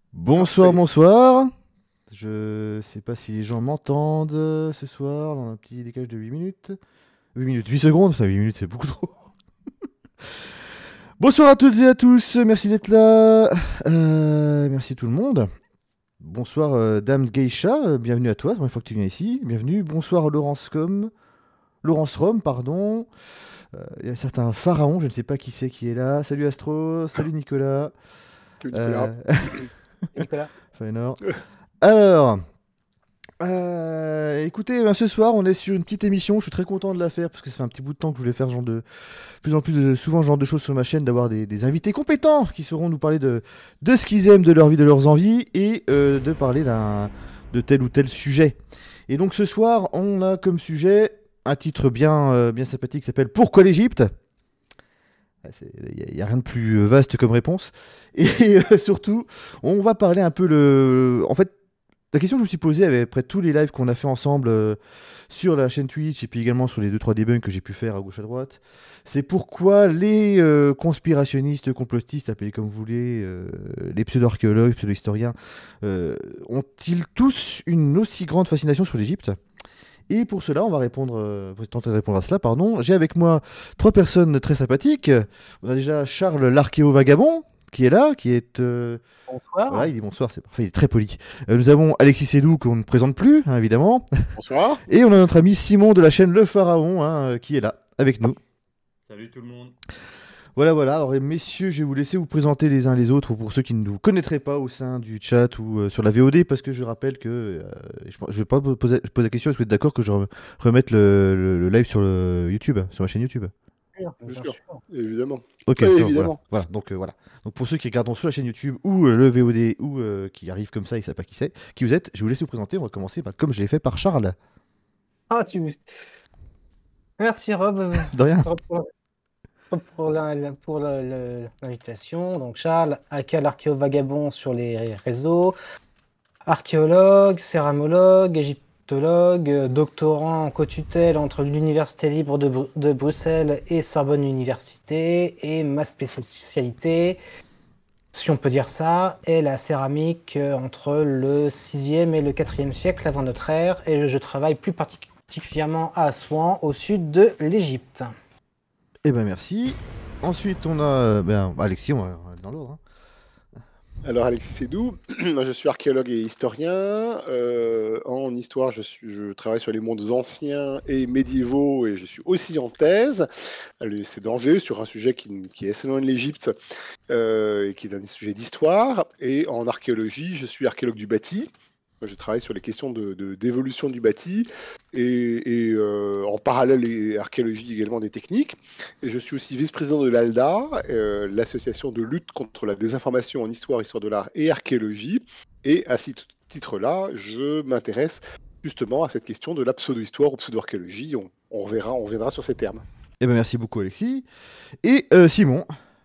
Bonsoir, Parfait. bonsoir. Je sais pas si les gens m'entendent ce soir, dans un petit décalage de 8 minutes. 8 minutes, 8 secondes, ça 8 minutes c'est beaucoup trop. Bonsoir à toutes et à tous, merci d'être là. Merci tout le monde. Bonsoir Dame Geisha, bienvenue à toi, c'est la première fois que tu viens ici. Bienvenue, bonsoir Laurence Rome, pardon. Il y a un certain Pharaon, je ne sais pas qui c'est qui est là. Salut Astro, salut Nicolas. Que Nicolas. Euh... Nicolas. Fainor. Alors, écoutez, ben, ce soir, on est sur une petite émission. Je suis très content de la faire parce que ça fait un petit bout de temps que je voulais faire ce genre de plus en plus souvent ce genre de choses sur ma chaîne, d'avoir des invités compétents qui sauront nous parler de ce qu'ils aiment, de leur vie, de leurs envies et de parler de tel ou tel sujet. Et donc ce soir, on a comme sujet un titre bien sympathique qui s'appelle Pourquoi l'Égypte? Il n'y a rien de plus vaste comme réponse. Et surtout, on va parler un peu En fait, la question que je me suis posée après tous les lives qu'on a fait ensemble sur la chaîne Twitch et puis également sur les 2-3 debugs que j'ai pu faire à gauche à droite, c'est pourquoi les conspirationnistes, complotistes, appelez comme vous voulez, les pseudo-archéologues, pseudo-historiens, ont-ils tous une aussi grande fascination sur l'Égypte? Et pour cela, on va tenter de répondre à cela, pardon. J'ai avec moi trois personnes très sympathiques. On a déjà Charles l'archéo-vagabond, qui est là, qui est... Voilà, Bonsoir. il dit bonsoir, c'est parfait, il est très poli. Nous avons Alexis Sédou, qu'on ne présente plus, hein, évidemment. Bonsoir. Et on a notre ami Simon de la chaîne Le Pharaon, hein, qui est là, avec nous. Salut tout le monde. Voilà, voilà. Alors, messieurs, je vais vous laisser vous présenter les uns les autres pour ceux qui ne vous connaîtraient pas au sein du chat ou sur la VOD, parce que je rappelle que je vais pas poser la question. Est-ce que vous êtes d'accord que je remette le live sur le YouTube, sur ma chaîne YouTube? Bien Bien sûr. sûr. Évidemment. Ok, Oui, voilà, évidemment. voilà. Donc voilà. Donc pour ceux qui regardent sur la chaîne YouTube ou le VOD ou qui arrivent comme ça, ils savent pas qui vous êtes. Je vais vous laisser vous présenter. On va commencer comme je l'ai fait par Charles. Ah, Merci Rob De rien. pour l'invitation. Donc Charles, aka l'archéo-vagabond sur les réseaux, archéologue, céramologue, égyptologue, doctorant en co-tutelle entre l'Université libre de Bruxelles et Sorbonne Université, et ma spécialité, si on peut dire ça, est la céramique entre le 6e et le 4e siècle avant notre ère, et je travaille plus particulièrement à Assouan, au sud de l'Égypte. Eh ben merci. Ensuite on a Alexis, on va aller dans l'ordre, hein. Alors, Alexis Sédou, moi, je suis archéologue et historien. En histoire, je travaille sur les mondes anciens et médiévaux et je suis aussi en thèse. C'est d'Angers sur un sujet qui est assez loin de l'Égypte et qui est un sujet d'histoire. Et en archéologie, je suis archéologue du bâti. Je travaille sur les questions d'évolution du bâti et en parallèle archéologie également des techniques. Et je suis aussi vice-président de l'ALDA, l'association de lutte contre la désinformation en histoire, histoire de l'art et archéologie. Et à ce titre-là, je m'intéresse justement à cette question de la pseudo-histoire ou pseudo-archéologie. On reviendra sur ces termes. Eh ben merci beaucoup Alexis. Et Simon.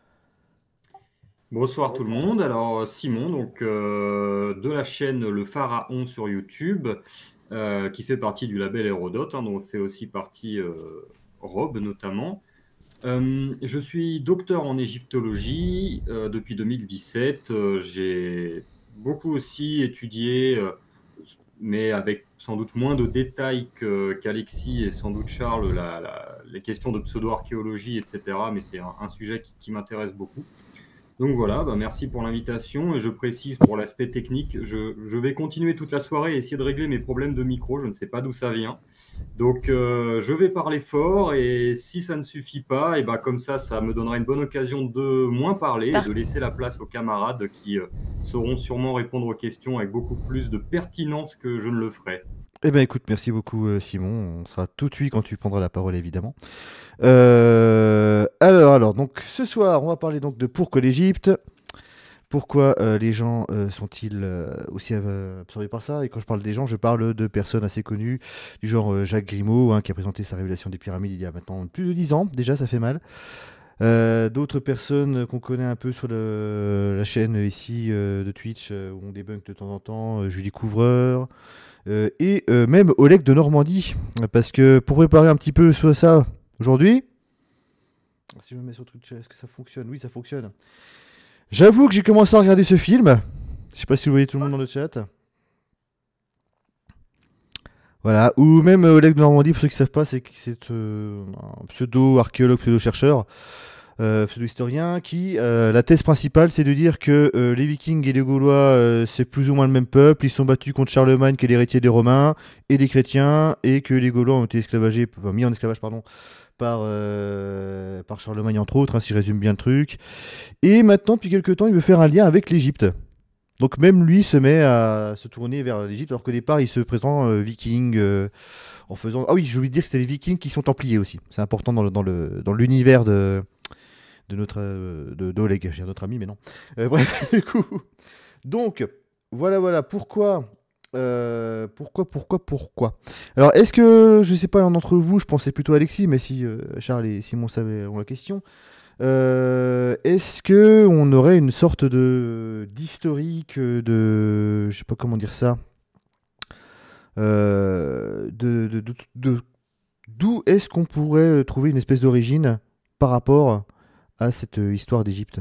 Bonsoir tout le monde. Alors Simon, donc de la chaîne Le Pharaon sur YouTube, qui fait partie du label Hérodote, hein, dont fait aussi partie Rob notamment. Je suis docteur en égyptologie depuis 2017. J'ai beaucoup aussi étudié, mais avec sans doute moins de détails qu'Alexis et sans doute Charles, les questions de pseudo-archéologie, etc. Mais c'est un sujet qui m'intéresse beaucoup. Donc voilà, merci pour l'invitation. Et je précise pour l'aspect technique, je vais continuer toute la soirée et essayer de régler mes problèmes de micro. Je ne sais pas d'où ça vient. Donc je vais parler fort et si ça ne suffit pas, et comme ça me donnera une bonne occasion de moins parler et de laisser la place aux camarades qui sauront sûrement répondre aux questions avec beaucoup plus de pertinence que je ne le ferai. Eh ben écoute, merci beaucoup Simon. On sera tout de suite quand tu prendras la parole évidemment. Alors, donc ce soir, on va parler donc de pourquoi l'Égypte. Pourquoi les gens sont-ils aussi absorbés par ça? Et quand je parle des gens, je parle de personnes assez connues, du genre Jacques Grimaud, hein, qui a présenté sa révélation des pyramides il y a maintenant plus de 10 ans. Déjà, ça fait mal. D'autres personnes qu'on connaît un peu sur la chaîne ici de Twitch, où on débunk de temps en temps, Julie Couvreur, et même Oleg de Normandie. Parce que pour préparer un petit peu sur ça aujourd'hui, si je me mets sur Twitch, est-ce que ça fonctionne? Oui, ça fonctionne. J'avoue que j'ai commencé à regarder ce film. Je sais pas si vous voyez tout le monde dans le chat. Voilà, ou même Oleg de Normandie, pour ceux qui ne savent pas, c'est un pseudo-archéologue, pseudo-chercheur, pseudo-historien, qui, la thèse principale, c'est de dire que les Vikings et les Gaulois, c'est plus ou moins le même peuple, ils se sont battus contre Charlemagne, qui est l'héritier des Romains, et des chrétiens, et que les Gaulois ont été mis en esclavage, pardon, par Charlemagne, entre autres, hein, si je résume bien le truc. Et maintenant, depuis quelques temps, il veut faire un lien avec l'Égypte. Donc même lui se met à se tourner vers l'Égypte, alors qu'au départ il se présente viking en faisant... Ah oui, j'ai oublié de dire que c'était les vikings qui sont templiers aussi. C'est important dans l'univers de notre d'Oleg, j'ai dire notre ami, mais non. Bref, du coup. Donc, voilà, pourquoi pourquoi. Alors, est-ce que, je sais pas, l'un d'entre vous, je pensais plutôt à Alexis, mais si Charles et Simon ont la question, est-ce que on aurait une sorte d'historique de, je sais pas comment dire ça, d'où est-ce qu'on pourrait trouver une espèce d'origine par rapport à cette histoire d'Égypte?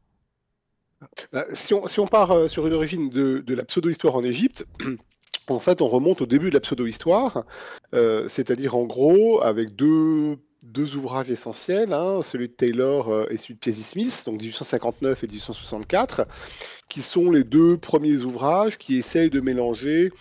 Si on part sur une origine de la pseudo-histoire en Égypte, en fait, on remonte au début de la pseudo-histoire, c'est-à-dire en gros avec deux ouvrages essentiels, hein, celui de Taylor et celui de Piazzi Smith, donc 1859 et 1864, qui sont les deux premiers ouvrages qui essayent de mélanger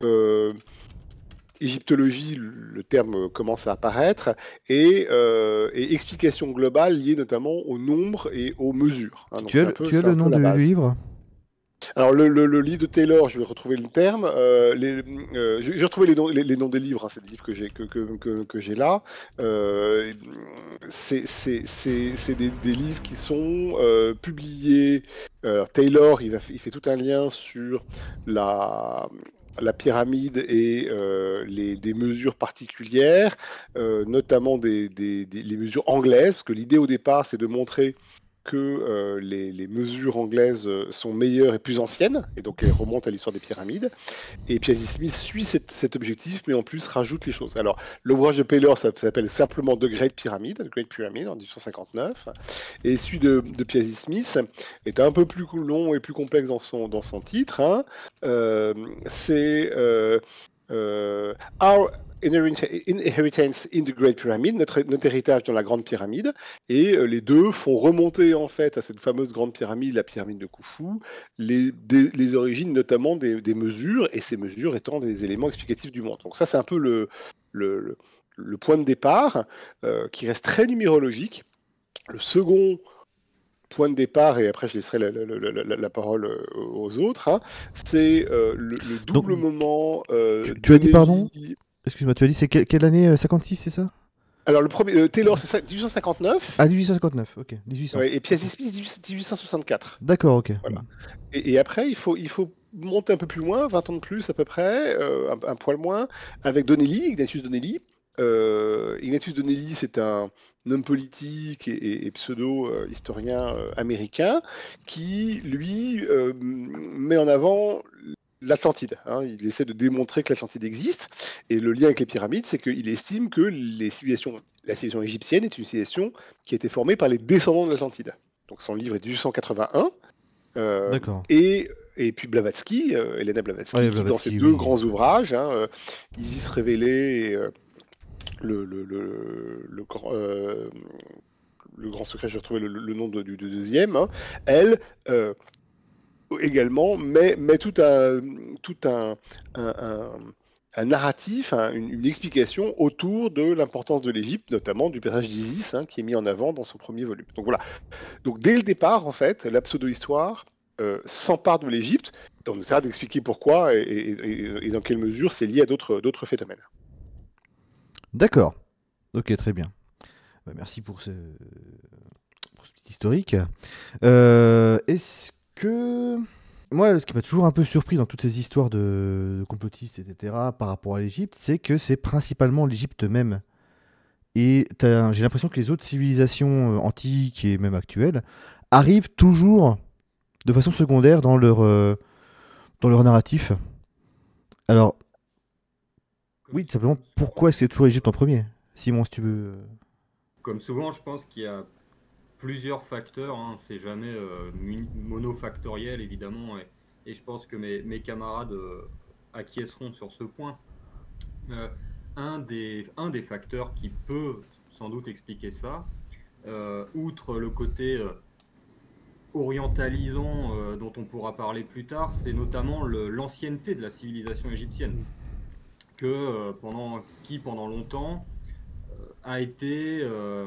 égyptologie, le terme commence à apparaître, et explication globale liée notamment au nombre et aux mesures. Hein, donc Tu as le nom du livre? Alors, le livre de Taylor, je vais retrouver le terme. J'ai retrouvé les noms des livres, hein, c'est des livres que j'ai là. C'est des livres qui sont publiés. Alors, Taylor, il fait tout un lien sur la pyramide et des mesures particulières, notamment les mesures anglaises, parce que l'idée au départ, c'est de montrer que les mesures anglaises sont meilleures et plus anciennes, et donc elles remontent à l'histoire des pyramides. Et Piazzi Smith suit cet objectif, mais en plus rajoute les choses. Alors, l'ouvrage de Taylor, ça s'appelle simplement The Great Pyramid, en 1859, et celui de Piazzi Smith est un peu plus long et plus complexe dans son titre. Hein. C'est Our Inheritance in the Great Pyramid, notre héritage dans la Grande Pyramide, et les deux font remonter en fait à cette fameuse Grande Pyramide, la pyramide de Khufu, les origines notamment des mesures, et ces mesures étant des éléments explicatifs du monde. Donc ça, c'est un peu le point de départ qui reste très numérologique. Le second point de départ, et après je laisserai la parole aux autres, hein, c'est le double moment. Tu as dit, pardon? Excuse-moi, tu as dit c'est quelle année? 56, c'est ça? Alors le premier, Taylor, c'est 1859. Ah, 1859, ok. 1800. Ouais, et Piazzi Smith, 1864. D'accord, ok. Voilà. Et après, il faut monter un peu plus loin, 20 ans de plus à peu près, un poil moins, avec Donnelly, Ignatius Donnelly. Ignatius Donnelly, c'est un homme politique et pseudo-historien américain qui, lui, met en avant l'Atlantide. Hein. Il essaie de démontrer que l'Atlantide existe. Et le lien avec les pyramides, c'est qu'il estime que la civilisation égyptienne est une civilisation qui a été formée par les descendants de l'Atlantide. Donc son livre est de 1881. D'accord. Et puis Blavatsky, Elena Blavatsky, qui dans ses deux grands ouvrages, hein, Isis révélée et le grand secret, je vais retrouver le nom du deuxième, hein, elle également met tout un narratif, hein, une explication autour de l'importance de l'Égypte, notamment du personnage d'Isis, hein, qui est mis en avant dans son premier volume. Donc voilà. Donc dès le départ, en fait, la pseudo-histoire s'empare de l'Égypte. On essaiera d'expliquer pourquoi et dans quelle mesure c'est lié à d'autres phénomènes. D'accord. Ok, très bien. Merci pour ce petit historique. Est-ce que... Moi, ce qui m'a toujours un peu surpris dans toutes ces histoires de complotistes, etc., par rapport à l'Égypte, c'est que c'est principalement l'Égypte même. Et j'ai l'impression que les autres civilisations antiques et même actuelles arrivent toujours de façon secondaire dans leur narratif. Alors, oui, tout simplement, pourquoi est-ce que c'est toujours l'Égypte en premier? Simon, si tu veux... Comme souvent, je pense qu'il y a plusieurs facteurs, hein. C'est jamais monofactoriel, évidemment, et je pense que mes camarades acquiesceront sur ce point. Un des facteurs qui peut sans doute expliquer ça, outre le côté orientalisant dont on pourra parler plus tard, c'est notamment l'ancienneté de la civilisation égyptienne, qui pendant longtemps a été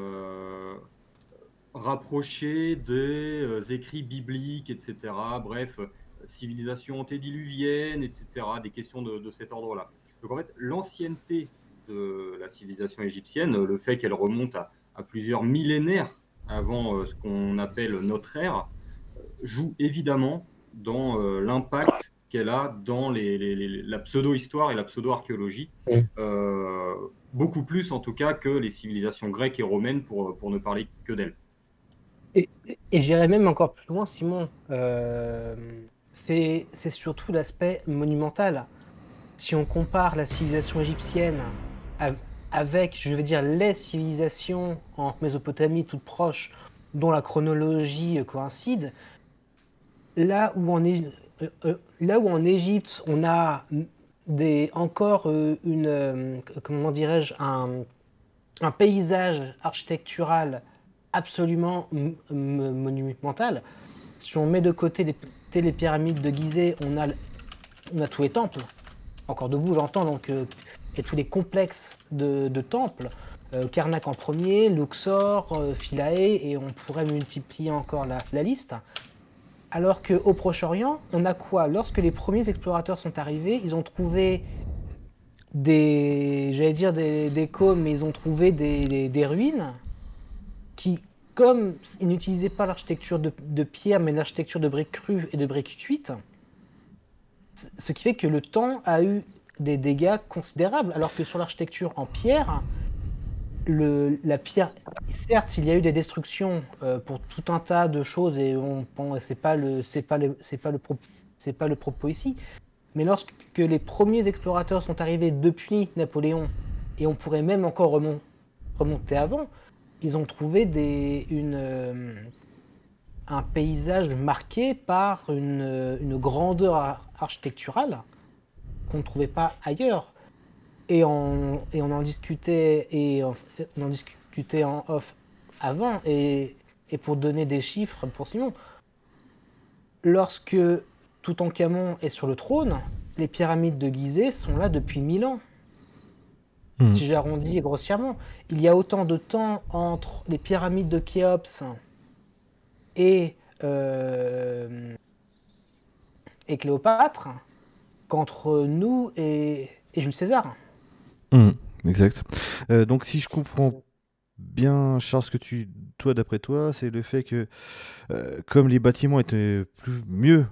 rapproché des écrits bibliques, etc. Bref, civilisation antédiluvienne, etc. Des questions de cet ordre-là. Donc en fait, l'ancienneté de la civilisation égyptienne, le fait qu'elle remonte à plusieurs millénaires avant ce qu'on appelle notre ère, joue évidemment dans l'impact qu'elle a dans la pseudo-histoire et la pseudo-archéologie, beaucoup plus en tout cas que les civilisations grecques et romaines, pour ne parler que d'elles. Et j'irais même encore plus loin, Simon. C'est surtout l'aspect monumental. Si on compare la civilisation égyptienne avec, je vais dire, les civilisations en Mésopotamie toutes proches, dont la chronologie coïncide, là où en Égypte, on a encore comment dirais-je, un paysage architectural absolument monumental. Si on met de côté les pyramides de Gizeh, on a tous les temples, encore debout j'entends, donc, et tous les complexes de temples, Karnak en premier, Luxor, Philae, et on pourrait multiplier encore la liste. Alors qu'au Proche-Orient, on a quoi? Lorsque les premiers explorateurs sont arrivés, ils ont trouvé des cônes, mais ils ont trouvé des ruines qui, comme ils n'utilisaient pas l'architecture de pierre, mais l'architecture de briques crues et de briques cuites, ce qui fait que le temps a eu des dégâts considérables, alors que sur l'architecture en pierre, la pierre, certes, il y a eu des destructions pour tout un tas de choses, et c'est pas le propos ici. Mais lorsque les premiers explorateurs sont arrivés depuis Napoléon, et on pourrait même encore remonter avant, ils ont trouvé un paysage marqué par une grandeur architecturale qu'on ne trouvait pas ailleurs. Et on en discutait en off avant, et pour donner des chiffres pour Simon, lorsque Toutankhamon est sur le trône, les pyramides de Gizeh sont là depuis 1000 ans. Si j'arrondis grossièrement, il y a autant de temps entre les pyramides de Khéops et Cléopâtre qu'entre nous et Jules César. Exact. Donc si je comprends bien, Charles, d'après toi, c'est le fait que comme les bâtiments étaient mieux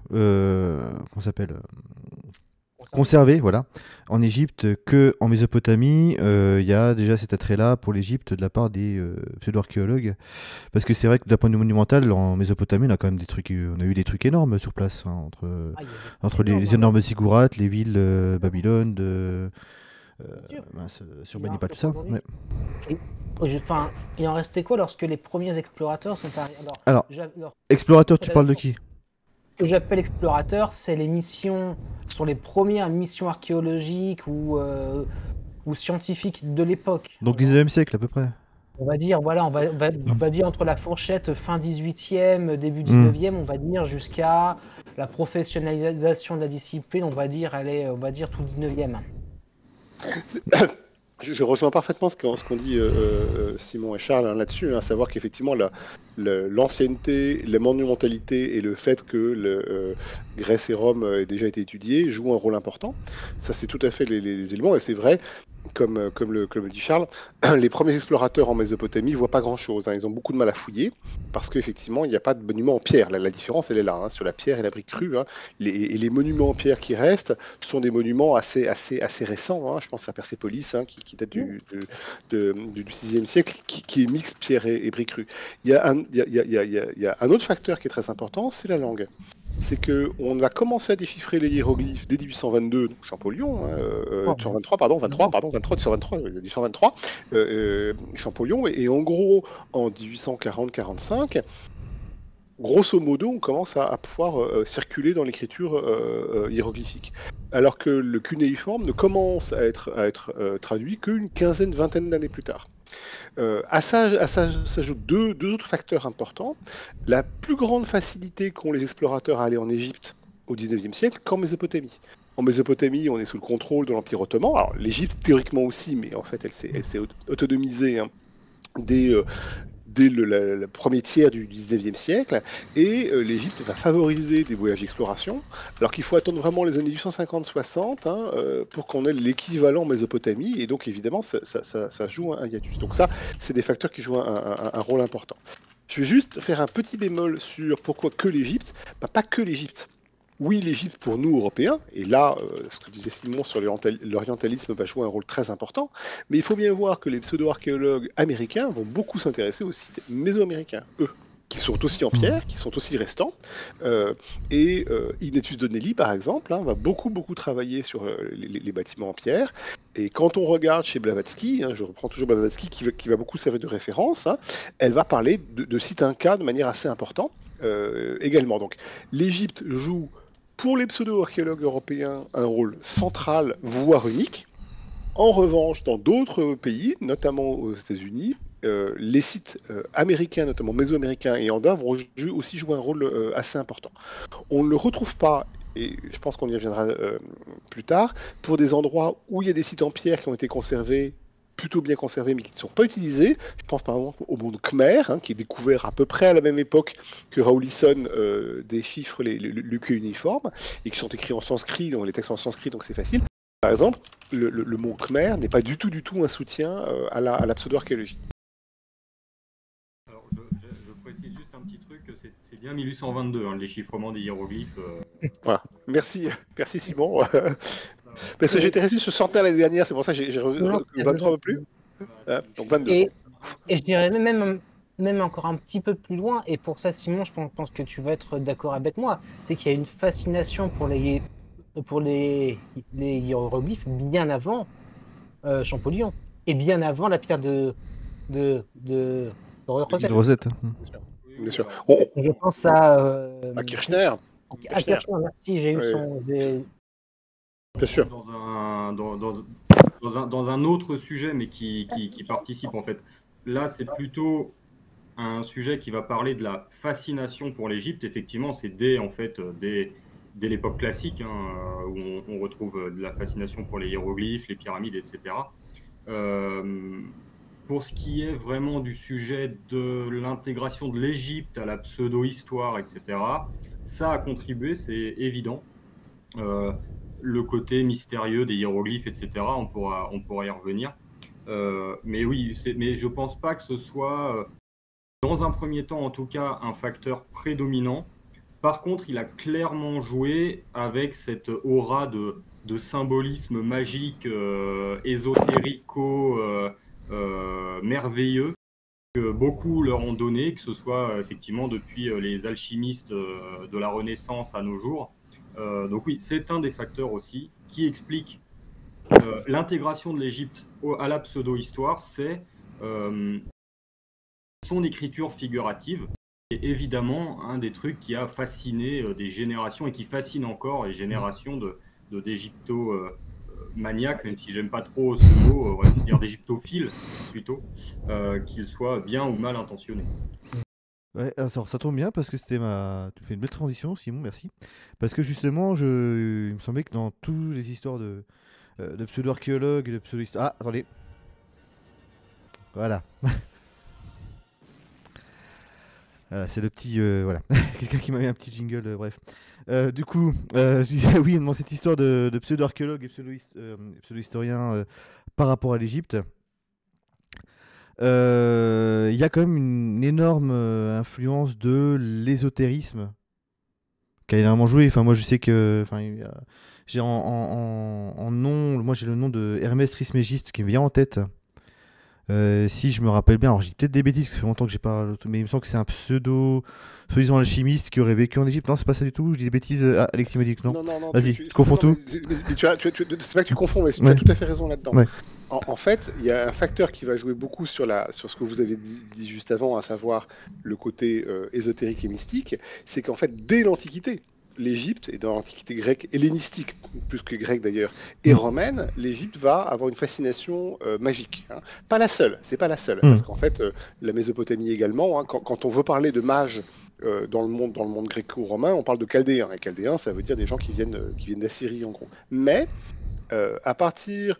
conservés, voilà, en Égypte que en Mésopotamie, il y a déjà cet attrait-là pour l'Égypte de la part des pseudo-archéologues, parce que c'est vrai que d'un point de vue monumental, en Mésopotamie, on a quand même on a eu des trucs énormes sur place, hein, entre les énormes ziggourats, les villes Babylone, sur Banipal, tout ça. Ouais. Il en restait quoi lorsque les premiers explorateurs sont arrivés? Alors, explorateurs, tu parles de qui? Ce que j'appelle explorateurs, c'est les missions, sont les premières missions archéologiques ou scientifiques de l'époque. Donc 19e siècle à peu près. On va dire, voilà, on va dire entre la fourchette fin 18e, début 19e, on va dire jusqu'à la professionnalisation de la discipline, on va dire tout 19e. Je rejoins parfaitement ce qu'ont dit Simon et Charles là-dessus, à savoir qu'effectivement l'ancienneté, la monumentalité et le fait que Grèce et Rome aient déjà été étudiés jouent un rôle important. Ça, c'est tout à fait les éléments, et c'est vrai, comme le dit Charles, les premiers explorateurs en Mésopotamie ne voient pas grand-chose. Ils ont beaucoup de mal à fouiller, parce qu'effectivement, il n'y a pas de monuments en pierre. La différence, elle est là, sur la pierre et la brique crue. Et les monuments en pierre qui restent sont des monuments assez récents. Je pense à Persépolis, qui date du 6e siècle, qui est mix pierre et brique crue. Il y a un autre facteur qui est très important, c'est la langue. C'est qu'on a commencé à déchiffrer les hiéroglyphes dès 1822, donc Champollion, 1823, Champollion, et en gros, en 1840-45, grosso modo, on commence à pouvoir circuler dans l'écriture hiéroglyphique. Alors que le cunéiforme ne commence à être traduit qu'une quinzaine, vingtaine d'années plus tard. À ça s'ajoutent deux autres facteurs importants. La plus grande facilité qu'ont les explorateurs à aller en Égypte au XIXe siècle qu'en Mésopotamie. En Mésopotamie, on est sous le contrôle de l'Empire ottoman. Alors l'Égypte, théoriquement aussi, mais en fait, elle s'est autonomisée dès le premier tiers du XIXe siècle, et l'Égypte va favoriser des voyages d'exploration, alors qu'il faut attendre vraiment les années 1850-60 pour qu'on ait l'équivalent en Mésopotamie, et donc évidemment ça joue un hiatus. Donc ça, c'est des facteurs qui jouent un rôle important. Je vais juste faire un petit bémol sur pourquoi que l'Égypte. Pas que l'Égypte. Oui, l'Égypte pour nous, Européens, et là, ce que disait Simon sur l'orientalisme va jouer un rôle très important, mais il faut bien voir que les pseudo-archéologues américains vont beaucoup s'intéresser aux sites méso-américains, eux, qui sont aussi en pierre, qui sont aussi restants, et Ignatius Donnelly, par exemple, va beaucoup travailler sur les bâtiments en pierre, et quand on regarde chez Blavatsky, je reprends toujours Blavatsky qui va beaucoup servir de référence, elle va parler de sites incas de manière assez importante également. Donc l'Égypte joue pour les pseudo-archéologues européens un rôle central, voire unique. En revanche, dans d'autres pays, notamment aux États-Unis, les sites américains, notamment méso-américains et andins, vont aussi jouer un rôle assez important. On ne le retrouve pas, et je pense qu'on y reviendra plus tard, pour des endroits où il y a des sites en pierre qui ont été conservés, plutôt bien conservés, mais qui ne sont pas utilisés. Je pense par exemple au monde Khmer, qui est découvert à peu près à la même époque que Rawlinson déchiffre le cunéiforme, et qui sont écrits en sanskrit, dans les textes en sanskrit, donc c'est facile. Par exemple, le mot Khmer n'est pas du tout un soutien à la pseudo-archéologie. Alors, je précise juste un petit truc, c'est bien 1822, le déchiffrement des hiéroglyphes. Voilà. Merci Simon. Parce que j'étais resté sur 100 l'année dernière, c'est pour ça que j'ai 23 plus. Donc 22. Et je dirais même encore un petit peu plus loin, et pour ça, Simon, je pense que tu vas être d'accord avec moi, c'est qu'il y a une fascination pour les hiéroglyphes bien avant Champollion, et bien avant la pierre de Rosette. Bien sûr. Je pense à Kirchner. À Kirchner, merci, j'ai eu son... Bien sûr. Dans un autre sujet, mais qui participe en fait. Là, c'est plutôt un sujet qui va parler de la fascination pour l'Égypte. Effectivement, c'est dès l'époque classique où on retrouve de la fascination pour les hiéroglyphes, les pyramides, etc. Pour ce qui est vraiment du sujet de l'intégration de l'Égypte à la pseudo-histoire, etc., ça a contribué, c'est évident. Le côté mystérieux des hiéroglyphes, etc., on pourra y revenir. Mais oui, mais je ne pense pas que ce soit, dans un premier temps en tout cas, un facteur prédominant. Par contre, il a clairement joué avec cette aura de symbolisme magique, ésotérico, merveilleux, que beaucoup leur ont donné, que ce soit effectivement depuis les alchimistes de la Renaissance à nos jours. Donc oui, c'est un des facteurs aussi qui explique l'intégration de l'Égypte à la pseudo-histoire, c'est son écriture figurative. Et évidemment, un des trucs qui a fasciné des générations et qui fascine encore les générations d'égypto-maniaques, même si j'aime pas trop ce mot, on va dire d'égyptophiles plutôt, qu'ils soient bien ou mal intentionnés. Ouais, alors ça tombe bien parce que tu fais une belle transition, Simon, merci. Parce que justement, il me semblait que dans toutes les histoires de pseudo-archéologues et de pseudo-histoires... Ah, attendez. Voilà. C'est le petit... voilà. Quelqu'un qui m'a mis un petit jingle, bref. Du coup, je disais, oui, dans cette histoire de pseudo-archéologues et pseudo-historiens par rapport à l'Égypte, il y a quand même une énorme influence de l'ésotérisme qui a énormément joué. Enfin, moi, je sais que... j'ai en nom... Moi, j'ai le nom de Hermès Trismégiste qui me vient en tête. Si je me rappelle bien, alors j'ai peut-être des bêtises, ça fait longtemps que j'ai pas, mais il me semble que c'est un soi-disant alchimiste qui aurait vécu en Égypte. Non, c'est pas ça du tout. Je dis des bêtises. Alexis me dit que non. Non. Vas-y, tu confonds tout. C'est pas que tu confonds, mais tu as tout à fait raison là-dedans. Ouais. En fait, il y a un facteur qui va jouer beaucoup sur ce que vous avez dit juste avant, à savoir le côté ésotérique et mystique. C'est qu'en fait, dès l'Antiquité, l'Égypte, et dans l'Antiquité grecque, hellénistique, plus que grecque d'ailleurs, et romaine, l'Égypte va avoir une fascination magique. Hein. Pas la seule, c'est pas la seule. Parce qu'en fait, la Mésopotamie également, hein, quand on veut parler de mages dans le monde gréco-romain, on parle de chaldéens. Et chaldéens, ça veut dire des gens qui viennent d'Assyrie, en gros. Mais à partir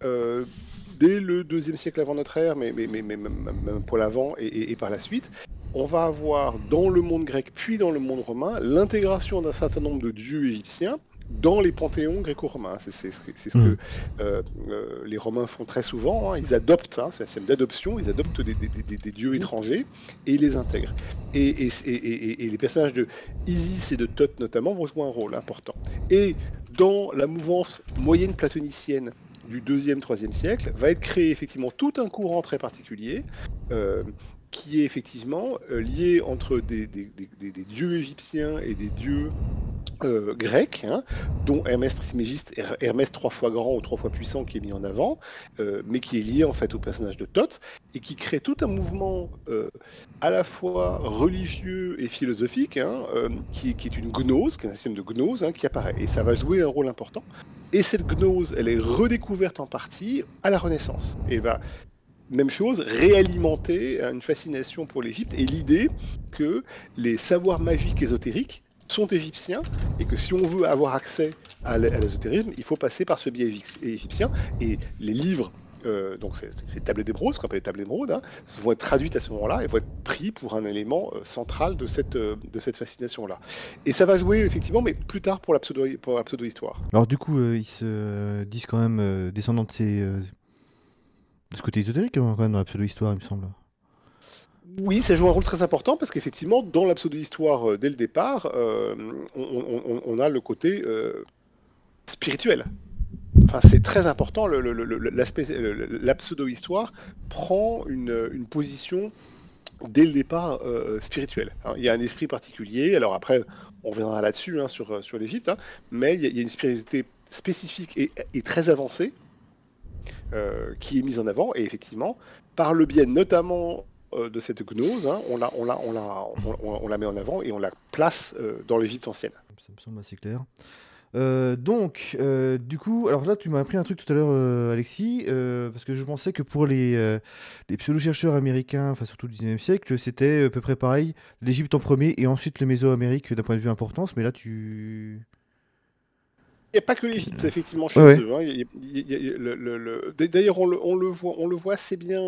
dès le 2e siècle avant notre ère, mais même pour l'avant et par la suite, on va avoir dans le monde grec puis dans le monde romain l'intégration d'un certain nombre de dieux égyptiens dans les panthéons gréco-romains. C'est ce que les Romains font très souvent. Hein. Ils adoptent, hein, c'est un système d'adoption, ils adoptent des dieux étrangers et ils les intègrent. Et les personnages de Isis et de Thoth notamment vont jouer un rôle important. Et dans la mouvance moyenne platonicienne du 2e, 3e siècle, va être créé effectivement tout un courant très particulier qui est effectivement lié entre des dieux égyptiens et des dieux grecs, hein, dont Hermès Trismégiste, Hermès 3 fois grand ou 3 fois puissant qui est mis en avant, mais qui est lié en fait au personnage de Thoth, et qui crée tout un mouvement à la fois religieux et philosophique, hein, qui est une gnose, qui est un système de gnose qui apparaît, et ça va jouer un rôle important. Et cette gnose, elle est redécouverte en partie à la Renaissance, et va même chose, réalimenter une fascination pour l'Égypte et l'idée que les savoirs magiques ésotériques sont égyptiens et que si on veut avoir accès à l'ésotérisme, il faut passer par ce biais égyptien. Et les livres, donc ces tablets d'émeraude, ce qu'on appelle les tablets d'émeraude, hein, vont être traduites à ce moment-là et vont être pris pour un élément central de cette fascination-là. Et ça va jouer effectivement, mais plus tard pour la pseudo-histoire. Alors du coup, ils se disent quand même descendants de ce côté ésotérique quand même dans la pseudo-histoire, il me semble. Oui, ça joue un rôle très important parce qu'effectivement, dans la pseudo-histoire, dès le départ, on a le côté spirituel. Enfin, c'est très important, la pseudo-histoire prend une position dès le départ spirituelle. Alors, il y a un esprit particulier, alors après, on reviendra là-dessus hein, sur l'Égypte, hein, mais il y a une spiritualité spécifique et très avancée qui est mise en avant, et effectivement, par le biais notamment de cette gnose, hein, on la met en avant et on la place dans l'Égypte ancienne. Ça me semble assez clair. Donc, du coup, alors là, tu m'as appris un truc tout à l'heure, Alexis, parce que je pensais que pour les pseudo-chercheurs américains, enfin surtout du 19e siècle, c'était à peu près pareil, l'Égypte en premier et ensuite le Mésoamérique d'un point de vue importance, mais là, tu... Il n'y a pas que l'Égypte, effectivement, chez eux. Hein. D'ailleurs, on le voit assez bien.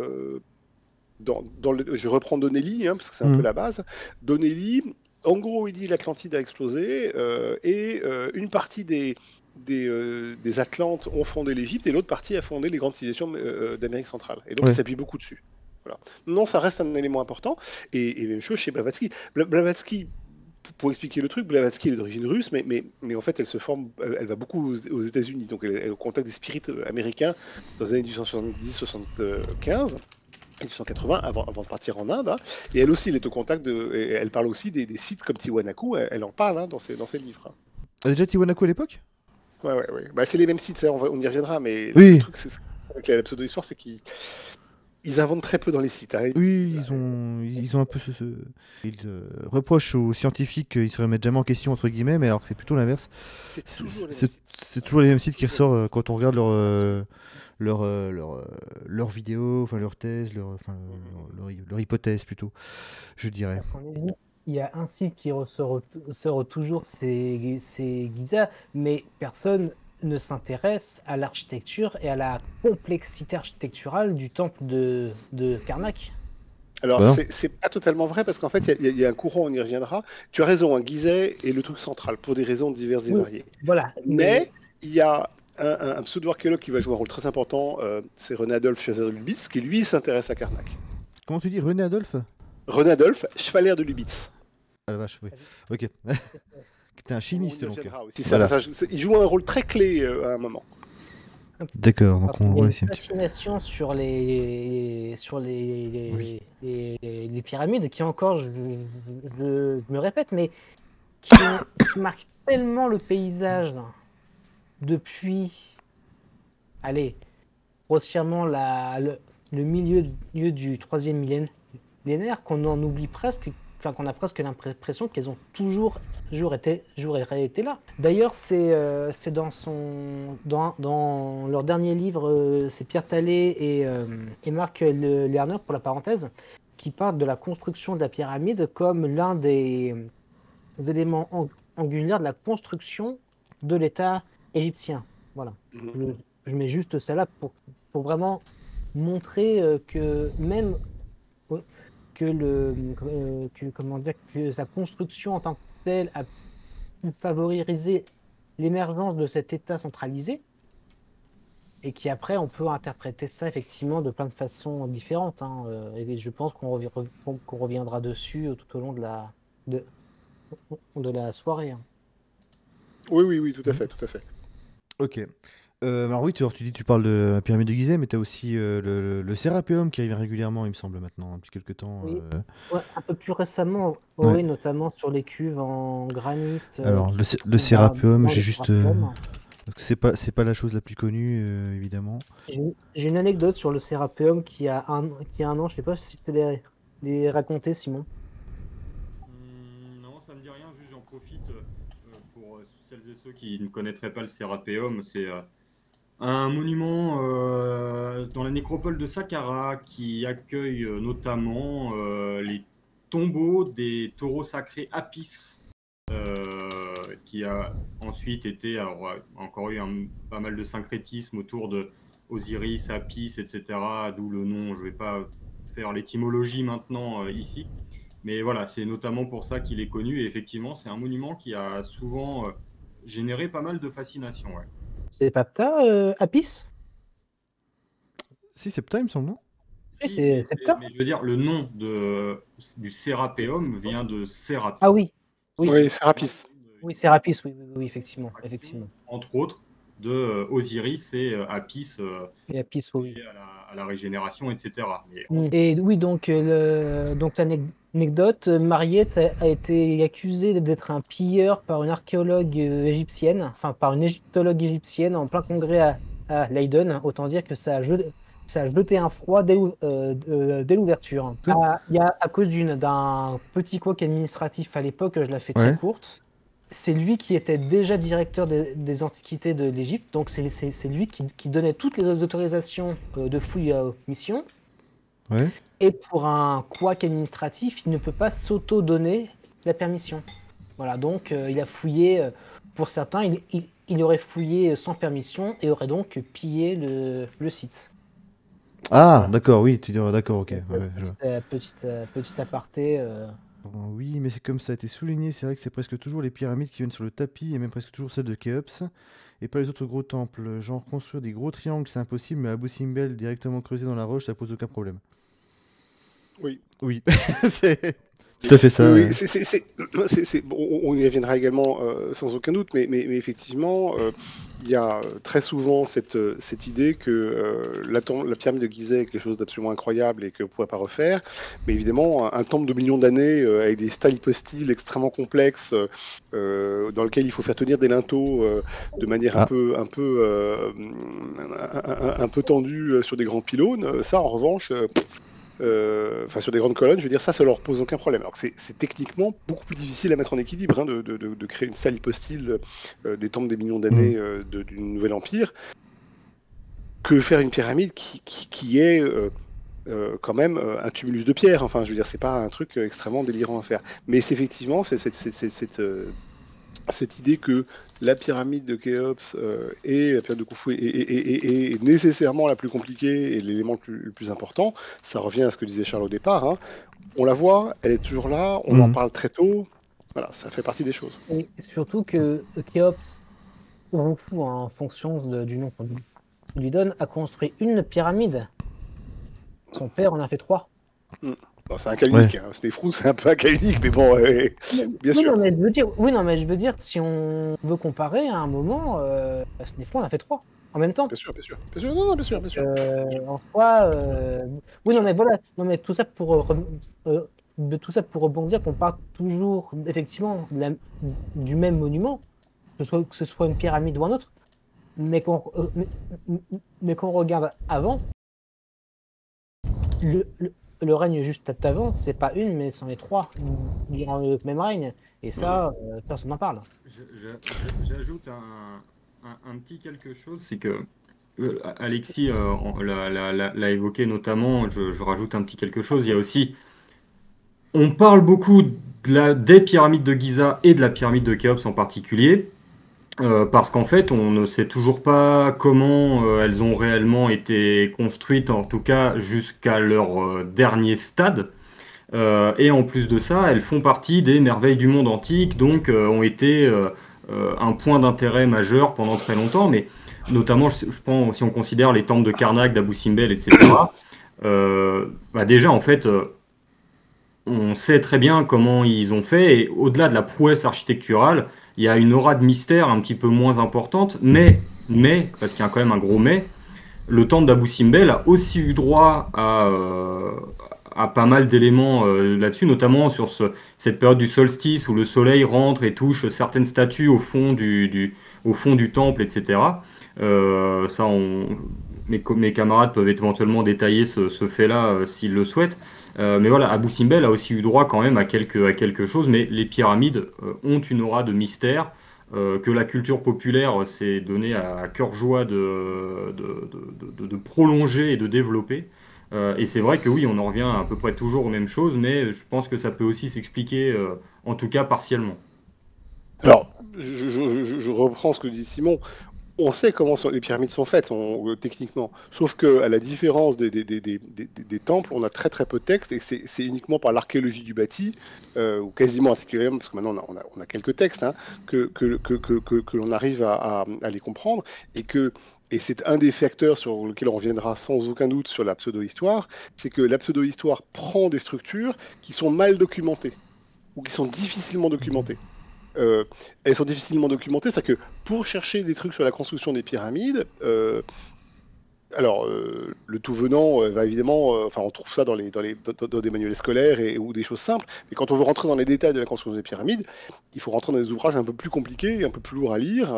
Je reprends Donnelly, hein, parce que c'est un peu la base. Donnelly, en gros, il dit l'Atlantide a explosé et une partie des Atlantes ont fondé l'Égypte et l'autre partie a fondé les grandes civilisations d'Amérique centrale. Et donc, il s'appuie beaucoup dessus. Voilà. Non, ça reste un élément important. Et même chose chez Blavatsky. Blavatsky, pour expliquer le truc, Blavatsky est d'origine russe, mais en fait, elle va beaucoup aux États-Unis. Donc, elle est au contact des spirites américains dans les années 1870-75. 1880, avant de partir en Inde, hein. Et elle aussi, elle est au contact elle parle aussi des sites comme Tiwanaku, elle en parle hein, dans ses livres. Hein. Déjà Tiwanaku à l'époque ? Ouais. Bah, c'est les mêmes sites, ça, on y reviendra, mais oui. Le truc avec la pseudo-histoire, c'est qu'ils inventent très peu dans les sites. Hein. Oui, ils ont un peu Ils reprochent aux scientifiques qu'ils se remettent jamais en question, entre guillemets, mais alors que c'est plutôt l'inverse. C'est toujours les mêmes sites qui ressortent quand on regarde leurs vidéos, enfin leurs thèses, leur hypothèse plutôt, je dirais. Il y a un site qui ressort toujours, c'est Giza, mais personne ne s'intéresse à l'architecture et à la complexité architecturale du temple de Karnak. Alors, c'est pas totalement vrai, parce qu'en fait, il y a un courant, on y reviendra. Tu as raison, hein, Gizeh est le truc central, pour des raisons diverses et variées. Voilà. Mais il y a un pseudo-archéologue qui va jouer un rôle très important, c'est René Adolphe Schwaler de Lubitz, qui lui s'intéresse à Karnak. Comment tu dis, René Adolphe ? René Adolphe Schwaler de Lubitz. Ah la vache, oui. Ok. T'es un chimiste, donc. Voilà. Il joue un rôle très clé à un moment. D'accord, donc on a une fascination sur les pyramides qui encore, je me répète, mais qui marque tellement le paysage depuis, allez, grossièrement le milieu du 3e millénaire qu'on en oublie presque, enfin qu'on a presque l'impression qu'elles ont toujours été là. D'ailleurs, c'est dans leur dernier livre, c'est Pierre Tallet et Marc Lerner, pour la parenthèse, qui parlent de la construction de la pyramide comme l'un des éléments angulaires de la construction de l'État égyptien. Voilà. Je mets juste ça là pour vraiment montrer que même que sa construction en tant que telle a pu favoriser l'émergence de cet État centralisé, et qu'après on peut interpréter ça effectivement de plein de façons différentes, hein, et je pense qu'on reviendra dessus tout au long de la soirée. Hein. Oui, tout à fait, tout à fait. Ok. Alors oui, tu dis tu parles de la pyramide de Gizeh, mais tu as aussi le Sérapéum qui arrive régulièrement, il me semble, maintenant, depuis quelques temps. Oui. Ouais, un peu plus récemment, Ouais. oui, notamment sur les cuves en granit. Alors, qui le sont Sérapéum, dans j'ai le juste. Sérapéum. C'est pas la chose la plus connue, évidemment. J'ai une anecdote sur le Sérapéum qui a un an, je sais pas si tu peux les raconter, Simon. Non, ça me dit rien, juste j'en profite pour celles et ceux qui ne connaîtraient pas le Sérapéum. C'est un monument dans la nécropole de Saqqara qui accueille notamment les tombeaux des taureaux sacrés Apis, qui a ensuite été, alors, encore eu pas mal de syncrétisme autour de Osiris, Apis, etc. D'où le nom, je ne vais pas faire l'étymologie maintenant ici. Mais voilà, c'est notamment pour ça qu'il est connu. Et effectivement, c'est un monument qui a souvent généré pas mal de fascination. Ouais. C'est Ptah, Apis? Si, c'est Septa, il me semble, non? Oui, Si, c'est Ptah. mais je veux dire, le nom du Sérapéum vient de Sérapis. Ah oui, Oui, Sérapis. oui, Sérapis, oui, effectivement. Entre autres, de Osiris et Apis Et Apis, oui. liés à la régénération, etc. Mais Et oui, donc l'anecdote, Mariette a été accusée d'être un pilleur par une archéologue égyptienne, enfin par une égyptologue égyptienne en plein congrès à Leiden. Autant dire que ça a jeté un froid dès l'ouverture. Il y a à cause d'un petit couac administratif à l'époque, je la fais très courte. C'est lui qui était déjà directeur des antiquités de l'Égypte, donc c'est lui qui donnait toutes les autorisations de fouilles aux missions. Ouais. Et pour un couac administratif, il ne peut pas s'auto-donner la permission. Voilà, donc il a fouillé, pour certains, il aurait fouillé sans permission et aurait donc pillé le site. Ah, Voilà. d'accord, oui, tu dis, d'accord, ok. Petit aparté. Oui, mais c'est comme ça a été souligné, c'est vrai que c'est presque toujours les pyramides qui viennent sur le tapis, et même presque toujours celles de Khéops, et pas les autres gros temples. Genre, construire des gros triangles, c'est impossible, mais Abou Simbel directement creusé dans la roche, ça pose aucun problème. Oui, c'est tout à fait ça. Oui, bon, on y reviendra également sans aucun doute, mais effectivement, il y a très souvent cette idée que la pyramide de Gizeh est quelque chose d'absolument incroyable et qu'on ne pourrait pas refaire. Mais évidemment, un temple de millions d'années avec des styles hypostyles extrêmement complexes, dans lequel il faut faire tenir des linteaux de manière un peu tendue sur des grands pylônes, ça en revanche. Sur des grandes colonnes, je veux dire, ça leur pose aucun problème. Alors que c'est techniquement beaucoup plus difficile à mettre en équilibre, hein, de créer une salle hypostyle des temples des millions d'années du Nouvel Empire, que faire une pyramide qui est quand même un tumulus de pierre. Enfin, je veux dire, c'est pas un truc extrêmement délirant à faire. Mais c'est effectivement cette idée que la pyramide de Khéops et la pyramide de Khufu est nécessairement la plus compliquée et l'élément le plus important. Ça revient à ce que disait Charles au départ. Hein. On la voit, elle est toujours là, on en parle très tôt. Voilà, ça fait partie des choses. Et surtout que Khéops, ou Khufu, en fonction du nom qu'on lui donne, a construit une pyramide. Son père en a fait 3. Bon, c'est un cas unique, hein. Snefrou, c'est un peu un cas unique, mais bon, bien sûr. Non, mais je veux dire, si on veut comparer, à un moment, Snefrou en a fait 3 en même temps. Bien sûr. Non, bien sûr. En soi, oui, non, mais voilà, tout ça pour rebondir qu'on parle toujours effectivement du même monument, que ce soit une pyramide ou un autre. mais qu'on regarde avant, le règne juste avant, c'est pas une, mais c'en est trois durant le même règne. Et ça, personne n'en parle. J'ajoute un petit quelque chose, c'est que Alexis l'a évoqué notamment, je rajoute un petit quelque chose, il y a aussi, on parle beaucoup des pyramides de Giza et de la pyramide de Khéops en particulier, parce qu'en fait, on ne sait toujours pas comment elles ont réellement été construites, en tout cas jusqu'à leur dernier stade. Et en plus de ça, elles font partie des merveilles du monde antique, donc ont été un point d'intérêt majeur pendant très longtemps, mais notamment, je pense, si on considère les temples de Karnak, d'Abou Simbel, etc., déjà, en fait, on sait très bien comment ils ont fait, et au-delà de la prouesse architecturale, il y a une aura de mystère un petit peu moins importante, mais parce qu'il y a quand même un gros mais, le temple d'Abou Simbel a aussi eu droit à pas mal d'éléments là-dessus, notamment sur cette période du solstice où le soleil rentre et touche certaines statues au fond au fond du temple, etc. Ça, mes camarades peuvent éventuellement détailler ce fait-là s'ils le souhaitent. Mais voilà, Abou Simbel a aussi eu droit quand même à quelque chose, mais les pyramides ont une aura de mystère que la culture populaire s'est donnée à cœur joie de prolonger et de développer. Et c'est vrai que oui, on en revient à peu près toujours aux mêmes choses, mais je pense que ça peut aussi s'expliquer, en tout cas partiellement. Alors, je reprends ce que dit Simon. On sait comment les pyramides sont faites techniquement, sauf qu'à la différence des temples, on a très très peu de textes et c'est uniquement par l'archéologie du bâti, ou quasiment articulièrement, parce que maintenant on a quelques textes, hein, que l'on arrive à les comprendre et c'est un des facteurs sur lequel on reviendra sans aucun doute sur la pseudo-histoire, c'est que la pseudo-histoire prend des structures qui sont mal documentées ou qui sont difficilement documentées. Elles sont difficilement documentées, c'est-à-dire que pour chercher des trucs sur la construction des pyramides, le tout venant va évidemment, on trouve ça dans des manuels scolaires ou des choses simples, mais quand on veut rentrer dans les détails de la construction des pyramides, il faut rentrer dans des ouvrages un peu plus compliqués, un peu plus lourds à lire.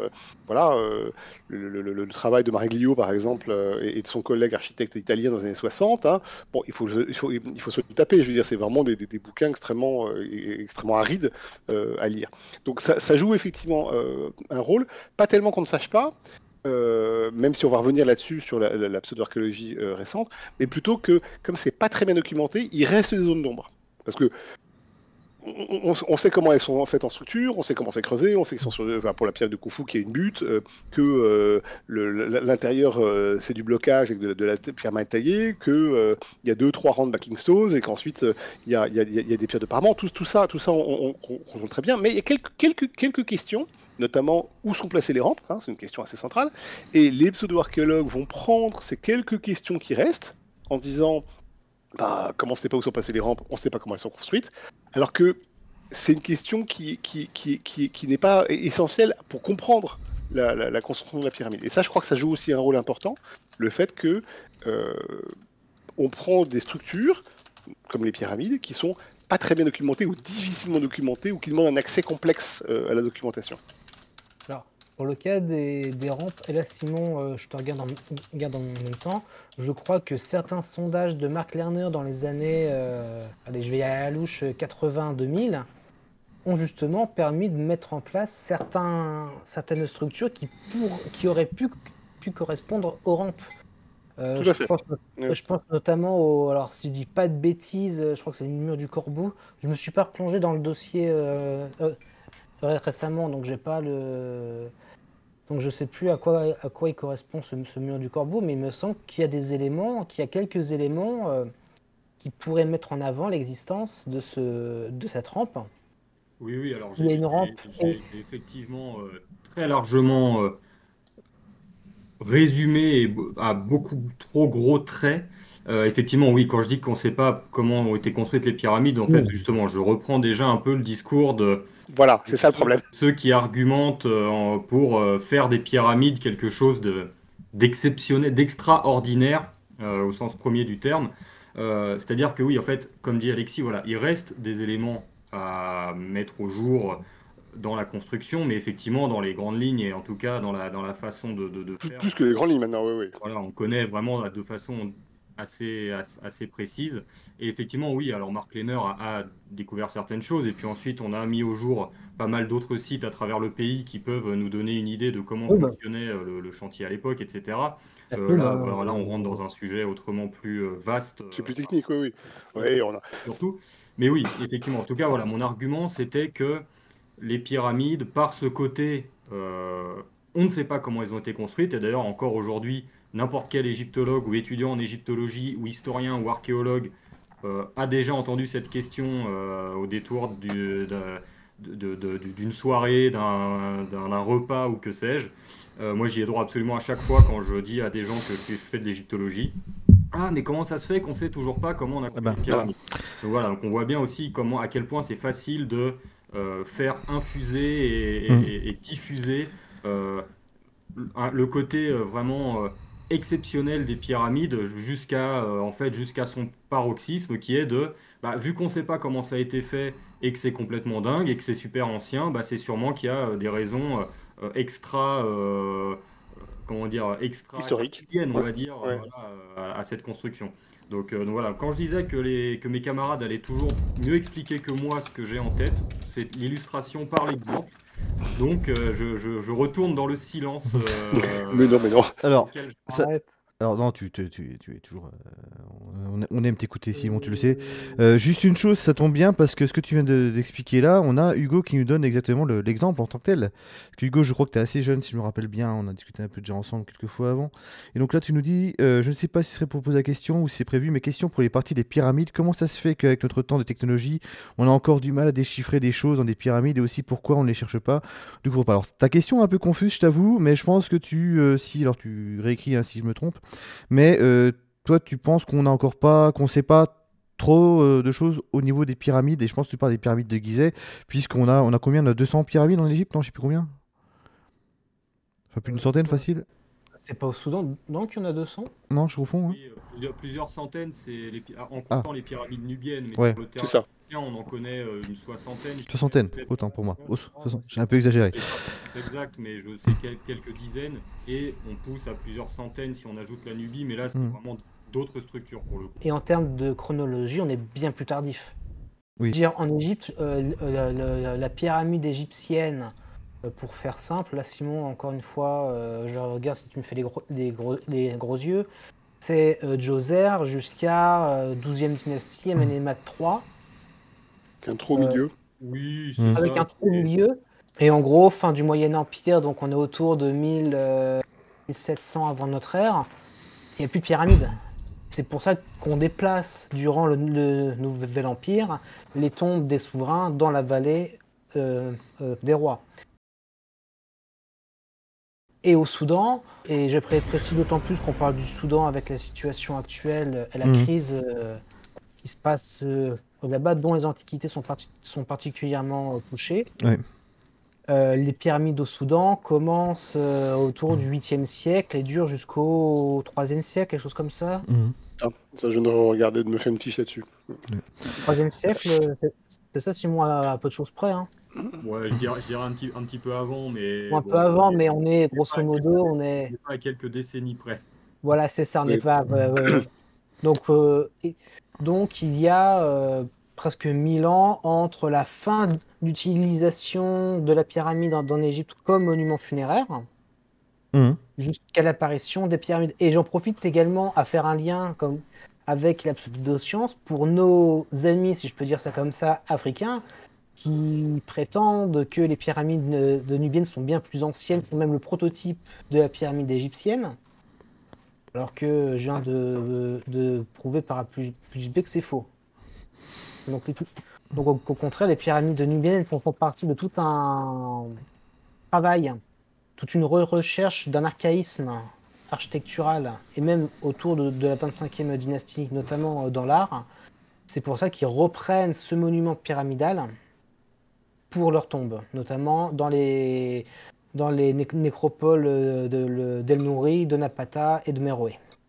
Le travail de Mariglio, par exemple, et de son collègue architecte italien dans les années 60, hein, bon, il faut se le taper, je veux dire, c'est vraiment des bouquins extrêmement arides à lire. Donc ça joue effectivement un rôle, pas tellement qu'on ne sache pas, même si on va revenir là-dessus sur la pseudo-archéologie récente, mais plutôt que, comme c'est pas très bien documenté, il reste des zones d'ombre. Parce que on sait comment elles sont faites en structure, on sait comment c'est creusé, on sait qu'ils sont pour la pierre de Khufu qui a une butte, que l'intérieur c'est du blocage avec de la pierre mal taillée, que il y a 2-3 rangs de backing stones et qu'ensuite il y a des pierres de parement. Tout ça on comprend très bien, mais il y a quelques questions, notamment où sont placées les rampes, hein, c'est une question assez centrale, et les pseudo-archéologues vont prendre ces quelques questions qui restent en disant comment on ne sait pas où sont passées les rampes, on ne sait pas comment elles sont construites, alors que c'est une question qui n'est pas essentielle pour comprendre la construction de la pyramide. Et ça, je crois que ça joue aussi un rôle important, le fait que on prend des structures, comme les pyramides, qui sont pas très bien documentées ou difficilement documentées ou qui demandent un accès complexe à la documentation. Alors, pour le cas des rampes, et là Simon, je te regarde en même temps, je crois que certains sondages de Mark Lerner dans les années, allez, je vais y aller à la louche, 80-2000, ont justement permis de mettre en place certaines structures qui auraient pu correspondre aux rampes. Tout à fait. Je pense notamment alors si je dis pas de bêtises, je crois que c'est le mur du Corbeau. Je me suis pas replongé dans le dossier récemment, donc j'ai pas donc je sais plus à quoi il correspond ce mur du Corbeau, mais il me semble qu'il y a quelques éléments qui pourraient mettre en avant l'existence de cette rampe. Oui, alors Il y a une rampe. j'ai effectivement très largement résumé et à beaucoup trop gros traits. Effectivement, oui, quand je dis qu'on ne sait pas comment ont été construites les pyramides, en fait, justement, je reprends déjà un peu le discours Voilà, c'est ça le problème. Ceux qui argumentent pour faire des pyramides quelque chose d'exceptionnel, d'extraordinaire, au sens premier du terme. C'est-à-dire que oui, en fait, comme dit Alexis, voilà, il reste des éléments à mettre au jour dans la construction, mais effectivement dans les grandes lignes et en tout cas dans la façon de faire. Plus que les grandes lignes maintenant, oui. Voilà, on connaît vraiment de façon assez précise. Et effectivement, oui, alors Mark Lehner a découvert certaines choses, et puis ensuite on a mis au jour pas mal d'autres sites à travers le pays qui peuvent nous donner une idée de comment fonctionnait le chantier à l'époque, etc. Là, on rentre dans un sujet autrement plus vaste. C'est plus technique, oui. Oui, on a... Surtout. Mais oui, effectivement, en tout cas, voilà, mon argument, c'était que les pyramides, par ce côté, on ne sait pas comment elles ont été construites, et d'ailleurs, encore aujourd'hui, n'importe quel égyptologue ou étudiant en égyptologie ou historien ou archéologue a déjà entendu cette question au détour d'une soirée, d'un repas ou que sais-je. Moi, j'y ai droit absolument à chaque fois quand je dis à des gens que je fais de l'égyptologie. Ah, mais comment ça se fait qu'on sait toujours pas comment on a construit les pyramides? Donc voilà, donc on voit bien aussi à quel point c'est facile de faire infuser et diffuser le côté vraiment exceptionnel des pyramides jusqu'à son paroxysme qui est vu qu'on ne sait pas comment ça a été fait et que c'est complètement dingue et que c'est super ancien, c'est sûrement qu'il y a des raisons extra historique, on va dire, à cette construction. Donc voilà, quand je disais que mes camarades allaient toujours mieux expliquer que moi ce que j'ai en tête, c'est l'illustration par l'exemple. Donc je retourne dans le silence. Mais non. Alors, non, tu es toujours. On aime t'écouter, Simon, tu le sais. Juste une chose, ça tombe bien parce que ce que tu viens d'expliquer là, on a Hugo qui nous donne exactement l'exemple en tant que tel. Parce que Hugo, je crois que tu es assez jeune, si je me rappelle bien. On a discuté un peu déjà ensemble quelques fois avant. Et donc là, tu nous dis, je ne sais pas si ce serait pour poser la question ou si c'est prévu, mais question pour les parties des pyramides. Comment ça se fait qu'avec notre temps de technologie, on a encore du mal à déchiffrer des choses dans des pyramides et aussi pourquoi on ne les cherche pas? Du coup, alors, ta question est un peu confuse, je t'avoue, mais je pense que tu réécris hein, si je me trompe. Mais toi, tu penses qu'on ne sait pas trop de choses au niveau des pyramides, et je pense que tu parles des pyramides de Gizeh, puisqu'on a combien? On a 200 pyramides en Égypte? Non, je sais plus combien. Enfin, plus d'une centaine facile. C'est pas au Soudan, non, qu'il y en a 200? Non, je confonds. Hein. Oui, plusieurs centaines, en comptant les pyramides nubiennes, mais ouais. sur le terrain on en connaît une soixantaine. Soixantaine, autant pour moi. J'ai un peu exagéré. Exact, mais je sais quelques dizaines, et on pousse à plusieurs centaines si on ajoute la Nubie, mais là c'est vraiment d'autres structures pour le coup. Et en termes de chronologie, on est bien plus tardif. Oui. Dire en Égypte, la pyramide égyptienne, pour faire simple, là Simon, encore une fois, je regarde si tu me fais les gros yeux, c'est Djoser jusqu'à 12e dynastie, Amenemhat III. Un trou au milieu. Oui, avec ça, un trou au milieu. Et en gros, fin du Moyen Empire, donc on est autour de 1700 avant notre ère, il n'y a plus de pyramide. C'est pour ça qu'on déplace durant le Nouvel Empire les tombes des souverains dans la vallée des rois. Et au Soudan, et je précise d'autant plus qu'on parle du Soudan avec la situation actuelle et la crise qui se passe là-bas, dont les antiquités sont particulièrement touchées. Oui. Les pyramides au Soudan commencent autour du 8e siècle et durent jusqu'au 3e siècle, quelque chose comme ça. Ah, ça, je ne regardais de me faire une fiche là-dessus. 3e siècle, c'est ça, Simon, à peu de choses près. Hein. Ouais, je dirais un petit peu avant, mais... Un peu avant, mais on est, grosso modo, on est pas à quelques décennies près. Voilà, c'est ça, on n'est pas... Donc, il y a presque 1000 ans entre la fin d'utilisation de la pyramide en Égypte comme monument funéraire, jusqu'à l'apparition des pyramides. Et j'en profite également à faire un lien avec la pseudoscience pour nos amis, si je peux dire ça comme ça, africains, qui prétendent que les pyramides de nubiennes sont bien plus anciennes, sont même le prototype de la pyramide égyptienne, alors que je viens de prouver par A plus B que c'est faux. Donc au contraire, les pyramides nubiennes font partie de tout un travail, toute une recherche d'un archaïsme architectural, et même autour de la 25e dynastie, notamment dans l'art. C'est pour ça qu'ils reprennent ce monument pyramidal pour leurs tombes, notamment dans les nécropoles d'El Nouri, de Napata et de Meroé.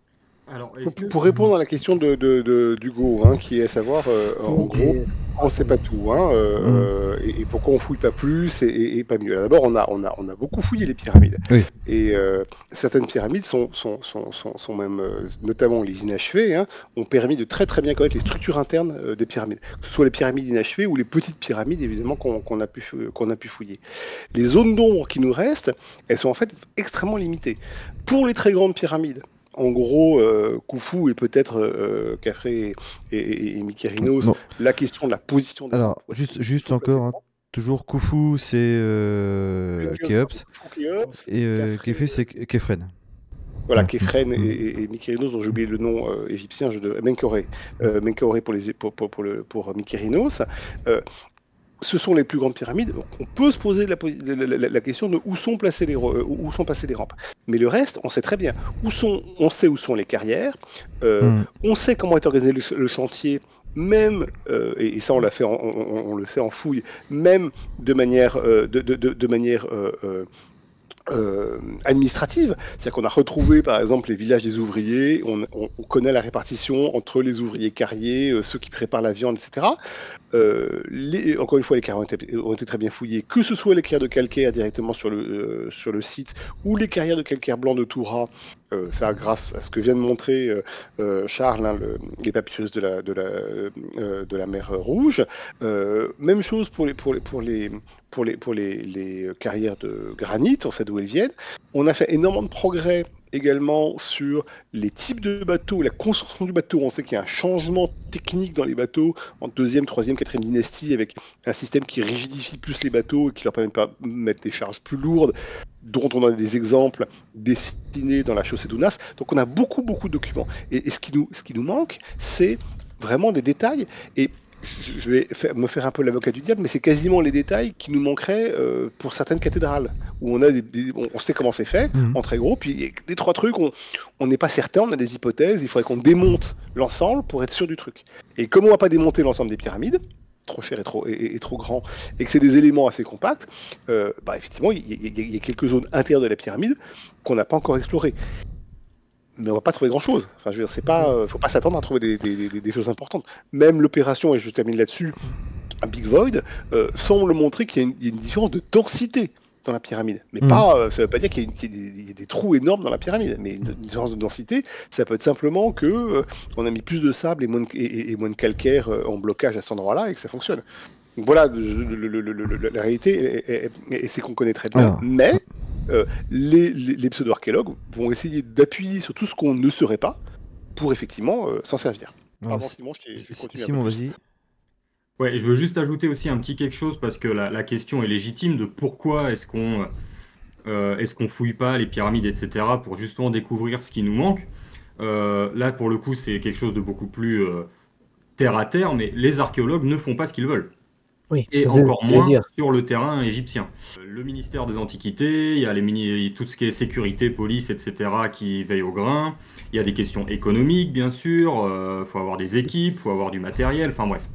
Alors, Pour répondre à la question d'Hugo, hein, qui est à savoir, en gros, on ne sait pas tout, hein, et pourquoi on fouille pas plus et pas mieux. D'abord, on a beaucoup fouillé les pyramides. Oui. Et certaines pyramides sont même, notamment les inachevées, hein, ont permis de très très bien connaître les structures internes des pyramides. Que ce soit les pyramides inachevées ou les petites pyramides, évidemment, qu'on a pu fouiller. Les zones d'ombre qui nous restent, elles sont en fait extrêmement limitées. Pour les très grandes pyramides, en gros, Khufu et peut-être Khafre et Mykérinos, Bon. la question de la position des Alors, rampes, juste encore, hein, toujours Khufu, c'est Khéops, Khéops, et Khéphren, c'est Khéphren. voilà, Khéphren et Mykérinos, dont j'ai oublié le nom égyptien, Menkaure. Menkaure pour Mykérinos. Ce sont les plus grandes pyramides. On peut se poser la question de où sont passées les rampes. Mais le reste, on sait très bien. On sait où sont les carrières. On sait comment est organisé le chantier, même, et ça on l'a fait, on le sait en fouille, même de manière, administrative. C'est-à-dire qu'on a retrouvé par exemple les villages des ouvriers, on connaît la répartition entre les ouvriers carriers, ceux qui préparent la viande, etc. Encore une fois, les carrières ont été très bien fouillées, que ce soit les carrières de calcaire directement sur le site ou les carrières de calcaire blanc de Toura. Ça, grâce à ce que vient de montrer Charles, hein, les papyrus de la mer Rouge. Même chose pour les carrières de granit, on sait d'où elles viennent. On a fait énormément de progrès également sur les types de bateaux, la construction du bateau. On sait qu'il y a un changement technique dans les bateaux en 2e, 3e, 4e dynastie, avec un système qui rigidifie plus les bateaux et qui leur permet de mettre des charges plus lourdes, dont on a des exemples dessinés dans la chaussée d'Ounas. Donc on a beaucoup de documents. Et ce qui nous manque, c'est vraiment des détails. Et je vais me faire un peu l'avocat du diable, mais c'est quasiment les détails qui nous manqueraient pour certaines cathédrales, où on a on sait comment c'est fait, en très gros, puis il y a des 3 trucs, on n'est pas certain, on a des hypothèses, il faudrait qu'on démonte l'ensemble pour être sûr du truc. Et comme on ne va pas démonter l'ensemble des pyramides, trop cher et trop grand, et que c'est des éléments assez compacts, effectivement, il y a quelques zones intérieures de la pyramide qu'on n'a pas encore explorées. Mais on va pas trouver grand chose. Enfin, je veux dire, c'est pas, faut pas s'attendre à trouver des choses importantes. Même l'opération, et je termine là-dessus, Big Void, semble montrer qu'il y a une différence de densité dans la pyramide. Mais pas, ça veut pas dire qu'il y a des trous énormes dans la pyramide. Mais une différence de densité, ça peut être simplement que on a mis plus de sable et moins de calcaire en blocage à cet endroit-là et que ça fonctionne. Donc voilà, la réalité, et c'est qu'on connaît très bien. Mais les pseudo-archéologues vont essayer d'appuyer sur tout ce qu'on ne saurait pas pour effectivement s'en servir. Pardon, Simon, Simon, vas-y. Ouais, je veux juste ajouter aussi un petit quelque chose parce que la question est légitime de pourquoi est-ce qu'on fouille pas les pyramides, etc., pour justement découvrir ce qui nous manque. Là, pour le coup, c'est quelque chose de beaucoup plus terre à terre, mais les archéologues ne font pas ce qu'ils veulent. Oui, et encore moins sur le terrain égyptien. Le ministère des Antiquités, il y a tout ce qui est sécurité, police, etc., qui veille au grain. Il y a des questions économiques, bien sûr. Faut avoir des équipes, faut avoir du matériel, enfin bref.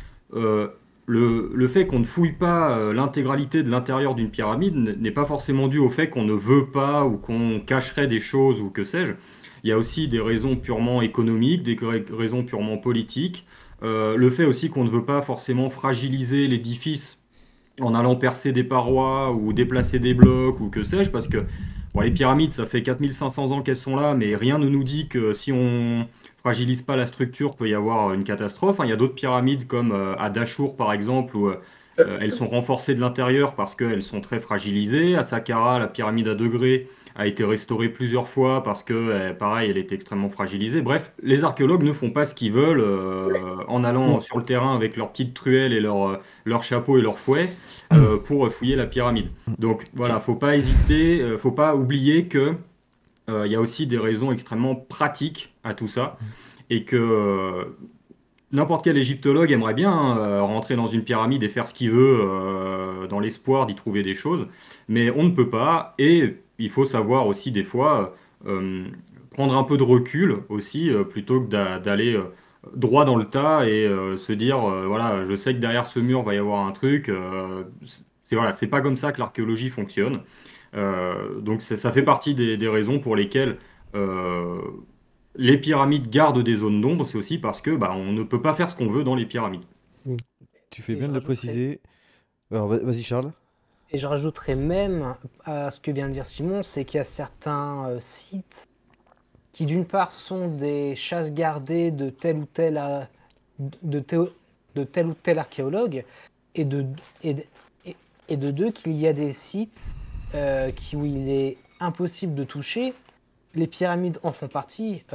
Le fait qu'on ne fouille pas l'intégralité de l'intérieur d'une pyramide n'est pas forcément dû au fait qu'on ne veut pas ou qu'on cacherait des choses ou que sais-je. Il y a aussi des raisons purement économiques, des raisons purement politiques. Le fait aussi qu'on ne veut pas forcément fragiliser l'édifice en allant percer des parois ou déplacer des blocs ou que sais-je, parce que bon, les pyramides, ça fait 4500 ans qu'elles sont là, mais rien ne nous dit que si on fragilise pas la structure, peut y avoir une catastrophe. Il y a d'autres pyramides comme à Dachour par exemple, où elles sont renforcées de l'intérieur parce qu'elles sont très fragilisées. À Saqqara, la pyramide à degrés a été restaurée plusieurs fois parce que, pareil, elle était extrêmement fragilisée. Bref, les archéologues ne font pas ce qu'ils veulent en allant sur le terrain avec leurs petites truelles et leur chapeau et leur fouet pour fouiller la pyramide. Donc voilà, faut pas hésiter, faut pas oublier que il y a aussi des raisons extrêmement pratiques à tout ça et que n'importe quel égyptologue aimerait bien rentrer dans une pyramide et faire ce qu'il veut dans l'espoir d'y trouver des choses, mais on ne peut pas et il faut savoir aussi des fois prendre un peu de recul aussi plutôt que d'aller droit dans le tas et se dire voilà, je sais que derrière ce mur va y avoir un truc. C'est pas comme ça que l'archéologie fonctionne. Donc ça fait partie des raisons pour lesquelles les pyramides gardent des zones d'ombre, c'est aussi parce que on ne peut pas faire ce qu'on veut dans les pyramides. Tu fais Et bien je de le rajouterais- préciser. Alors, vas-y, Charles. Et je rajouterais même à ce que vient de dire Simon, c'est qu'il y a certains sites qui d'une part sont des chasses gardées de tel ou tel, de, théo- de tel ou tel archéologue, et et de deux qu'il y a des sites où il est impossible de toucher. Les pyramides en font partie.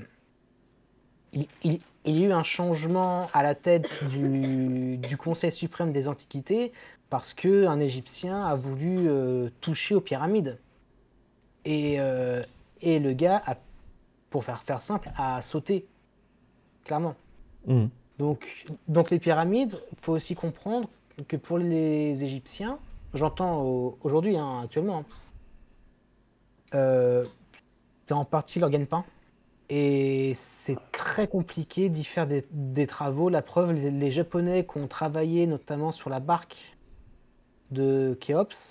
Il y a eu un changement à la tête du Conseil suprême des Antiquités parce qu'un Égyptien a voulu toucher aux pyramides. Et, euh, et le gars, pour faire simple, a sauté, clairement. Mhm. Donc les pyramides, il faut aussi comprendre que pour les Égyptiens, j'entends aujourd'hui, hein, actuellement, c'est en partie leur gagne-pain. Et c'est très compliqué d'y faire des travaux. La preuve, les Japonais qui ont travaillé notamment sur la barque de Khéops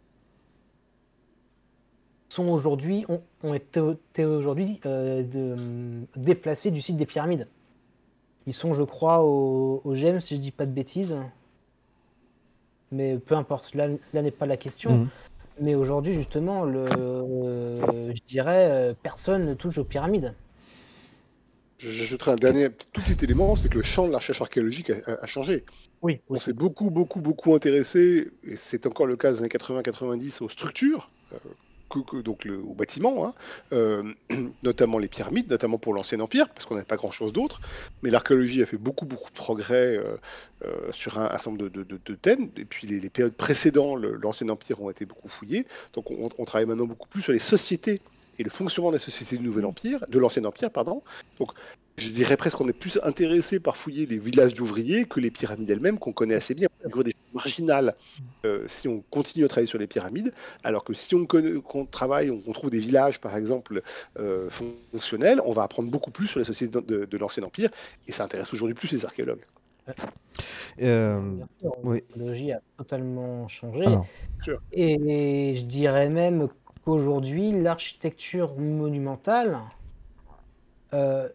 ont été aujourd'hui déplacés du site des pyramides. Ils sont, je crois, au GEM, si je dis pas de bêtises. Mais peu importe, là n'est pas la question. Mhm. Mais aujourd'hui, justement, je dirais, personne ne touche aux pyramides. J'ajouterai un dernier tout petit élément, c'est que le champ de la recherche archéologique a changé. Oui, On aussi. s'est beaucoup intéressé, et c'est encore le cas des années 80-90, aux structures, donc aux bâtiments, hein, notamment les pyramides, notamment pour l'Ancien Empire, parce qu'on n'avait pas grand-chose d'autre. Mais l'archéologie a fait beaucoup de progrès sur un certain nombre de thèmes. Et puis les périodes précédant l'Ancien Empire ont été beaucoup fouillées. Donc on travaille maintenant beaucoup plus sur les sociétés et le fonctionnement des sociétés du Nouvel Empire, de l'Ancien Empire, pardon. Donc je dirais presque qu'on est plus intéressé par fouiller les villages d'ouvriers que les pyramides elles-mêmes, qu'on connaît assez bien. On découvre des choses marginales si on continue à travailler sur les pyramides, alors que si qu'on travaille, on trouve des villages, par exemple, fonctionnels, on va apprendre beaucoup plus sur les sociétés de l'Ancien Empire, et ça intéresse aujourd'hui plus les archéologues. Bien sûr, Oui. l'archéologie a totalement changé. Alors, Sûr. Et je dirais même qu'aujourd'hui, l'architecture monumentale, euh,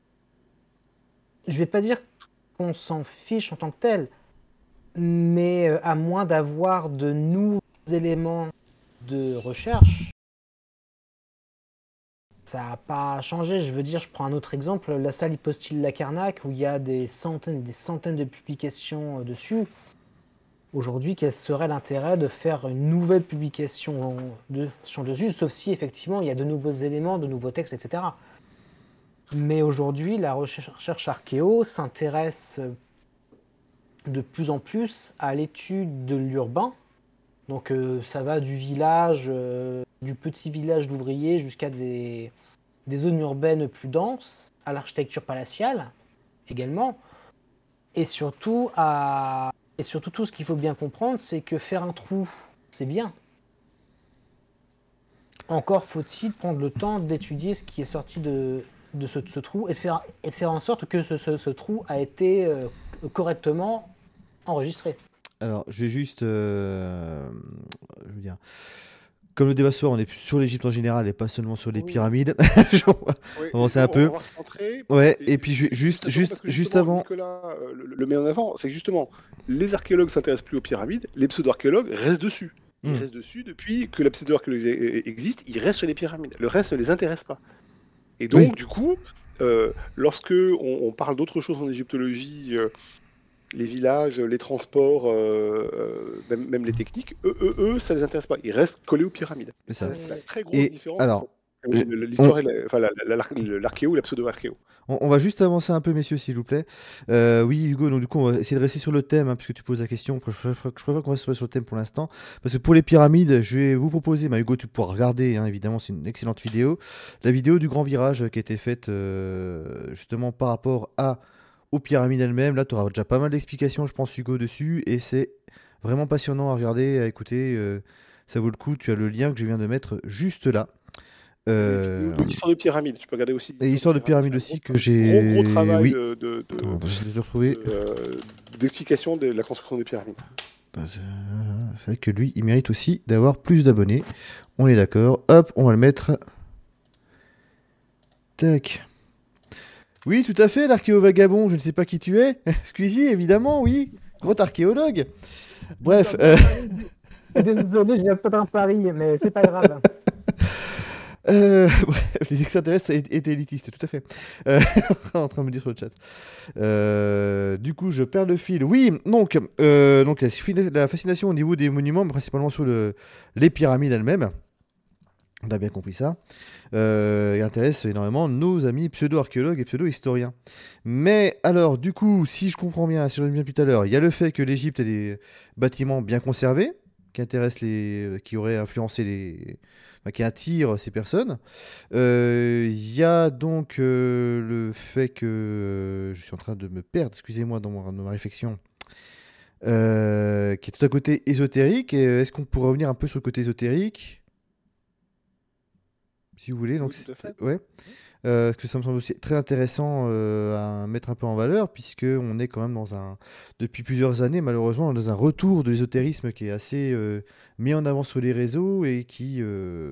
je vais pas dire qu'on s'en fiche en tant que tel, mais à moins d'avoir de nouveaux éléments de recherche, ça n'a pas changé. Je veux dire, je prends un autre exemple, la salle Hypostyle Lacarnac, où il y a des centaines et des centaines de publications dessus. Aujourd'hui, quel serait l'intérêt de faire une nouvelle publication dessus, sauf si effectivement il y a de nouveaux éléments, de nouveaux textes, etc. Mais aujourd'hui, la recherche archéo s'intéresse de plus en plus à l'étude de l'urbain. Donc ça va du village, du petit village d'ouvriers jusqu'à des zones urbaines plus denses, à l'architecture palatiale également. Et surtout, tout ce qu'il faut bien comprendre, c'est que faire un trou, c'est bien. Encore faut-il prendre le temps d'étudier ce qui est sorti de ce trou et de faire en sorte que ce trou a été correctement enregistré. alors, je vais juste, je veux dire, comme le débat ce soir, on est sur l'Égypte en général et pas seulement sur les Oui. pyramides. Oui, Avancer un peu. On va recentrer. Ouais, et puis parce que juste justement, avant. Nicolas le met en avant, c'est que justement, les archéologues s'intéressent plus aux pyramides, les pseudo-archéologues restent dessus. Ils restent dessus depuis que la pseudo-archéologie existe, ils restent sur les pyramides. Le reste ne les intéresse pas. Et donc, Oui. du coup, lorsque on parle d'autre chose en égyptologie, les villages, les transports, même les techniques, eux, ça les intéresse pas. Ils restent collés aux pyramides. C'est ça. C'est la très grosse Et différence alors, entre l'histoire et l'archéo et la pseudo-archéo. on va juste avancer un peu, messieurs, s'il vous plaît. Oui, Hugo, donc du coup, on va essayer de rester sur le thème, hein, puisque tu poses la question. Je préfère qu'on reste sur le thème pour l'instant. Parce que pour les pyramides, je vais vous proposer, Hugo, tu pourras regarder, hein, évidemment, c'est une excellente vidéo. La vidéo du grand virage qui a été faite justement par rapport aux pyramides elles-mêmes. Là, tu auras déjà pas mal d'explications, je pense, Hugo, dessus. Et c'est vraiment passionnant à regarder, à écouter. Ça vaut le coup. Tu as le lien que je viens de mettre juste là. Histoire de pyramide, tu peux regarder aussi. Et histoire de pyramide aussi que j'ai. Gros travail Oui. Attends, je vais retrouver. D'explication de la construction des pyramides. C'est vrai que lui, il mérite aussi d'avoir plus d'abonnés. On est d'accord. Hop, on va le mettre. Tac. Oui, tout à fait, l'archéo-vagabond, je ne sais pas qui tu es. Squeezie, évidemment, oui. Gros archéologue. Bref. Désolé, je viens peut-être un pari, mais c'est pas grave. Bref, les extraterrestres étaient élitistes, tout à fait. En train de me dire sur le chat. Du coup, je perds le fil. Oui, donc la fascination au niveau des monuments, principalement sur les pyramides elles-mêmes. On a bien compris ça. Et intéresse énormément nos amis pseudo-archéologues et pseudo-historiens. Mais alors, du coup, si je comprends bien, si je reviens bien tout à l'heure, il y a le fait que l'Égypte ait des bâtiments bien conservés, qui auraient influencé qui attirent ces personnes. Il y a donc le fait que je suis en train de me perdre, excusez-moi, dans ma réflexion. Qui est tout à côté ésotérique. Et est-ce qu'on pourrait revenir un peu sur le côté ésotérique? Si vous voulez, donc Oui, tout à fait. ouais. Parce que ça me semble aussi très intéressant à mettre un peu en valeur, puisque on est quand même depuis plusieurs années, malheureusement, dans un retour de l'ésotérisme qui est assez mis en avant sur les réseaux et qui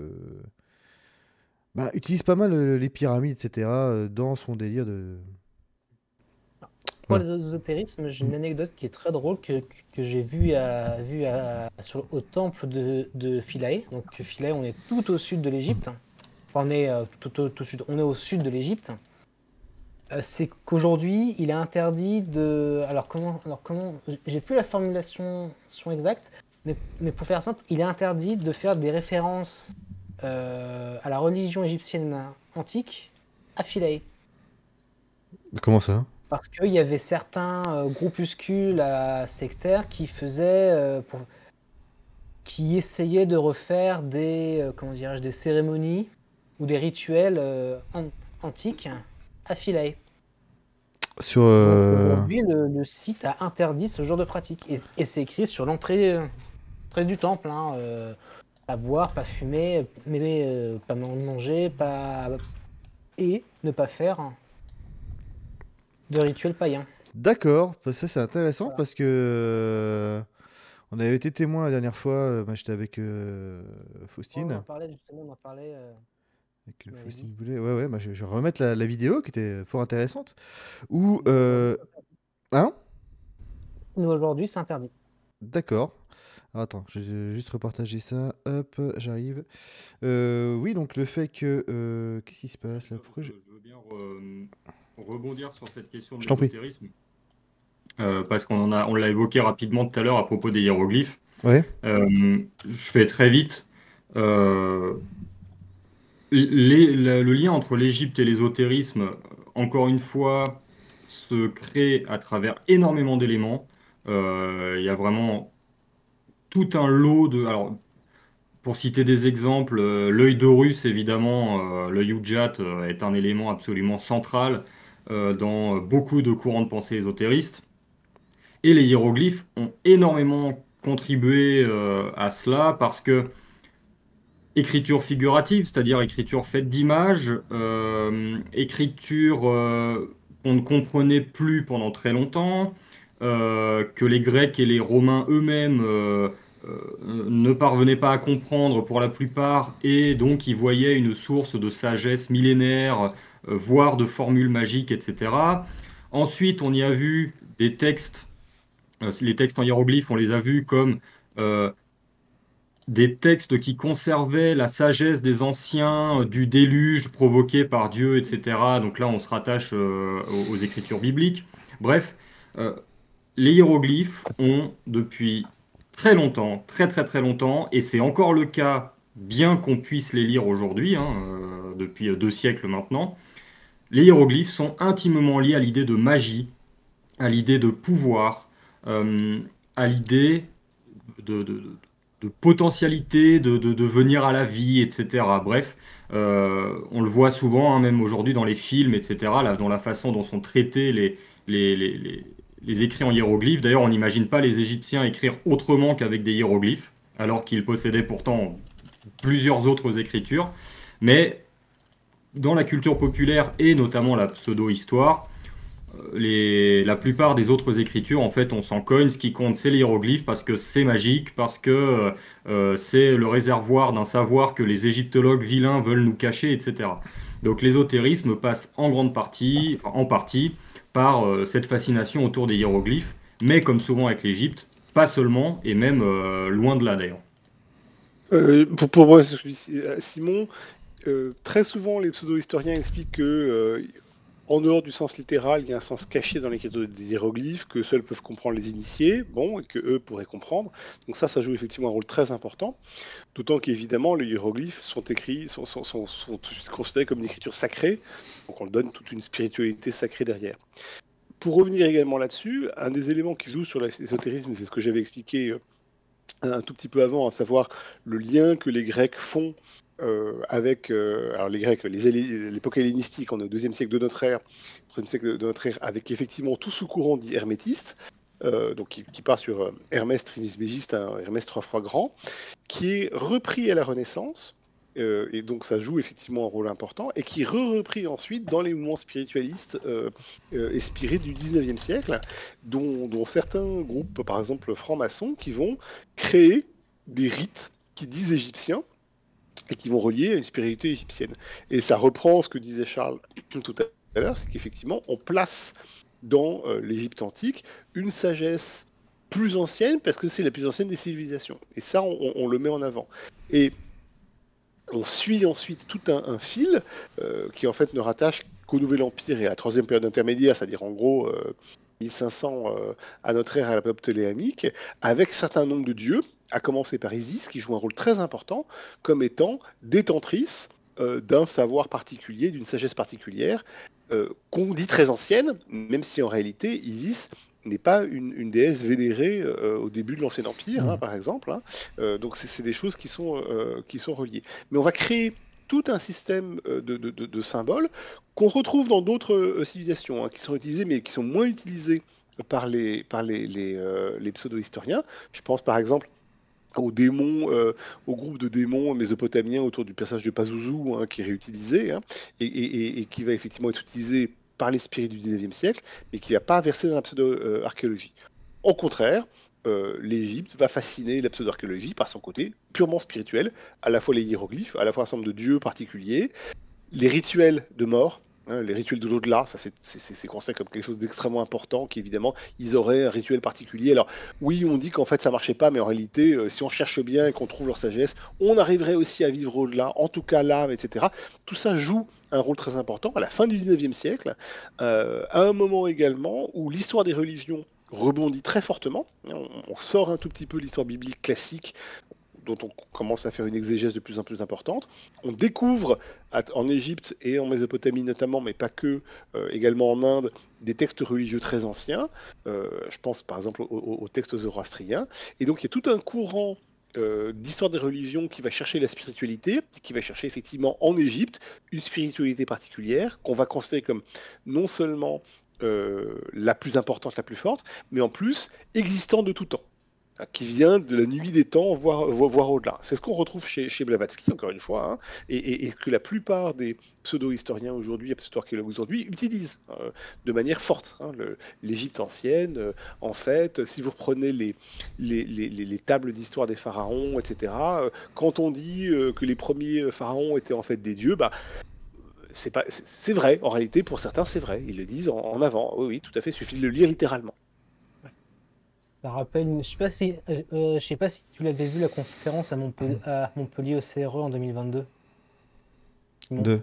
utilise pas mal les pyramides, etc., dans son délire de. Pour Voilà. l'ésotérisme, j'ai une anecdote qui est très drôle que j'ai vue au temple de Philae. Donc Philae, on est tout au sud de l'Égypte. Enfin, on est tout au sud. On est au sud de l'Égypte. C'est qu'aujourd'hui, il est interdit de. Alors comment j'ai plus la formulation exacte, mais pour faire simple, il est interdit de faire des références à la religion égyptienne antique à Philae. Comment ça? Parce qu'il y avait certains groupuscules sectaires qui essayaient de refaire des cérémonies ou des rituels antiques à Philae. Sur. Donc aujourd'hui, le site a interdit ce genre de pratique. Et c'est écrit sur l'entrée du temple. Pas boire, pas fumer, mais pas manger, et ne pas faire de rituels païens. D'accord, ça c'est intéressant Voilà. parce que on avait été témoin la dernière fois. J'étais avec Faustine. On en parlait justement, Avec tu m'avais Faustine dit. Boulet. Ouais, je vais remettre la vidéo qui était fort intéressante. Où. Hein? Nous aujourd'hui, c'est interdit. D'accord. Alors, attends, je vais juste repartager ça. Hop, j'arrive. Oui, donc le fait que. Qu'est-ce qui se passe là? Pourquoi Je veux bien rebondir sur cette question de Je t'en prie. l'ésotérisme. Parce qu'on l'a évoqué rapidement tout à l'heure à propos des hiéroglyphes. Ouais. Je fais très vite. Le lien entre l'Égypte et l'ésotérisme, encore une fois, se crée à travers énormément d'éléments. Il y a vraiment tout un lot de... Alors, pour citer des exemples, l'œil d'Horus, évidemment, l'œil Ujjat est un élément absolument central dans beaucoup de courants de pensée ésotéristes. Et les hiéroglyphes ont énormément contribué à cela parce que écriture figurative, c'est-à-dire écriture faite d'images, écriture qu'on ne comprenait plus pendant très longtemps, que les Grecs et les Romains eux-mêmes ne parvenaient pas à comprendre pour la plupart, et donc ils voyaient une source de sagesse millénaire, voire de formules magiques, etc. Ensuite, on y a vu des textes, les textes en hiéroglyphes, on les a vus comme des textes qui conservaient la sagesse des anciens, du déluge provoqué par Dieu, etc. Donc là, on se rattache aux écritures bibliques. Bref, les hiéroglyphes ont depuis très longtemps, très très très longtemps, et c'est encore le cas, bien qu'on puisse les lire aujourd'hui, depuis 2 siècles maintenant, les hiéroglyphes sont intimement liés à l'idée de magie, à l'idée de pouvoir, à l'idée de potentialité, de venir à la vie, etc. Bref, on le voit souvent, même aujourd'hui dans les films, etc., là, dans la façon dont sont traités les écrits en hiéroglyphes. D'ailleurs, on n'imagine pas les Égyptiens écrire autrement qu'avec des hiéroglyphes, alors qu'ils possédaient pourtant plusieurs autres écritures. Mais dans la culture populaire, et notamment la pseudo-histoire, la plupart des autres écritures, en fait, on s'en cogne. Ce qui compte, c'est les hiéroglyphes parce que c'est magique, parce que c'est le réservoir d'un savoir que les égyptologues vilains veulent nous cacher, etc. Donc l'ésotérisme passe en grande partie, enfin, en partie, par cette fascination autour des hiéroglyphes, mais comme souvent avec l'Égypte, pas seulement, et même loin de là d'ailleurs. Pour moi, Simon, très souvent, les pseudo-historiens expliquent que, en dehors du sens littéral, il y a un sens caché dans l'écriture des hiéroglyphes que seuls peuvent comprendre les initiés, bon, et que eux pourraient comprendre. Donc ça joue effectivement un rôle très important. D'autant qu'évidemment, les hiéroglyphes sont écrits, sont considérés comme une écriture sacrée, donc on leur donne toute une spiritualité sacrée derrière. Pour revenir également là-dessus, un des éléments qui joue sur l'ésotérisme, c'est ce que j'avais expliqué un tout petit peu avant, à savoir le lien que les Grecs font avec alors les Grecs, l'époque hellénistique, on est au 2e siècle de notre ère, 3e siècle de notre ère, avec effectivement tout ce courant dit hermétiste, donc qui part sur Hermès Trismégiste, Hermès 3 fois grand, qui est repris à la Renaissance. Et donc ça joue effectivement un rôle important, et qui est repris ensuite dans les mouvements spiritualistes inspirés du 19e siècle, dont certains groupes, par exemple francs-maçons, qui vont créer des rites qui disent égyptiens, et qui vont relier à une spiritualité égyptienne. Et ça reprend ce que disait Charles tout à l'heure, c'est qu'effectivement on place dans l'Égypte antique une sagesse plus ancienne, parce que c'est la plus ancienne des civilisations. Et ça, on le met en avant. Et on suit ensuite tout un fil qui en fait ne rattache qu'au Nouvel Empire et à la 3e période intermédiaire, c'est-à-dire en gros 1500 à notre ère, à la période ptolémique, avec un certain nombre de dieux, à commencer par Isis, qui joue un rôle très important comme étant détentrice d'un savoir particulier, d'une sagesse particulière, qu'on dit très ancienne, même si en réalité Isis n'est pas une déesse vénérée au début de l'Ancien Empire, par exemple. Donc c'est des choses qui sont reliées. Mais on va créer tout un système de symboles qu'on retrouve dans d'autres civilisations, qui sont utilisés, mais qui sont moins utilisés par les pseudo-historiens. Je pense par exemple aux démons, au groupe de démons mésopotamiens autour du personnage de Pazuzu, qui est réutilisé, et qui va effectivement être utilisé par les spirites du 19e siècle, mais qui ne va pas verser dans la pseudo-archéologie. Au contraire, l'Égypte va fasciner la pseudo-archéologie par son côté purement spirituel, à la fois les hiéroglyphes, à la fois un certain nombre de dieux particuliers, les rituels de mort, les rituels de l'au-delà, ça c'est considéré comme quelque chose d'extrêmement important, qu'évidemment, ils auraient un rituel particulier. Alors oui, on dit qu'en fait ça marchait pas, mais en réalité, si on cherche bien et qu'on trouve leur sagesse, on arriverait aussi à vivre au-delà, en tout cas l'âme, etc. Tout ça joue un rôle très important à la fin du 19e siècle, à un moment également où l'histoire des religions rebondit très fortement. On sort un tout petit peu de l'histoire biblique classique, dont on commence à faire une exégèse de plus en plus importante. On découvre en Égypte et en Mésopotamie notamment, mais pas que, également en Inde, des textes religieux très anciens. Je pense par exemple aux textes zoroastriens. Et donc il y a tout un courant d'histoire des religions qui va chercher la spiritualité, qui va chercher effectivement en Égypte une spiritualité particulière qu'on va considérer comme non seulement la plus importante, la plus forte, mais en plus existant de tout temps, qui vient de la nuit des temps, voire au-delà. C'est ce qu'on retrouve chez Blavatsky, encore une fois, et que la plupart des pseudo-historiens aujourd'hui, pseudo-archéologues aujourd'hui, utilisent de manière forte. L'Égypte ancienne, en fait, si vous reprenez les tables d'histoire des pharaons, etc., quand on dit que les premiers pharaons étaient en fait des dieux, c'est vrai, en réalité, pour certains, c'est vrai. Ils le disent en avant. Oui, tout à fait, il suffit de le lire littéralement. Ça rappelle, je sais pas si tu l'avais vu la conférence à Montpellier au CRE en 2022. Simon. Deux.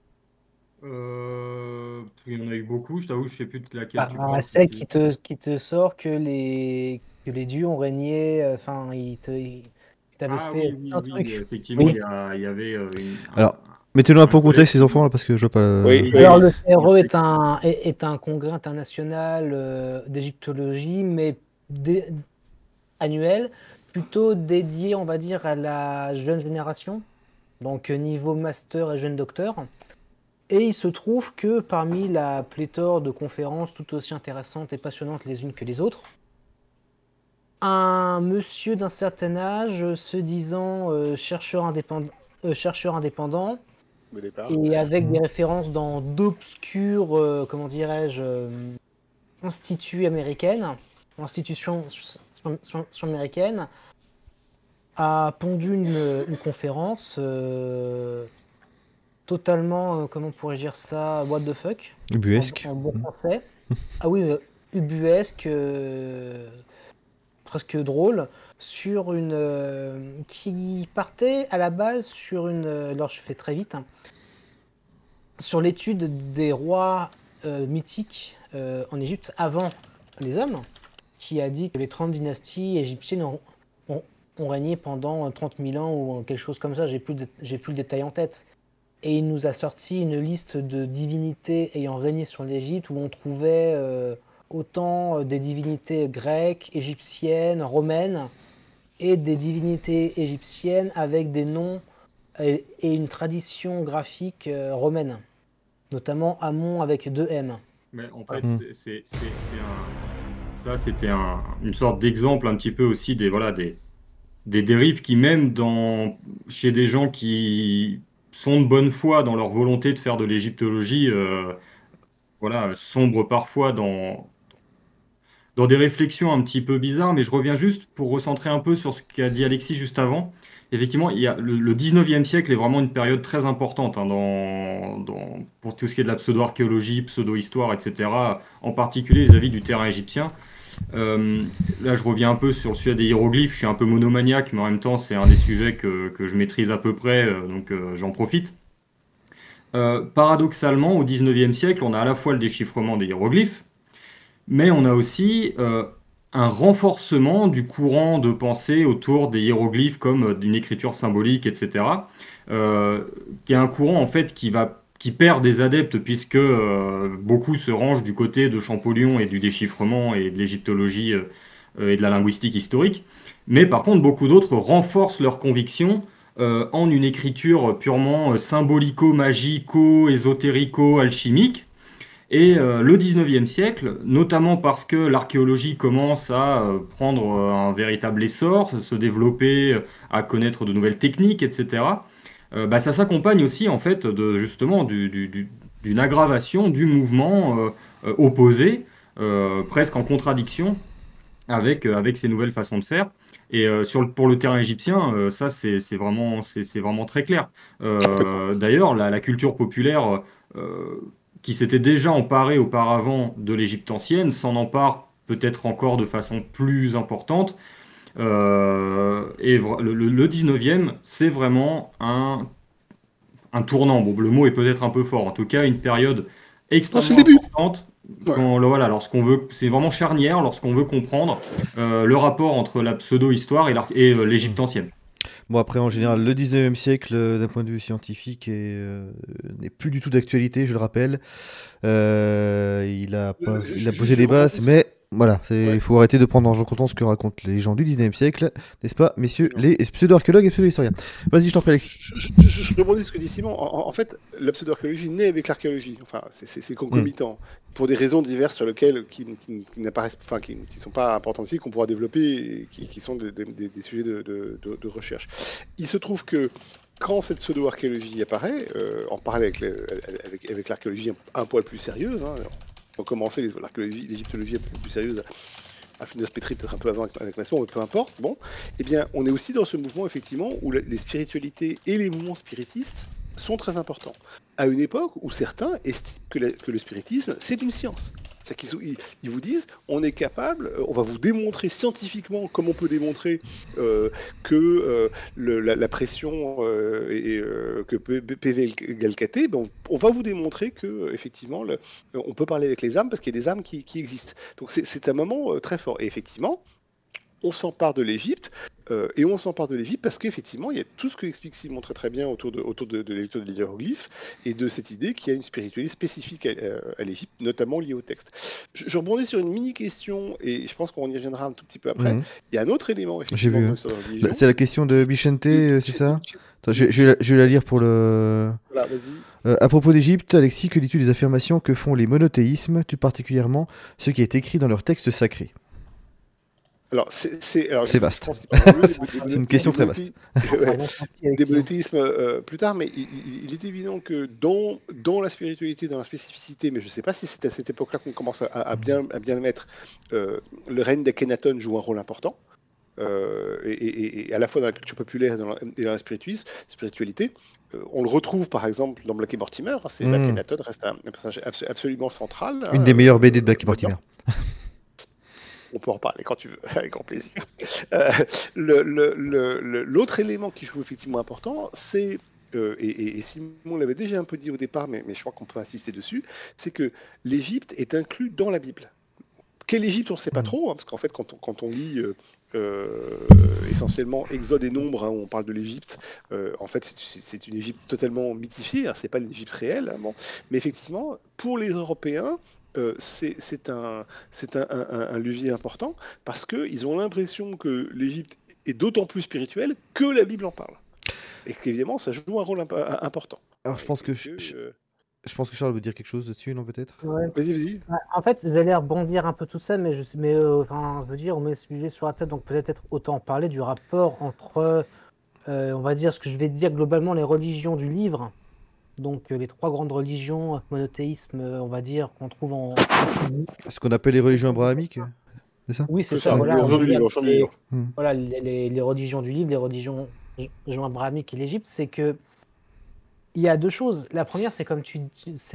Il y en a eu beaucoup, je t'avoue, je sais plus de laquelle tu parles. C'est qui te sort que les dieux ont régné, enfin, t'avais fait un truc. Effectivement, Oui. il y avait Alors, mettez-le un peu en contexte, les enfants, là, parce que je vois pas. Oui. Alors, le CRE est un congrès international d'égyptologie, mais annuel, plutôt dédié, on va dire, à la jeune génération, donc niveau master et jeune docteur. Et il se trouve que parmi la pléthore de conférences tout aussi intéressantes et passionnantes les unes que les autres, un monsieur d'un certain âge se disant chercheur indépendant, Au départ. et avec des références dans d'obscures, comment dirais-je, institution américaine, a pondu une conférence totalement, comment pourrais-je dire ça, what the fuck, Ubuesque. en bon français. Ah oui, ubuesque, presque drôle, sur qui partait à la base sur alors je fais très vite, hein, sur l'étude des rois mythiques en Égypte avant les hommes, qui a dit que les 30 dynasties égyptiennes ont régné pendant 30 000 ans ou quelque chose comme ça, j'ai plus le détail en tête. Et il nous a sorti une liste de divinités ayant régné sur l'Égypte où on trouvait autant des divinités grecques, égyptiennes, romaines et des divinités égyptiennes avec des noms et une tradition graphique romaine, notamment Amon avec 2 M. Mais en fait, ça, c'était une sorte d'exemple un petit peu aussi des dérives qui, même chez des gens qui sont de bonne foi dans leur volonté de faire de l'égyptologie, sombrent parfois dans des réflexions un petit peu bizarres. Mais je reviens juste pour recentrer un peu sur ce qu'a dit Alexis juste avant. Effectivement, le 19e siècle est vraiment une période très importante hein, pour tout ce qui est de la pseudo-archéologie, pseudo-histoire, etc., en particulier les avis du terrain égyptien. Là, je reviens un peu sur le sujet des hiéroglyphes. Je suis un peu monomaniaque, mais en même temps, c'est un des sujets que je maîtrise à peu près, donc j'en profite. Paradoxalement, au 19e siècle, on a à la fois le déchiffrement des hiéroglyphes, mais on a aussi un renforcement du courant de pensée autour des hiéroglyphes comme d'une écriture symbolique, etc., qui est un courant en fait qui perd des adeptes puisque beaucoup se rangent du côté de Champollion et du déchiffrement et de l'égyptologie et de la linguistique historique. Mais par contre, beaucoup d'autres renforcent leurs convictions en une écriture purement symbolico-magico-ésotérico-alchimique. Et le 19e siècle, notamment parce que l'archéologie commence à prendre un véritable essor, se développer, à connaître de nouvelles techniques, etc., ça s'accompagne aussi en fait justement d'une aggravation du mouvement opposé, presque en contradiction avec ces nouvelles façons de faire. Et pour le terrain égyptien, ça c'est vraiment très clair. D'ailleurs, la culture populaire qui s'était déjà emparée auparavant de l'Égypte ancienne s'en empare peut-être encore de façon plus importante. Et le 19e, c'est vraiment un tournant. Bon, le mot est peut-être un peu fort. En tout cas, une période extrêmement importante. Lorsqu'on veut, c'est vraiment charnière lorsqu'on veut comprendre le rapport entre la pseudo-histoire et l'Égypte ancienne. Bon, après, en général, le 19e siècle, d'un point de vue scientifique, n'est plus du tout d'actualité, je le rappelle. Il a posé des bases, mais voilà, il faut arrêter de prendre en compte ce que racontent les gens du 19e siècle, n'est-ce pas, messieurs, les pseudo-archéologues et pseudo-historiens. Vas-y, je t'en prie, Alexis. Je rebondis ce que dit Simon. En fait, la pseudo-archéologie naît avec l'archéologie. Enfin, c'est concomitant. Pour des raisons diverses sur lesquelles qui n'apparaissent, enfin, qui sont pas importantes ici, qu'on pourra développer, et qui sont des sujets de recherche. Il se trouve que quand cette pseudo-archéologie apparaît, en parallèle avec l'archéologie un poil plus sérieuse, hein, on commençait l'égyptologie un peu plus sérieuse à Flinders Petrie, peut-être un peu avant avec Masson, mais peu importe. Bon, eh bien, on est aussi dans ce mouvement, effectivement, où les spiritualités et les mouvements spiritistes sont très importants. À une époque où certains estiment que le spiritisme, c'est une science. C'est-à-dire qu'ils vous disent, on est capable, on va vous démontrer scientifiquement, comme on peut démontrer que la pression que PV égale KT, ben on va vous démontrer que effectivement, on peut parler avec les âmes parce qu'il y a des âmes qui existent. Donc c'est un moment très fort. Et effectivement, on s'empare de l'Égypte, et on s'empare de l'Égypte parce qu'effectivement, il y a tout ce que explique Simon très très bien autour de l'étude des hiéroglyphes et de cette idée qu'il y a une spiritualité spécifique à l'Égypte, notamment liée au texte. Je rebondis sur une mini-question, et je pense qu'on y reviendra un tout petit peu après. Il y a un autre élément, effectivement. J'ai vu. C'est la question de Bichente, c'est ça? Attends, je vais la lire pour le... Voilà, vas-y. À propos d'Égypte, Alexis, que dis-tu des affirmations que font les monothéismes, tout particulièrement ceux qui est écrit dans leurs textes sacrés? Alors, alors, C'est je vaste. pense qu'il parlera mieux C'est une question très vaste. ouais, des Alexis. monothéismes plus tard, mais il est évident que dans la spiritualité, dans la spécificité, mais je ne sais pas si c'est à cette époque-là qu'on commence à bien le mettre, le règne d'Akhenaton joue un rôle important. Et à la fois dans la culture populaire et dans la spiritualité. On le retrouve par exemple dans Black et Mortimer. Akhenaton reste un personnage absolument central. Une des meilleures BD de Black et Mortimer. On peut en reparler quand tu veux, avec grand plaisir. L'autre élément qui joue effectivement important, c'est, et Simon l'avait déjà un peu dit au départ, mais je crois qu'on peut insister dessus, c'est que l'Égypte est inclus dans la Bible. Quelle Égypte, on ne sait pas trop, hein, parce qu'en fait, quand on lit essentiellement Exode et Nombre, hein, où on parle de l'Égypte, en fait, c'est une Égypte totalement mythifiée, hein, c'est pas l'Égypte réelle. Hein, bon. Mais effectivement, pour les Européens, c'est un levier important, parce qu'ils ont l'impression que l'Égypte est d'autant plus spirituelle que la Bible en parle. Et qu'évidemment, ça joue un rôle important. Alors, je pense que Charles veut dire quelque chose dessus, non, peut-être? Ouais. Vas-y. En fait, j'allais rebondir un peu tout ça, mais je veux dire, on met le sujet sur la table, donc peut-être autant parler du rapport entre, on va dire, ce que je vais dire globalement, les religions du livre, donc les trois grandes religions, monothéisme, on va dire, qu'on trouve en... Ce qu'on appelle les religions abrahamiques, c'est ça? Oui, c'est C'est ça, ça, voilà. les on religions va du dire livre, les religions du livre. voilà, les religions du livre, les religions abrahamiques et l'Égypte, c'est que il y a deux choses. La première, c'est comme tu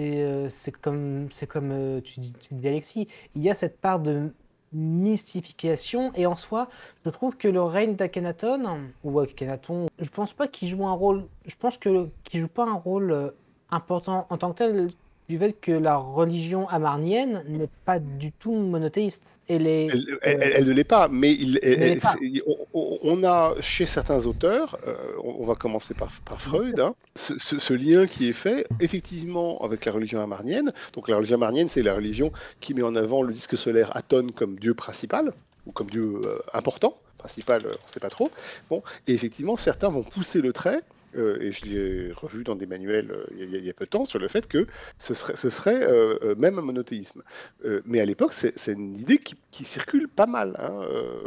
dis, Alexis, il y a cette part de mystification, et en soi, je trouve que le règne d'Akhenaton, ou Akhenaton, je pense pas qu'il joue un rôle, je pense que qu'il joue pas un rôle important en tant que tel, du fait que la religion amarnienne n'est pas du tout monothéiste. Elle Elle ne l'est pas, mais ne l'est pas. on a chez certains auteurs, on va commencer par Freud, hein, ce lien qui est fait effectivement avec la religion amarnienne. Donc la religion amarnienne, c'est la religion qui met en avant le disque solaire Aton comme dieu principal, ou comme dieu important. Principal, on ne sait pas trop. Bon, et effectivement, certains vont pousser le trait. Et je l'ai revu dans des manuels il y a peu de temps sur le fait que ce serait même un monothéisme. Mais à l'époque, c'est une idée qui circule pas mal, hein,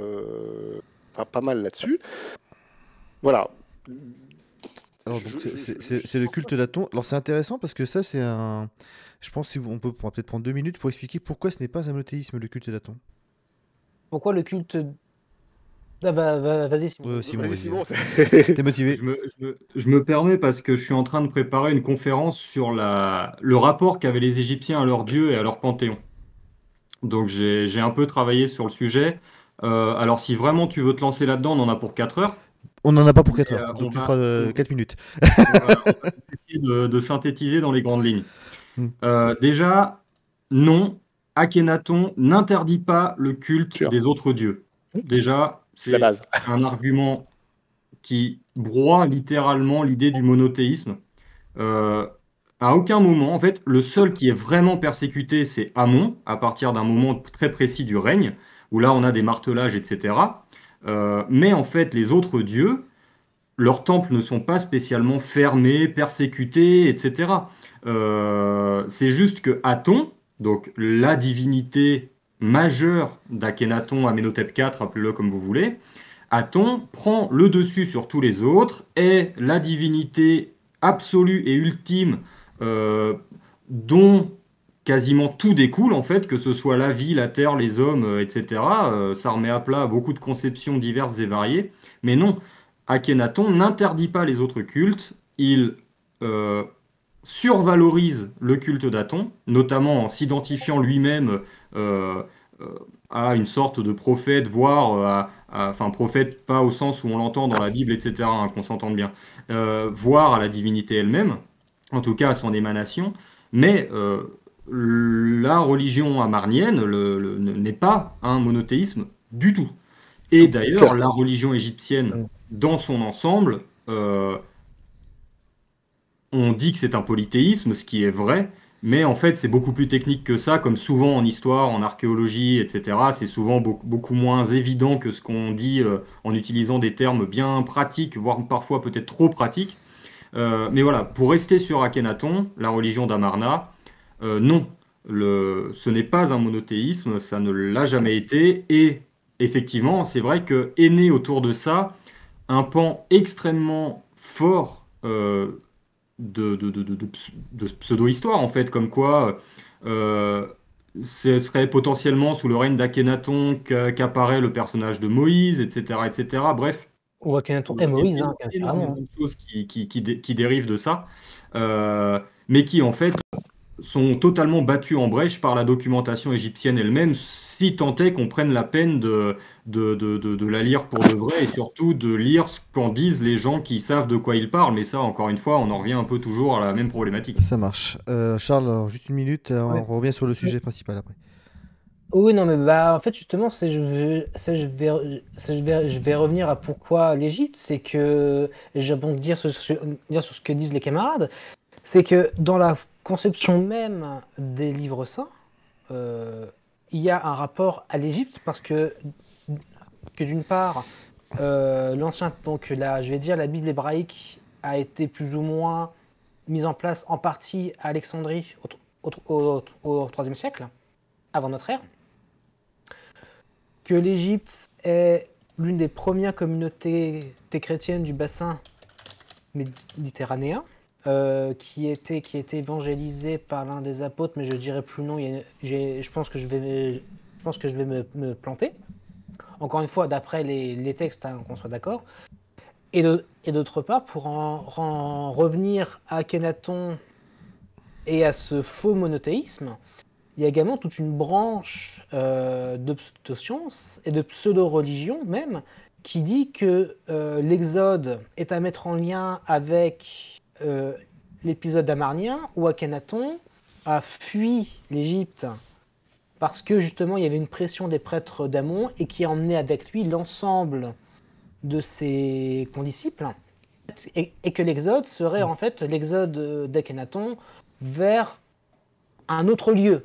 pas mal là-dessus. Voilà. Alors, c'est le culte d'Aton. Alors, c'est intéressant parce que ça, c'est un. Je pense qu'on pourra peut-être prendre 2 minutes pour expliquer pourquoi ce n'est pas un monothéisme, le culte d'Aton. Pourquoi le culte... Ah, vas-y, Simon. Simon, Vas-y, vas-y. Simon. T'es motivé? Je me permets parce que je suis en train de préparer une conférence sur le rapport qu'avaient les Égyptiens à leur dieu et à leur panthéon. Donc j'ai un peu travaillé sur le sujet. Alors si vraiment tu veux te lancer là-dedans, on en a pour 4 heures. On n'en a pas pour 4 Mais, heures, on donc tu va- feras 4 minutes. On va essayer de synthétiser dans les grandes lignes. Déjà, non, Akhenaton n'interdit pas le culte Sûr. des autres dieux. Déjà, c'est La base. un argument qui broie littéralement l'idée du monothéisme. À aucun moment, en fait, le seul qui est vraiment persécuté, c'est Amon, à partir d'un moment très précis du règne, où là on a des martelages, etc. Mais en fait, les autres dieux, leurs temples ne sont pas spécialement fermés, persécutés, etc. C'est juste que Aton, donc la divinité majeure d'Akhenaton, Amenhotep IV, appelez-le comme vous voulez, Aton prend le dessus sur tous les autres, est la divinité absolue et ultime dont quasiment tout découle, en fait, que ce soit la vie, la terre, les hommes, etc. Ça remet à plat beaucoup de conceptions diverses et variées. Mais non, Akhenaton n'interdit pas les autres cultes, il survalorise le culte d'Aton, notamment en s'identifiant lui-même à une sorte de prophète, voire, enfin prophète pas au sens où on l'entend dans la Bible, etc., hein, qu'on s'entende bien, voire à la divinité elle-même, en tout cas à son émanation, mais la religion amarnienne n'est pas un monothéisme du tout. Et d'ailleurs, la religion égyptienne, dans son ensemble, on dit que c'est un polythéisme, ce qui est vrai, mais en fait c'est beaucoup plus technique que ça, comme souvent en histoire, en archéologie, etc. C'est souvent beaucoup moins évident que ce qu'on dit en utilisant des termes bien pratiques, voire parfois peut-être trop pratiques. Mais voilà, pour rester sur Akhenaton, la religion d'Amarna, non, ce n'est pas un monothéisme, ça ne l'a jamais été, et effectivement, c'est vrai que est né autour de ça un pan extrêmement fort de pseudo-histoire, en fait, comme quoi euh, ce serait potentiellement sous le règne d'Akhenaton qu'apparaît le personnage de Moïse, etc., etc. Bref, Ou Akhenaton et Moïse, hein, carrément. énormément de choses qui dérivent de ça, mais qui en fait sont totalement battus en brèche par la documentation égyptienne elle-même, si tant est qu'on prenne la peine de la lire pour de vrai et surtout de lire ce qu'en disent les gens qui savent de quoi ils parlent. Mais ça, encore une fois, on en revient un peu toujours à la même problématique. Ça marche. Charles, alors, juste une minute, Ouais. on revient sur le sujet principal après. Oui, non, mais bah, en fait, justement, je vais revenir à pourquoi l'Égypte. C'est que, et je vais rebondir dire sur ce que disent les camarades, c'est que dans la conception même des livres saints, euh, il y a un rapport à l'Égypte parce que d'une part, je vais dire, la Bible hébraïque a été plus ou moins mise en place en partie à Alexandrie au IIIe siècle, avant notre ère, que l'Égypte est l'une des premières communautés chrétiennes du bassin méditerranéen, qui était évangélisée par l'un des apôtres, mais je dirais plus le nom. Je pense que je vais me planter. Encore une fois, d'après les textes, hein, qu'on soit d'accord. Et d'autre part, pour en revenir à Akhenaton et à ce faux monothéisme, il y a également toute une branche de pseudo-sciences et de pseudo-religion même, qui dit que l'Exode est à mettre en lien avec l'épisode amarnien, où Akhenaton a fui l'Égypte parce que justement il y avait une pression des prêtres d'Amon et qui a emmené avec lui l'ensemble de ses condisciples, et que l'Exode serait en fait l'Exode d'Akhenaton vers un autre lieu.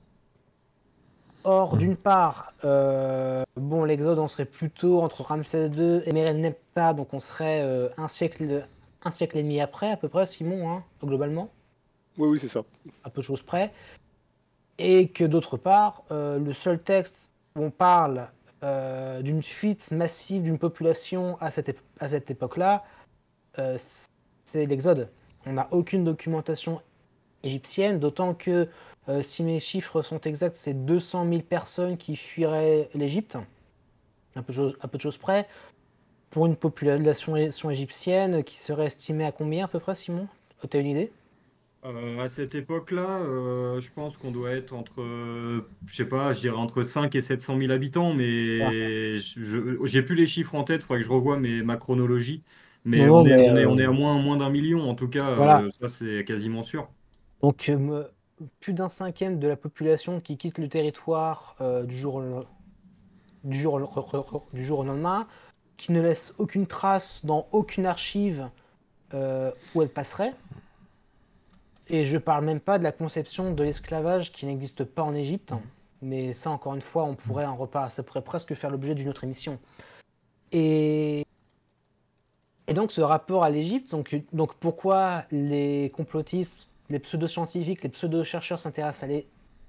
Or, d'une part, l'Exode, on serait plutôt entre Ramsès II et Mereneptah, donc on serait un siècle et demi après, à peu près, Simon, hein, globalement, Oui, c'est ça. à peu de choses près. Et que d'autre part, le seul texte où on parle d'une fuite massive d'une population à cette époque-là, c'est l'Exode. On n'a aucune documentation égyptienne, d'autant que si mes chiffres sont exacts, c'est 200 000 personnes qui fuiraient l'Égypte, à peu de choses près, pour une population égyptienne qui serait estimée à combien à peu près, Simon? Tu as une idée? À cette époque-là, je pense qu'on doit être entre, je sais pas, je dirais entre 5 et 700 000 habitants, mais j'ai plus les chiffres en tête, il faudrait que je revoie ma chronologie. Mais Non, mais on est à moins d'un million, en tout cas, voilà. ça c'est quasiment sûr. Donc, plus d'un cinquième de la population qui quitte le territoire du jour au lendemain, qui ne laisse aucune trace dans aucune archive où elle passerait. Et je parle même pas de la conception de l'esclavage qui n'existe pas en Égypte, mais ça, encore une fois, ça pourrait presque faire l'objet d'une autre émission. Et donc, ce rapport à l'Égypte, donc pourquoi les complotistes, les pseudo-scientifiques, les pseudo-chercheurs s'intéressent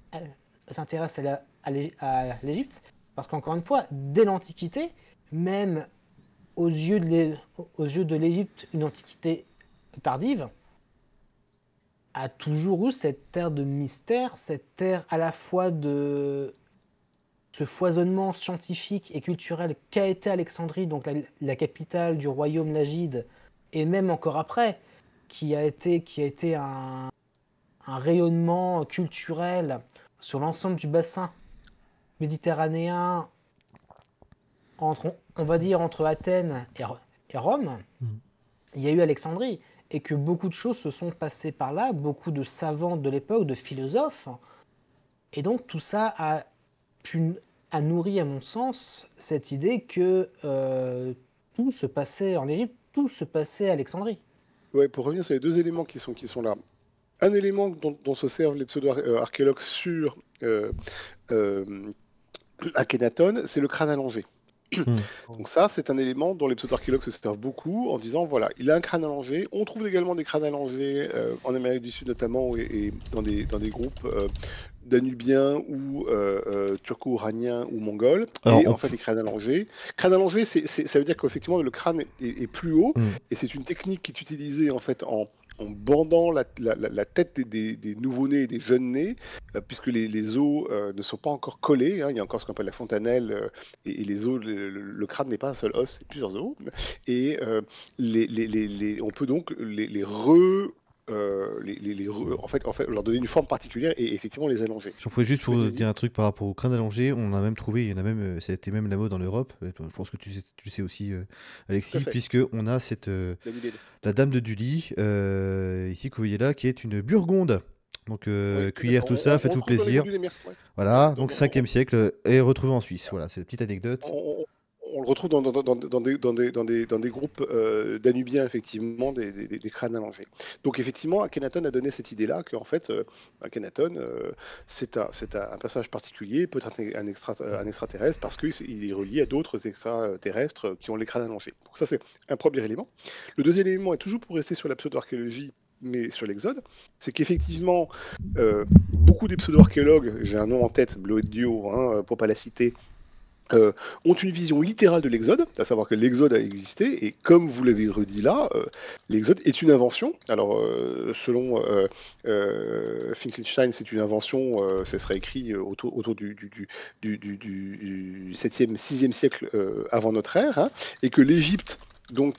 à l'Égypte? Parce qu'encore une fois, dès l'Antiquité, même aux yeux de l'Égypte, une Antiquité tardive, a toujours eu cette aire de mystère, cette aire à la fois de ce foisonnement scientifique et culturel qu'a été Alexandrie, donc la capitale du royaume lagide, et même encore après, qui a été un rayonnement culturel sur l'ensemble du bassin méditerranéen, on va dire entre Athènes et Rome. Il y a eu Alexandrie, et que beaucoup de choses se sont passées par là, beaucoup de savants de l'époque, de philosophes, et donc tout ça a nourri, à mon sens, cette idée que tout se passait en Égypte, tout se passait à Alexandrie. Ouais, pour revenir sur les deux éléments qui sont là. Un élément dont se servent les pseudo-archéologues sur Akhenaton, c'est le crâne allongé. Donc ça, c'est un élément dont les pseudo-archéologues se servent beaucoup en disant, voilà, il a un crâne allongé. On trouve également des crânes allongés en Amérique du Sud notamment et dans des groupes danubiens ou turco-iraniens ou mongols. Alors, Et on en fait, les crânes allongés, ça veut dire qu'effectivement le crâne est plus haut Hmm. et c'est une technique qui est utilisée en fait en bandant la tête des nouveau-nés et des jeunes-nés, puisque les os ne sont pas encore collés, hein. Il y a encore ce qu'on appelle la fontanelle, et les os, le crâne n'est pas un seul os, c'est plusieurs os. Et on peut donc en fait, leur donner une forme particulière et effectivement les allonger. J'en profite juste pour Vas-y, vas-y. dire un truc par rapport au crâne allongé. On a même trouvé, il y en a même, ça a été même la mode en Europe. Je pense que tu le sais aussi, Tout à Alexis, fait. puisque on a David. la dame de Dully, ici que vous voyez là, qui est une Burgonde. Donc Oui, cuillère, tout ça, on faites-vous le trouve dans les plaisir. Conduits des Mers, ouais. Voilà, Ouais, donc 5e siècle, et retrouvé en Suisse. Voilà, c'est une petite anecdote. on le retrouve dans des groupes danubiens, effectivement, des crânes allongés. Donc, effectivement, Akhenaton a donné cette idée-là qu'en fait, Akhenaton, c'est un personnage particulier, peut-être un extraterrestre, parce qu'il est relié à d'autres extraterrestres qui ont les crânes allongés. Donc, ça, c'est un premier élément. Le deuxième élément est toujours pour rester sur la pseudo-archéologie, mais sur l'Exode, c'est qu'effectivement, beaucoup des pseudo-archéologues, j'ai un nom en tête, Bloedio, hein, pour pas la citer, ont une vision littérale de l'Exode, à savoir que l'Exode a existé, et comme vous l'avez redit là, l'Exode est une invention. Alors, selon Finkelstein, c'est une invention, ça serait écrit autour du 7e, 6e siècle avant notre ère, hein, et que l'Égypte, donc,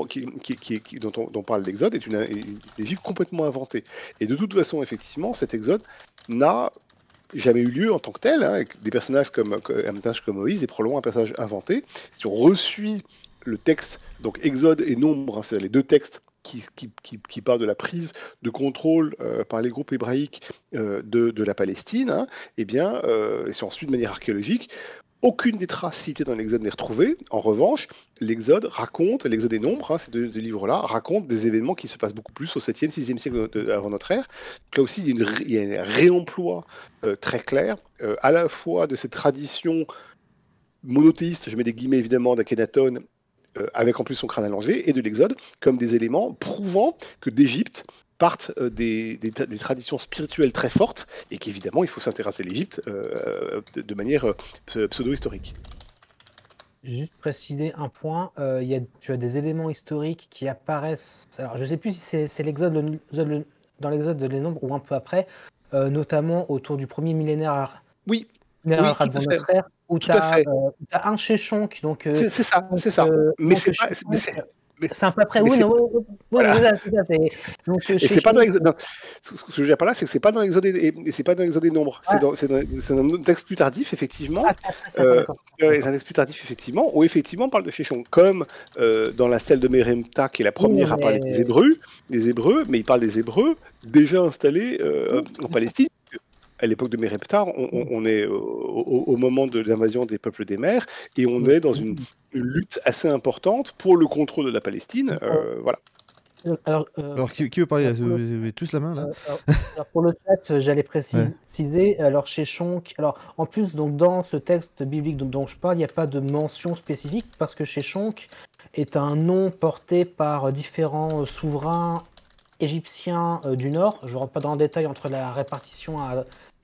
dont parle l'Exode, est une Égypte complètement inventée. Et de toute façon, effectivement, cet Exode n'a jamais eu lieu en tant que tel, hein, avec des personnages comme un personnage comme Moïse est probablement un personnage inventé. Si on resuit le texte, donc Exode et Nombre, hein, c'est les deux textes qui parlent de la prise de contrôle par les groupes hébraïques de la Palestine, hein, eh bien, si on suit de manière archéologique, aucune des traces citées dans l'Exode n'est retrouvée. En revanche, l'Exode et Nombres, hein, ces deux livres-là, racontent des événements qui se passent beaucoup plus au 7e, 6e siècle avant notre ère. Donc là aussi, il y a un réemploi très clair, à la fois de cette tradition monothéiste, je mets des guillemets évidemment, d'Akhenaton, avec en plus son crâne allongé, et de l'Exode, comme des éléments prouvant que d'Égypte partent des traditions spirituelles très fortes, et qu'évidemment, il faut s'intéresser à l'Égypte de manière pseudo-historique. Juste préciser un point, tu as des éléments historiques qui apparaissent. Alors, je ne sais plus si c'est dans l'Exode de les nombres ou un peu après, notamment autour du premier millénaire Oui, avant tout à fait. notre ère, où tu Tout à fait. as un Sheshonk. C'est ça, c'est ça. Mais c'est pas. C'est un peu après. Mais Oui, c'est- non, oui, voilà. c'est ça. Donc, Et c'est pas dans l'Exode. Ce que je veux dire par là, c'est que c'est pas dans l'Exode et c'est pas dans l'Exode des nombres. Ah. C'est dans un autre texte plus tardif, effectivement. C'est un texte plus tardif, effectivement, où effectivement on parle de Sheshonk, comme dans la stèle de Meremta, qui est la première à parler des Hébreux, mais il parle des Hébreux déjà installés en Palestine. À l'époque de Merepta, on est au moment de l'invasion des peuples des mers, et on est dans une lutte assez importante pour le contrôle de la Palestine. Voilà. Alors, qui veut parler? Vous avez tous la main là? Alors pour le chat, j'allais préciser. Alors chez Shonk, en plus donc dans ce texte biblique dont je parle, il n'y a pas de mention spécifique parce que chez Shonk est un nom porté par différents souverains égyptiens du Nord. Je ne rentre pas dans le détail entre la répartition à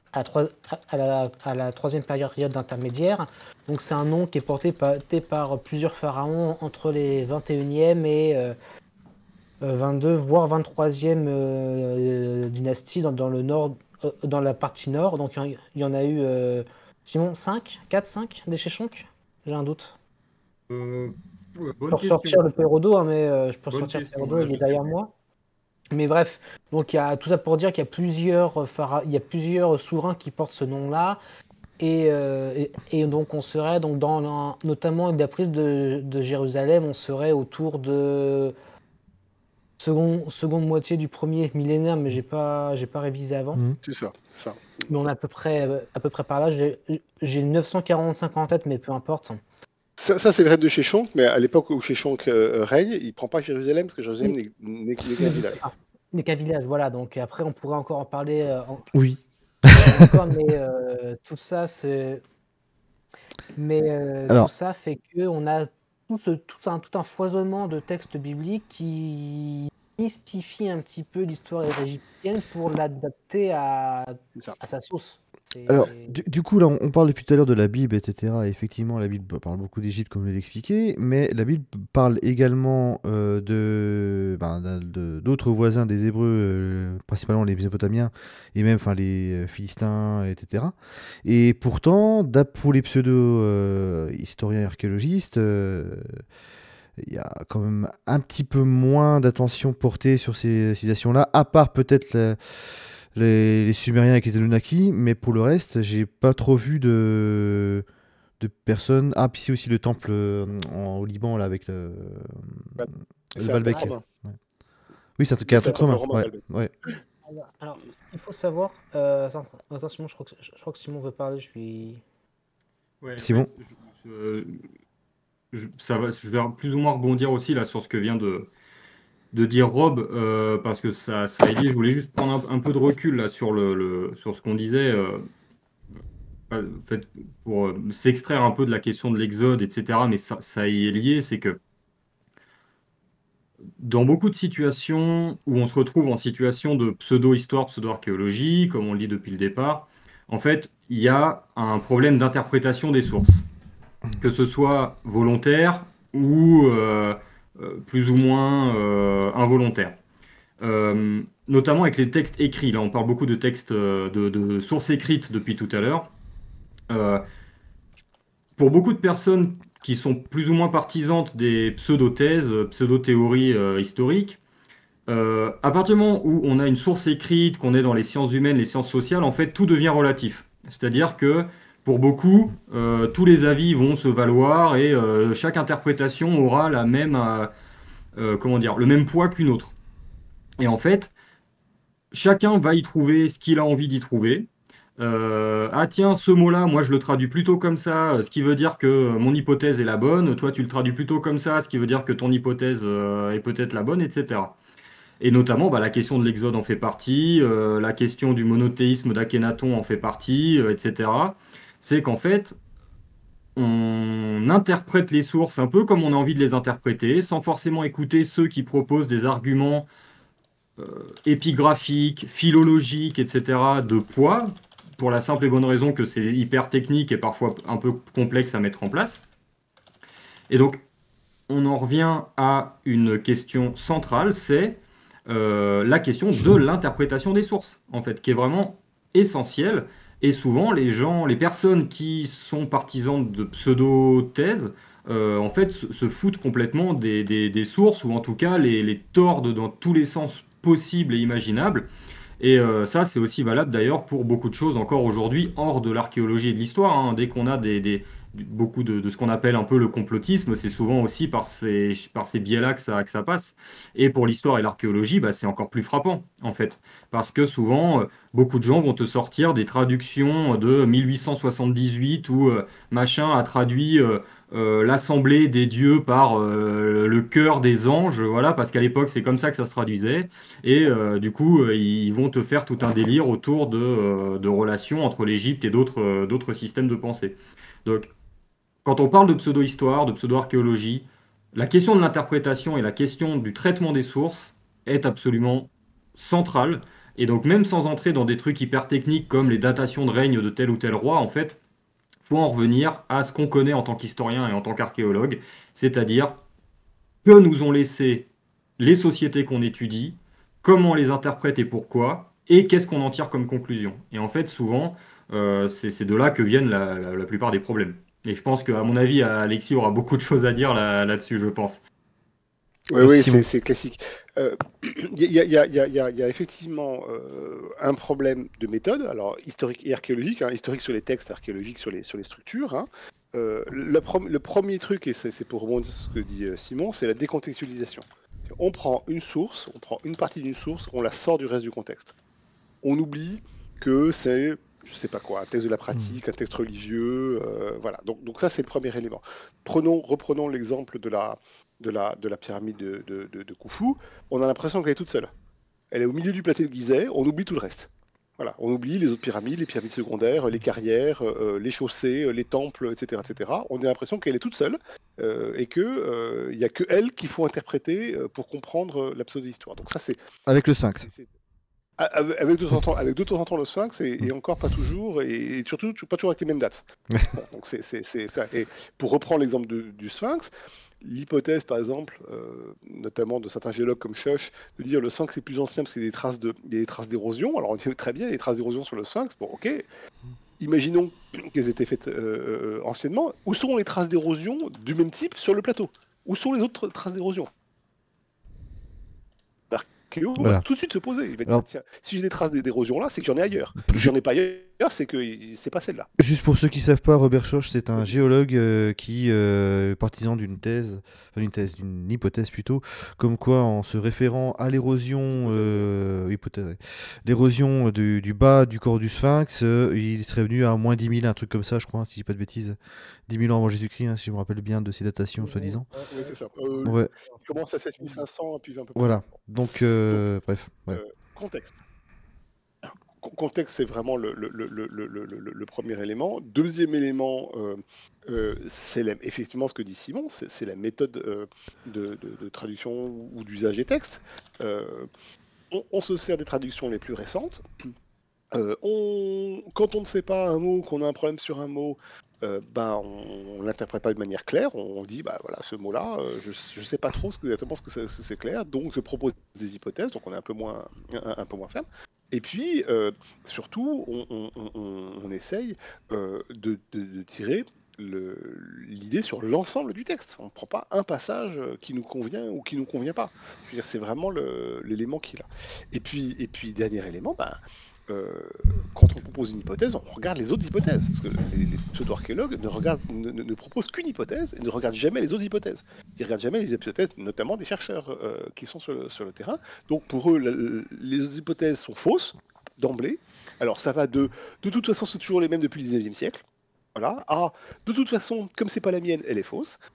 la troisième période intermédiaire. Donc c'est un nom qui est porté par plusieurs pharaons entre les 21e et 22 voire 23e dynastie dans le nord, dans la partie nord. Donc il y en a eu Simon 5 des Sheshonk. J'ai un doute. Bonne Je peux question. ressortir le Pérodo, mais je peux Bonne ressortir le question, Pérodo, ouais, il je est derrière sais. moi. Mais bref, donc il y a tout ça pour dire qu'il y a plusieurs souverains qui portent ce nom-là. Et donc on serait notamment avec la prise de Jérusalem, on serait autour de seconde moitié du premier millénaire, mais j'ai pas révisé avant. C'est ça. Mais on est à peu près par là. J'ai 945 en tête, mais peu importe. Ça c'est le règne de Sheshonk, mais à l'époque où Sheshonk règne, il prend pas Jérusalem, parce que Jérusalem n'est qu'un village. N'est qu'un village, voilà. Donc après, on pourrait encore en parler. Oui. Encore, mais tout ça, c'est. Mais tout Alors, ça fait qu'on a tout un foisonnement de textes bibliques qui mystifie un petit peu l'histoire égyptienne pour l'adapter C'est ça. à sa sauce. Alors, C'est du coup, là, on parle depuis tout à l'heure de la Bible, etc. Et effectivement, la Bible parle beaucoup d'Égypte, comme je l'ai expliqué, mais la Bible parle également d'autres voisins des Hébreux, principalement les Mésopotamiens, et même enfin, les Philistins, etc. Et pourtant, pour les pseudo-historiens et archéologistes, il y a quand même un petit peu moins d'attention portée sur ces civilisations-là, à part peut-être les Sumériens avec les Anunnaki, mais pour le reste, j'ai pas trop vu de personnes. Ah, puis c'est aussi le temple au Liban, là, avec Bah, le c'est un temple Baalbek. romain. Ouais. Oui, c'est un truc, Mais un c'est un truc temple romain. romain, Ouais, Baalbek. ouais. alors, ce qu'il faut savoir, attention, je crois que Simon veut parler, je suis. Ouais, en Simon? fait, je vais plus ou moins rebondir aussi là sur ce que vient de dire Rob, parce que ça est lié. Je voulais juste prendre un peu de recul là sur sur ce qu'on disait, en fait, pour s'extraire un peu de la question de l'Exode, etc. Mais ça y est lié, c'est que dans beaucoup de situations où on se retrouve en situation de pseudo-histoire, pseudo-archéologie, comme on le dit depuis le départ, en fait, il y a un problème d'interprétation des sources, que ce soit volontaire ou plus ou moins involontaire. Notamment avec les textes écrits. Là, on parle beaucoup de textes, de sources écrites depuis tout à l'heure. Euh, pour beaucoup de personnes qui sont plus ou moins partisanes des pseudo-thèses, pseudo-théories historiques, à partir du moment où on a une source écrite, qu'on est dans les sciences humaines, les sciences sociales, en fait, tout devient relatif. C'est-à-dire que pour beaucoup, tous les avis vont se valoir et chaque interprétation aura la même, comment dire, le même poids qu'une autre. Et en fait, chacun va y trouver ce qu'il a envie d'y trouver. Ah tiens, ce mot-là, moi je le traduis plutôt comme ça, ce qui veut dire que mon hypothèse est la bonne, toi tu le traduis plutôt comme ça, ce qui veut dire que ton hypothèse est peut-être la bonne, etc. Et notamment, bah, la question de l'Exode en fait partie, la question du monothéisme d'Akhénaton en fait partie, etc. C'est qu'en fait, on interprète les sources un peu comme on a envie de les interpréter, sans forcément écouter ceux qui proposent des arguments épigraphiques, philologiques, etc., de poids, pour la simple et bonne raison que c'est hyper technique et parfois un peu complexe à mettre en place. Et donc, on en revient à une question centrale, c'est la question de l'interprétation des sources, en fait, qui est vraiment essentielle. Et souvent, les personnes qui sont partisans de pseudo-thèses, en fait, se foutent complètement des sources, ou en tout cas les tordent dans tous les sens possibles et imaginables. Et ça, c'est aussi valable d'ailleurs pour beaucoup de choses encore aujourd'hui, hors de l'archéologie et de l'histoire, hein. Dès qu'on a beaucoup de ce qu'on appelle un peu le complotisme, c'est souvent aussi par ces biais-là que ça passe. Et pour l'histoire et l'archéologie, bah, c'est encore plus frappant, en fait. Parce que souvent, beaucoup de gens vont te sortir des traductions de 1878 où machin a traduit l'assemblée des dieux par le chœur des anges, voilà, parce qu'à l'époque, c'est comme ça que ça se traduisait. Et du coup, ils vont te faire tout un délire autour de relations entre l'Égypte et d'autres systèmes de pensée. Donc, quand on parle de pseudo-histoire, de pseudo-archéologie, la question de l'interprétation et la question du traitement des sources est absolument centrale. Et donc, même sans entrer dans des trucs hyper techniques comme les datations de règne de tel ou tel roi, en fait, faut en revenir à ce qu'on connaît en tant qu'historien et en tant qu'archéologue, c'est-à-dire que nous ont laissé les sociétés qu'on étudie, comment on les interprète et pourquoi, et qu'est-ce qu'on en tire comme conclusion. Et en fait, souvent, c'est de là que viennent la plupart des problèmes. Et je pense qu'à mon avis, Alexis aura beaucoup de choses à dire là-dessus, je pense. Oui, oui, Simon. c'est classique. Il y a effectivement un problème de méthode, alors historique et archéologique, hein, historique sur les textes, archéologique sur les structures, hein. Le premier truc, et c'est pour rebondir sur ce que dit Simon, c'est la décontextualisation. On prend une source, on prend une partie d'une source, on la sort du reste du contexte. On oublie que c'est, je sais pas quoi, un texte de la pratique, un texte religieux, voilà. Donc ça, c'est le premier élément. Reprenons l'exemple de la pyramide de Khufu. On a l'impression qu'elle est toute seule. Elle est au milieu du plateau de Gizeh, on oublie tout le reste. Voilà, on oublie les autres pyramides, les pyramides secondaires, les carrières, les chaussées, les temples, etc., etc. On a l'impression qu'elle est toute seule et que il y a que elle qu'il faut interpréter pour comprendre la pseudo-histoire. Donc ça, Avec le Sphinx. avec de temps en temps le Sphinx et encore pas toujours et surtout pas toujours avec les mêmes dates. Bon, donc c'est ça. Et pour reprendre l'exemple du Sphinx, l'hypothèse par exemple, notamment de certains géologues comme Schoch, de dire le Sphinx est plus ancien parce qu'il y a des traces d'érosion. Alors on dit très bien, il y a des traces d'érosion sur le Sphinx. Bon, ok. Imaginons qu'elles étaient faites anciennement. Où sont les traces d'érosion du même type sur le plateau? Où sont les autres traces d'érosion? L'archéo va tout de suite se poser. Il va dire, tiens, si j'ai des traces d'érosion là, c'est que j'en ai ailleurs. Si j'en ai pas ailleurs, c'est que c'est pas celle-là. Juste pour ceux qui savent pas, Robert Schoch, c'est un géologue qui est partisan d'une hypothèse plutôt, comme quoi en se référant à l'érosion, l'érosion du bas du corps du Sphinx, il serait venu à moins 10 000, un truc comme ça, je crois, si je dis pas de bêtises. 10 000 ans avant Jésus-Christ, si je me rappelle bien de ces datations, soi-disant. Oui, c'est ça. Ouais. Il commence à 7500 et puis un peu plus. Voilà. Donc, bref. Ouais. Contexte. Contexte, c'est vraiment le premier élément. Deuxième élément, c'est effectivement ce que dit Simon, c'est la méthode de traduction ou d'usage des textes. On se sert des traductions les plus récentes. Quand on ne sait pas un mot, qu'on a un problème sur un mot, on ne l'interprète pas de manière claire. On dit, voilà, ce mot-là, je ne sais pas trop exactement ce que c'est clair, donc je propose des hypothèses, donc on est un peu moins ferme. Et puis, surtout, on essaye de tirer l'idée sur l'ensemble du texte. On ne prend pas un passage qui nous convient ou qui ne nous convient pas. Je veux dire, c'est vraiment l'élément qui est là. Et puis dernier élément, quand on propose une hypothèse, on regarde les autres hypothèses. Parce que les pseudo-archéologues ne proposent qu'une hypothèse et ne regardent jamais les autres hypothèses. Ils ne regardent jamais les hypothèses, notamment des chercheurs qui sont sur le terrain. Donc pour eux, les autres hypothèses sont fausses, d'emblée. Alors ça va de toute façon, c'est toujours les mêmes depuis le 19e siècle. Voilà. De toute façon, comme c'est pas la mienne, elle est fausse.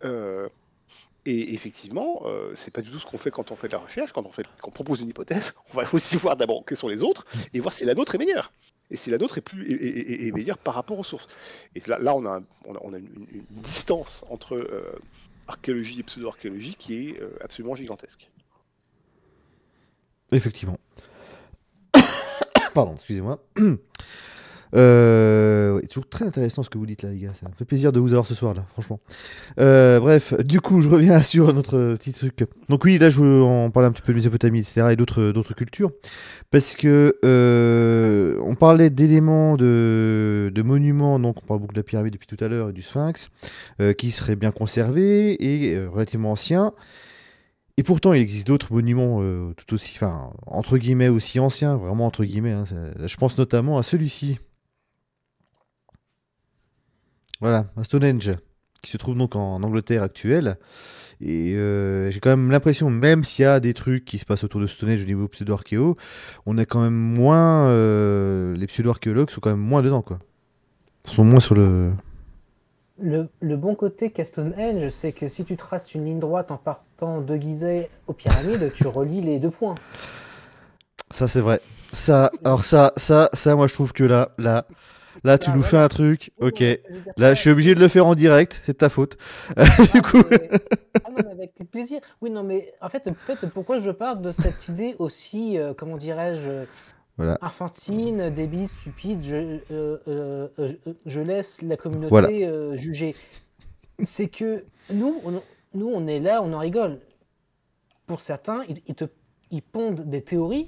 Et effectivement, c'est pas du tout ce qu'on fait quand on fait de la recherche. Quand on propose une hypothèse, on va aussi voir d'abord quelles sont les autres et voir si la nôtre est meilleure. Et si la nôtre est meilleure par rapport aux sources. Et là on a une distance entre archéologie et pseudo-archéologie qui est absolument gigantesque. Effectivement. Pardon, excusez-moi. C'est toujours très intéressant ce que vous dites là, les gars. Ça me fait plaisir de vous avoir ce soir là, franchement. Bref, du coup, je reviens sur notre petit truc. Donc oui, là, on parlait un petit peu de Mésopotamie, etc., et d'autres cultures, parce que on parlait d'éléments de monuments. Donc on parle beaucoup de la pyramide depuis tout à l'heure et du Sphinx, qui seraient bien conservés et relativement anciens. Et pourtant, il existe d'autres monuments tout aussi, enfin, entre guillemets, aussi anciens, vraiment entre guillemets. Hein, je pense notamment à celui-ci. Voilà, à Stonehenge, qui se trouve donc en Angleterre actuelle. Et j'ai quand même l'impression, même s'il y a des trucs qui se passent autour de Stonehenge au niveau pseudo-archéo, on est quand même moins. Les pseudo-archéologues sont quand même moins dedans, quoi. Ils sont moins sur le. Le bon côté qu'a Stonehenge, c'est que si tu traces une ligne droite en partant de Gizeh aux pyramides, tu relis les 2 points. Ça, c'est vrai. Alors ça, moi, je trouve que là, tu nous fais un truc, ok. Là, je suis obligé de le faire en direct, c'est de ta faute. Du coup. Non, mais avec plaisir. Oui, non, mais en fait, pourquoi je parle de cette idée aussi, comment dirais-je, voilà. Infantine, débile, stupide, je laisse la communauté juger. C'est que nous, on est là, on en rigole. Pour certains, ils pondent des théories.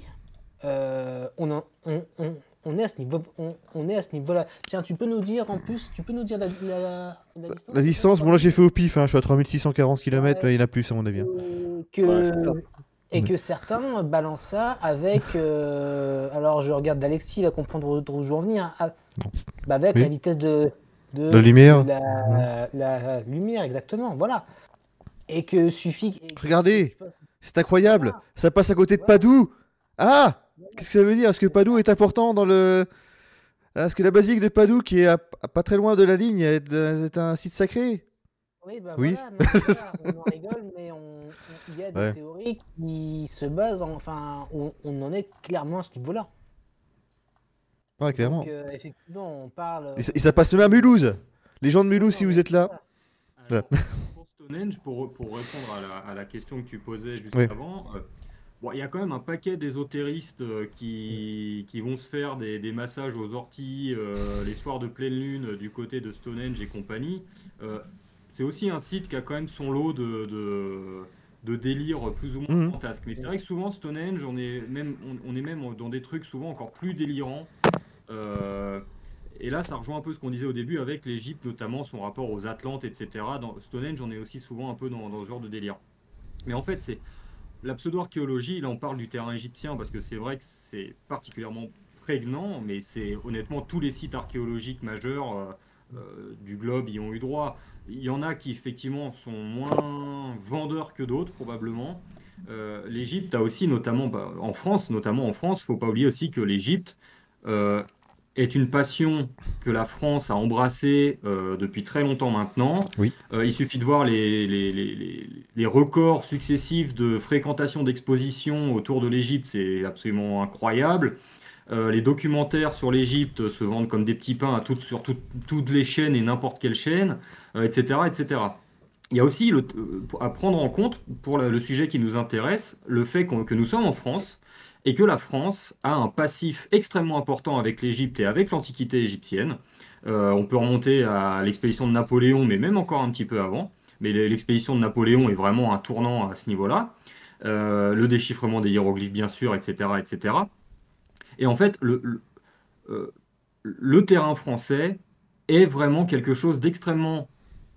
On est à ce niveau, on est à ce niveau-là. Tiens, tu peux nous dire la distance. La distance, bon là j'ai fait au pif, hein, je suis à 3640 km, mais il y en a plus à mon avis. Et que certains balancent ça avec. Alors je regarde d'Alexis là comprendre où je veux en venir. Avec la vitesse de la lumière. La lumière, exactement. Voilà. Et que suffit. Regardez, c'est incroyable. Ça passe à côté de Padoue. Ah, qu'est-ce que ça veut dire? Est-ce que Padoue est important dans le. Est-ce que la basilique de Padoue, qui est pas très loin de la ligne, est un site sacré? Oui, oui. Voilà, on en rigole, mais il y a des théories qui se basent on en est clairement à ce niveau-là. Ouais, clairement. Donc, effectivement, on parle. Et ça passe même à Mulhouse. Les gens de Mulhouse, Non, si vous mais êtes là. c'est ça. Alors, pour Stonehenge, pour répondre à la question que tu posais juste Oui. avant, bon, il y a quand même un paquet d'ésotéristes qui vont se faire des massages aux orties les soirs de pleine lune du côté de Stonehenge et compagnie. Euh, c'est aussi un site qui a quand même son lot de délires plus ou moins Mhm. fantasques. Mais c'est vrai que souvent, Stonehenge, on est même dans des trucs souvent encore plus délirants. Euh, et là, ça rejoint un peu ce qu'on disait au début avec l'Égypte, notamment son rapport aux Atlantes, etc. Dans Stonehenge, on est aussi souvent un peu dans ce genre de délire. Mais en fait, c'est la pseudo-archéologie, là on parle du terrain égyptien parce que c'est vrai que c'est particulièrement prégnant, mais c'est honnêtement tous les sites archéologiques majeurs du globe y ont eu droit. Il y en a qui effectivement sont moins vendeurs que d'autres probablement. L'Égypte a aussi notamment, notamment en France, faut pas oublier aussi que l'Égypte euh, est une passion que la France a embrassée depuis très longtemps maintenant. Oui. Il suffit de voir les records successifs de fréquentation d'expositions autour de l'Égypte, c'est absolument incroyable. Les documentaires sur l'Égypte se vendent comme des petits pains sur toutes les chaînes et n'importe quelle chaîne, etc., etc. Il y a aussi à prendre en compte, pour le sujet qui nous intéresse, le fait que nous sommes en France et que la France a un passif extrêmement important avec l'Égypte et avec l'Antiquité égyptienne. On peut remonter à l'expédition de Napoléon, mais même encore un petit peu avant. Mais l'expédition de Napoléon est vraiment un tournant à ce niveau-là. Le déchiffrement des hiéroglyphes, bien sûr, etc., etc. Et en fait, euh, le terrain français est vraiment quelque chose d'extrêmement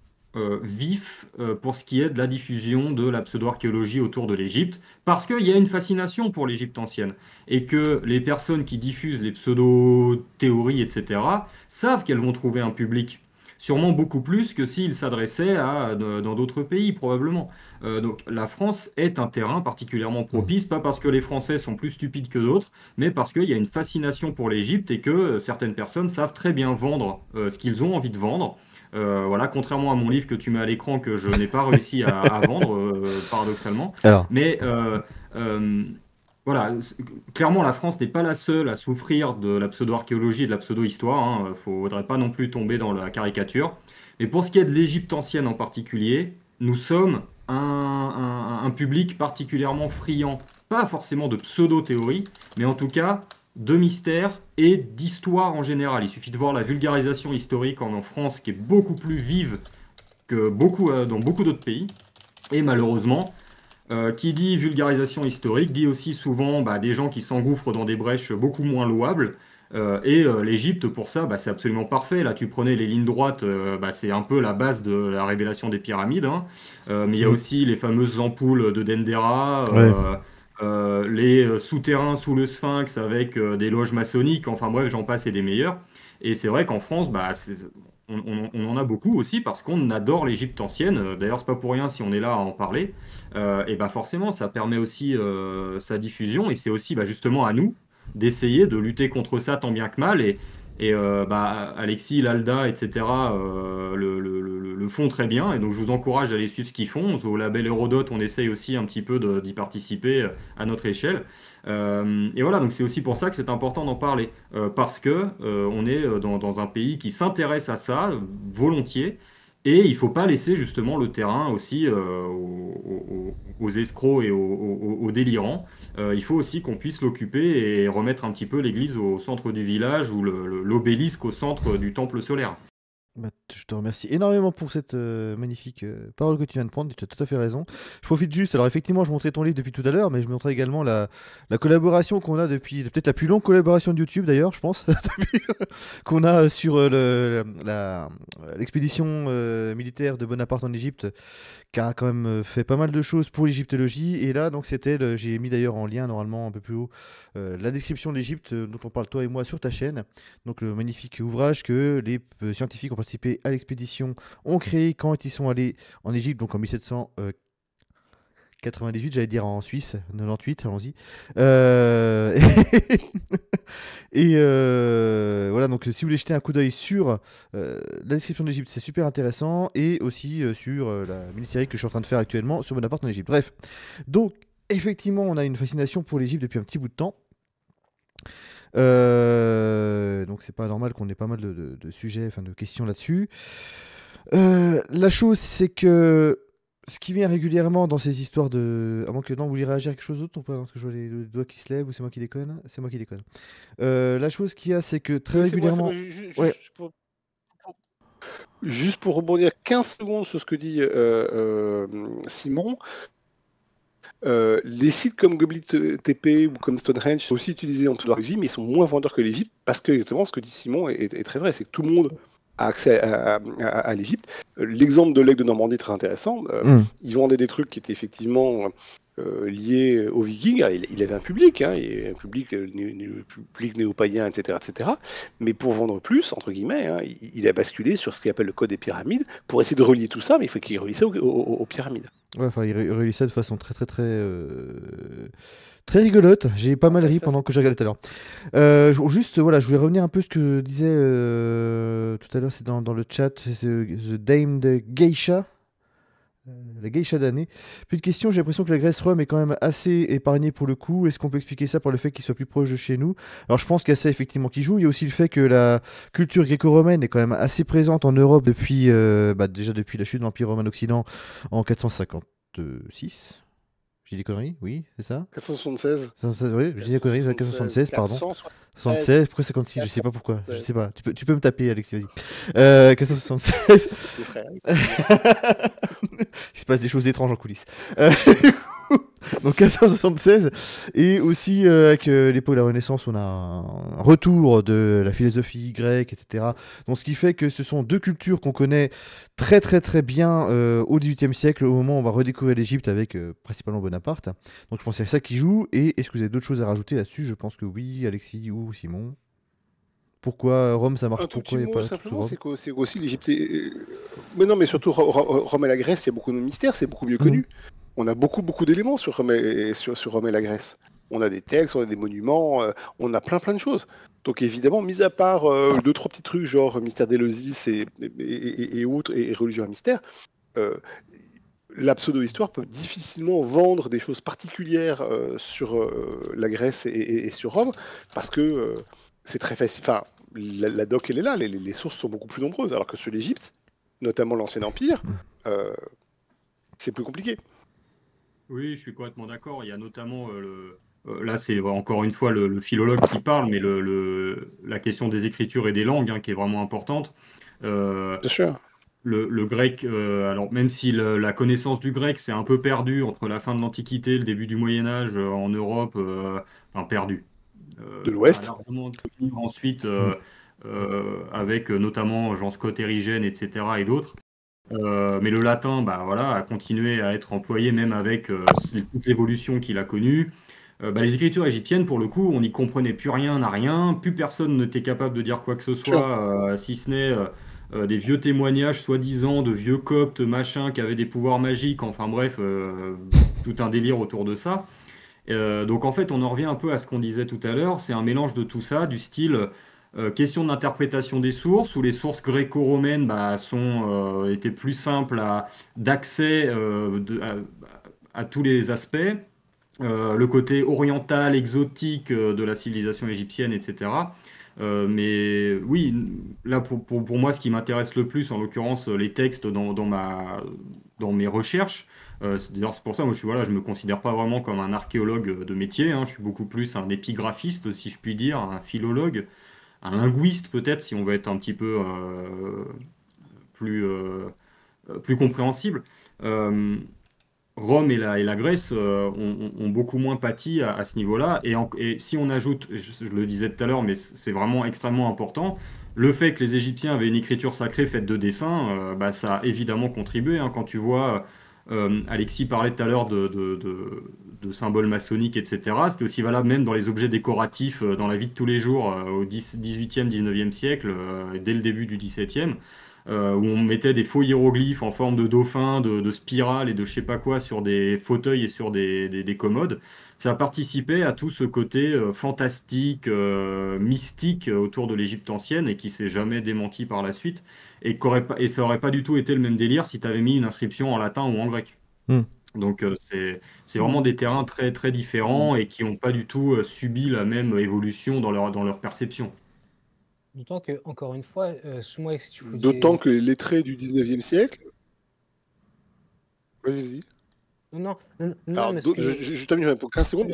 vif pour ce qui est de la diffusion de la pseudo-archéologie autour de l'Égypte, parce qu'il y a une fascination pour l'Égypte ancienne, et que les personnes qui diffusent les pseudo-théories, etc., savent qu'elles vont trouver un public, sûrement beaucoup plus que s'ils s'adressaient dans d'autres pays, probablement. Donc la France est un terrain particulièrement propice, pas parce que les Français sont plus stupides que d'autres, mais parce qu'il y a une fascination pour l'Égypte et que certaines personnes savent très bien vendre ce qu'ils ont envie de vendre. Voilà, contrairement à mon livre que tu mets à l'écran que je n'ai pas réussi à vendre, paradoxalement. Alors, Mais euh, voilà, clairement, la France n'est pas la seule à souffrir de la pseudo-archéologie et de la pseudo-histoire. Il ne faudrait pas non plus tomber dans la caricature. Mais pour ce qui est de l'Égypte ancienne en particulier, nous sommes un public particulièrement friand, pas forcément de pseudo-théorie, mais en tout cas de mystère et d'histoire en général. Il suffit de voir la vulgarisation historique en France qui est beaucoup plus vive que dans beaucoup d'autres pays. Et malheureusement, qui dit vulgarisation historique dit aussi souvent des gens qui s'engouffrent dans des brèches beaucoup moins louables. L'Égypte, pour ça, c'est absolument parfait. Là, tu prenais les lignes droites, c'est un peu la base de la révélation des pyramides, hein. Mais il y a aussi les fameuses ampoules de Dendera, Ouais. les souterrains sous le Sphinx avec des loges maçonniques. Enfin bref, j'en passe et des meilleurs. Et c'est vrai qu'en France, on en a beaucoup aussi parce qu'on adore l'Égypte ancienne. D'ailleurs, c'est pas pour rien si on est là à en parler. Forcément, ça permet aussi sa diffusion et c'est aussi justement à nous d'essayer de lutter contre ça tant bien que mal. Alexis, Lalda, etc. Le font très bien et donc je vous encourage à aller suivre ce qu'ils font. Au label Hérodote, on essaye aussi un petit peu d'y participer à notre échelle. Et voilà, donc c'est aussi pour ça que c'est important d'en parler parce que on est dans un pays qui s'intéresse à ça volontiers. Et il ne faut pas laisser justement le terrain aussi aux escrocs et aux délirants. Il faut aussi qu'on puisse l'occuper et remettre un petit peu l'église au centre du village ou l'obélisque au centre du temple solaire. Je te remercie énormément pour cette magnifique parole que tu viens de prendre. Tu as tout à fait raison. Je profite juste. Alors, effectivement, je montrais ton livre depuis tout à l'heure, mais je montrais également la collaboration qu'on a depuis, peut-être la plus longue collaboration de YouTube d'ailleurs, je pense, qu'on a sur l'expédition militaire de Bonaparte en Égypte, qui a quand même fait pas mal de choses pour l'égyptologie. Et là, donc, j'ai mis d'ailleurs en lien, normalement, un peu plus haut, la description de l'Égypte dont on parle toi et moi sur ta chaîne. Donc, le magnifique ouvrage que les scientifiques ont participé à l'expédition ont créé quand ils sont allés en Égypte, donc en 1798, j'allais dire en Suisse, 98, allons-y. Voilà, donc si vous voulez jeter un coup d'œil sur la description de l'Égypte, c'est super intéressant, et aussi sur la mini-série que je suis en train de faire actuellement sur Bonaparte en Égypte. Bref, donc effectivement, on a une fascination pour l'Égypte depuis un petit bout de temps. Donc c'est pas normal qu'on ait pas mal de sujets, enfin de questions là-dessus. La chose, c'est que ce qui vient régulièrement dans ces histoires de... À moins que... Non, vous voulez réagir à quelque chose d'autre ou pas? Parce que je vois les doigts qui se lèvent ou c'est moi qui déconne? C'est moi qui déconne. La chose qu'il y a, c'est que très C'est moi, régulièrement... Ouais. Juste pour rebondir 15 secondes sur ce que dit Simon, les sites comme Goblet TP ou comme Stonehenge sont aussi utilisés en psychologie, mais ils sont moins vendeurs que l'Égypte parce que exactement ce que dit Simon est très vrai, c'est que tout le monde a accès à l'Égypte. L'exemple de l'aigle de Normandie est très intéressant. Ils vendaient des trucs qui étaient effectivement liés aux Vikings. Il avait un public, hein, et un public, public néo-païen, etc., etc. Mais pour vendre plus, entre guillemets, hein, il a basculé sur ce qu'il appelle le code des pyramides pour essayer de relier tout ça, mais il faut qu'il relie ça aux pyramides. Ouais, enfin, il relie ça de façon très très rigolote. J'ai pas mal ri pendant que je regardais tout à l'heure. Juste, voilà, je voulais revenir un peu ce que disait tout à l'heure, c'est dans le chat, c'est The Dame de Geisha. La geisha d'année. Puis une question, j'ai l'impression que la Grèce Rome est quand même assez épargnée pour le coup. Est-ce qu'on peut expliquer ça par le fait qu'il soit plus proche de chez nous? Alors je pense qu'il y a ça effectivement qui joue. Il y a aussi le fait que la culture gréco-romaine est quand même assez présente en Europe depuis, déjà depuis la chute de l'Empire romain d'Occident en 456. J'ai des conneries? Oui, c'est ça? 476. Oui, j'ai des conneries, 476, pardon. 476, pourquoi 56? Je sais pas pourquoi. Je sais pas. Tu peux me taper, Alexis, vas-y. 476. Il se passe des choses étranges en coulisses. Donc 1476, et aussi avec l'époque de la Renaissance, on a un retour de la philosophie grecque, etc. Donc ce qui fait que ce sont deux cultures qu'on connaît très très très bien au XVIIIe siècle, au moment où on va redécouvrir l'Égypte avec principalement Bonaparte. Donc je pense qu'il y a ça qui joue. Et est-ce que vous avez d'autres choses à rajouter là-dessus? Je pense que oui, Alexis ou Simon. Pourquoi Rome ça marche? Pourquoi il n'y a pas simplement, c'est qu'aussi l'Égypte mais non, mais surtout Rome et la Grèce, il y a beaucoup de mystères, c'est beaucoup mieux connu. On a beaucoup d'éléments sur Rome et la Grèce. On a des textes, on a des monuments, on a plein de choses. Donc évidemment, mis à part 2-3 petits trucs genre mystère d'Éleusis et autres, et religion à mystère, la pseudo-histoire peut difficilement vendre des choses particulières sur la Grèce et sur Rome, parce que c'est très facile. Enfin, la doc, elle est là, les sources sont beaucoup plus nombreuses, alors que sur l'Égypte, notamment l'Ancien Empire, c'est plus compliqué. Oui, je suis complètement d'accord. Il y a notamment, là c'est encore une fois le philologue qui parle, mais la question des écritures et des langues, hein, qui est vraiment importante. Bien sûr. Le grec, alors même si la connaissance du grec s'est un peu perdue entre la fin de l'Antiquité et le début du Moyen-Âge en Europe, enfin perdue. De l'Ouest. Largement ensuite, avec notamment Jean Scott Érigène, etc. et d'autres. Mais le latin, bah, voilà, a continué à être employé même avec toute l'évolution qu'il a connue. Les écritures égyptiennes, pour le coup, on n'y comprenait plus rien à rien. Plus personne n'était capable de dire quoi que ce soit, si ce n'est des vieux témoignages soi-disant de vieux coptes, machin, qui avaient des pouvoirs magiques. Enfin bref, tout un délire autour de ça. Donc en fait, on en revient un peu à ce qu'on disait tout à l'heure. C'est un mélange de tout ça, du style question d'interprétation des sources, où les sources gréco-romaines étaient plus simples d'accès à tous les aspects. Le côté oriental, exotique de la civilisation égyptienne, etc. Mais oui, là pour moi, ce qui m'intéresse le plus, en l'occurrence, les textes dans mes recherches, d'ailleurs c'est pour ça, moi je me considère pas vraiment comme un archéologue de métier, hein. Je suis beaucoup plus un épigraphiste, si je puis dire, un philologue, un linguiste peut-être, si on veut être un petit peu plus compréhensible. Rome et la Grèce ont beaucoup moins pâti à ce niveau-là. Et si on ajoute, je le disais tout à l'heure, mais c'est vraiment extrêmement important, le fait que les Égyptiens avaient une écriture sacrée faite de dessins, ça a évidemment contribué, hein. Quand tu vois, Alexis parlait tout à l'heure de symboles maçonniques, etc. C'était aussi valable même dans les objets décoratifs dans la vie de tous les jours au 18e, 19e siècle, et dès le début du 17e. Où on mettait des faux hiéroglyphes en forme de dauphin, de spirale et de je sais pas quoi sur des fauteuils et sur des commodes. Ça participait à tout ce côté fantastique, mystique autour de l'Égypte ancienne et qui s'est jamais démenti par la suite. Et ça aurait pas du tout été le même délire si tu avais mis une inscription en latin ou en grec. Donc c'est vraiment des terrains très, très différents et qui n'ont pas du tout subi la même évolution dans leur perception. D'autant que, encore une fois, moi, si tu D'autant que les lettrés du 19e siècle. Vas-y, vas-y. Non, Alors, mais ce que je termine pour 15 secondes.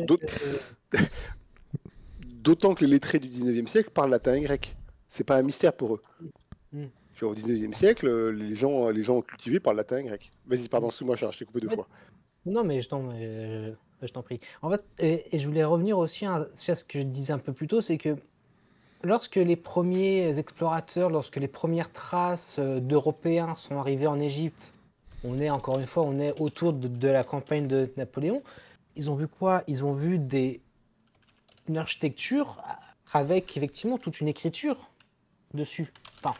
D'autant que les lettrés du 19e siècle parlent latin et grec. C'est pas un mystère pour eux. Mm. Au 19e siècle, les gens cultivés parlent latin et grec. Vas-y, pardon, excuse-moi, Charles, je t'ai coupé deux fois. Non, mais je t'en prie. En fait, et je voulais revenir aussi à ce que je disais un peu plus tôt, c'est que lorsque les premiers explorateurs, lorsque les premières traces d'Européens sont arrivés en Égypte, on est autour de la campagne de Napoléon. Ils ont vu quoi? Ils ont vu une architecture avec effectivement toute une écriture dessus. Enfin,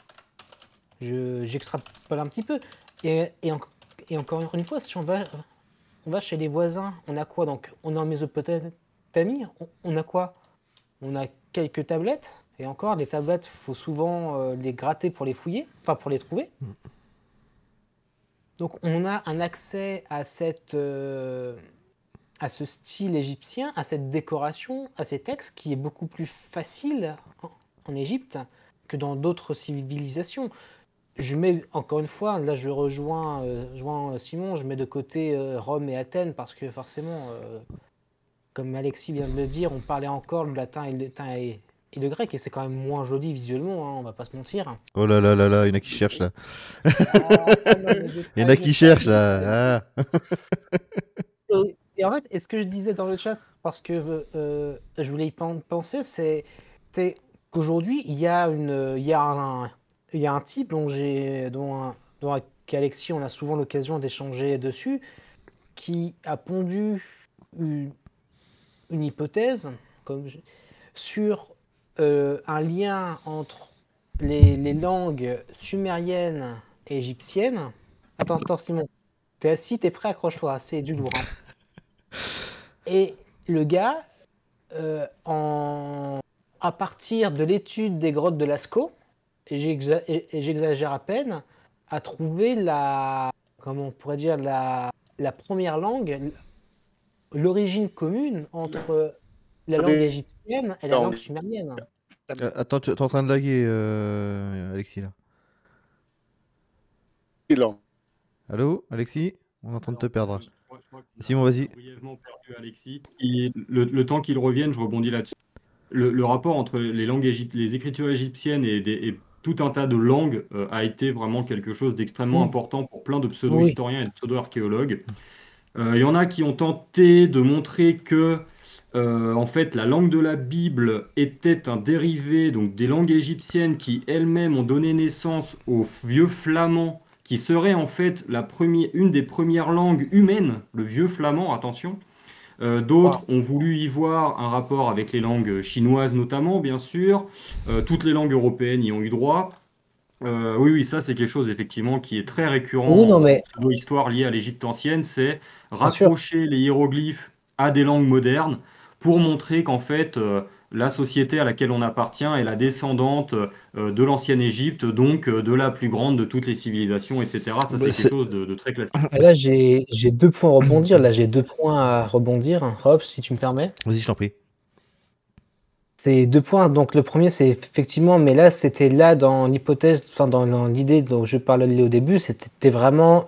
j'extrapole un petit peu. Et encore une fois, si on va chez les voisins, on a quoi? Donc, on est en Mésopotamie, on a quoi? On a quelques tablettes, et encore, les tablettes, il faut souvent les gratter pour les fouiller, enfin pour les trouver. Donc, on a un accès à à ce style égyptien, à cette décoration, à ces textes, qui est beaucoup plus facile en Égypte que dans d'autres civilisations. Je mets, encore une fois, là je rejoins Simon, je mets de côté Rome et Athènes, parce que forcément, comme Alexis vient de le dire, on parlait encore le latin et le grec, et c'est quand même moins joli visuellement, hein, on va pas se mentir. Oh là là là là, il y en a qui cherchent là. Il Il y en a qui cherchent là. Ah. Et en fait, ce que je disais dans le chat, parce que je voulais y penser, c'est qu'aujourd'hui, il y a un type dont avec Alexis, on a souvent l'occasion d'échanger dessus, qui a pondu une hypothèse sur un lien entre les langues sumériennes et égyptiennes. Attends, Simon, t'es assis, t'es prêt, accroche-toi, c'est du lourd. Hein. Et le gars, à partir de l'étude des grottes de Lascaux, et j'exagère à peine, a trouvé comment on pourrait dire, la première langue, l'origine commune entre la langue égyptienne et la langue sumérienne. Attends, tu es en train de laguer, Alexis là. Allô, Alexis? On est en train de te perdre. Simon, vas-y. Brièvement perdu Alexis. Le temps qu'il revienne, je rebondis là-dessus. Le rapport entre les écritures égyptiennes et tout un tas de langues a été vraiment quelque chose d'extrêmement important pour plein de pseudo-historiens et de pseudo-archéologues. Il y en a qui ont tenté de montrer que en fait, la langue de la Bible était un dérivé donc, des langues égyptiennes qui elles-mêmes ont donné naissance au vieux flamand, qui serait en fait une des premières langues humaines, le vieux flamand, attention. D'autres ont voulu y voir un rapport avec les langues chinoises notamment, bien sûr. Toutes les langues européennes y ont eu droit. Oui, ça c'est quelque chose effectivement qui est très récurrent en pseudo-histoire liée à l'Égypte ancienne, c'est raccrocher les hiéroglyphes à des langues modernes pour montrer qu'en fait la société à laquelle on appartient est la descendante de l'ancienne Égypte, donc de la plus grande de toutes les civilisations, etc. Ça c'est quelque chose de très classique. Là j'ai 2 points à rebondir, Rob, si tu me permets. Vas-y, je t'en prie. C'est 2 points. Donc le premier, c'est effectivement, mais là, c'était là dans l'hypothèse, enfin dans l'idée dont je parlais au début, c'était vraiment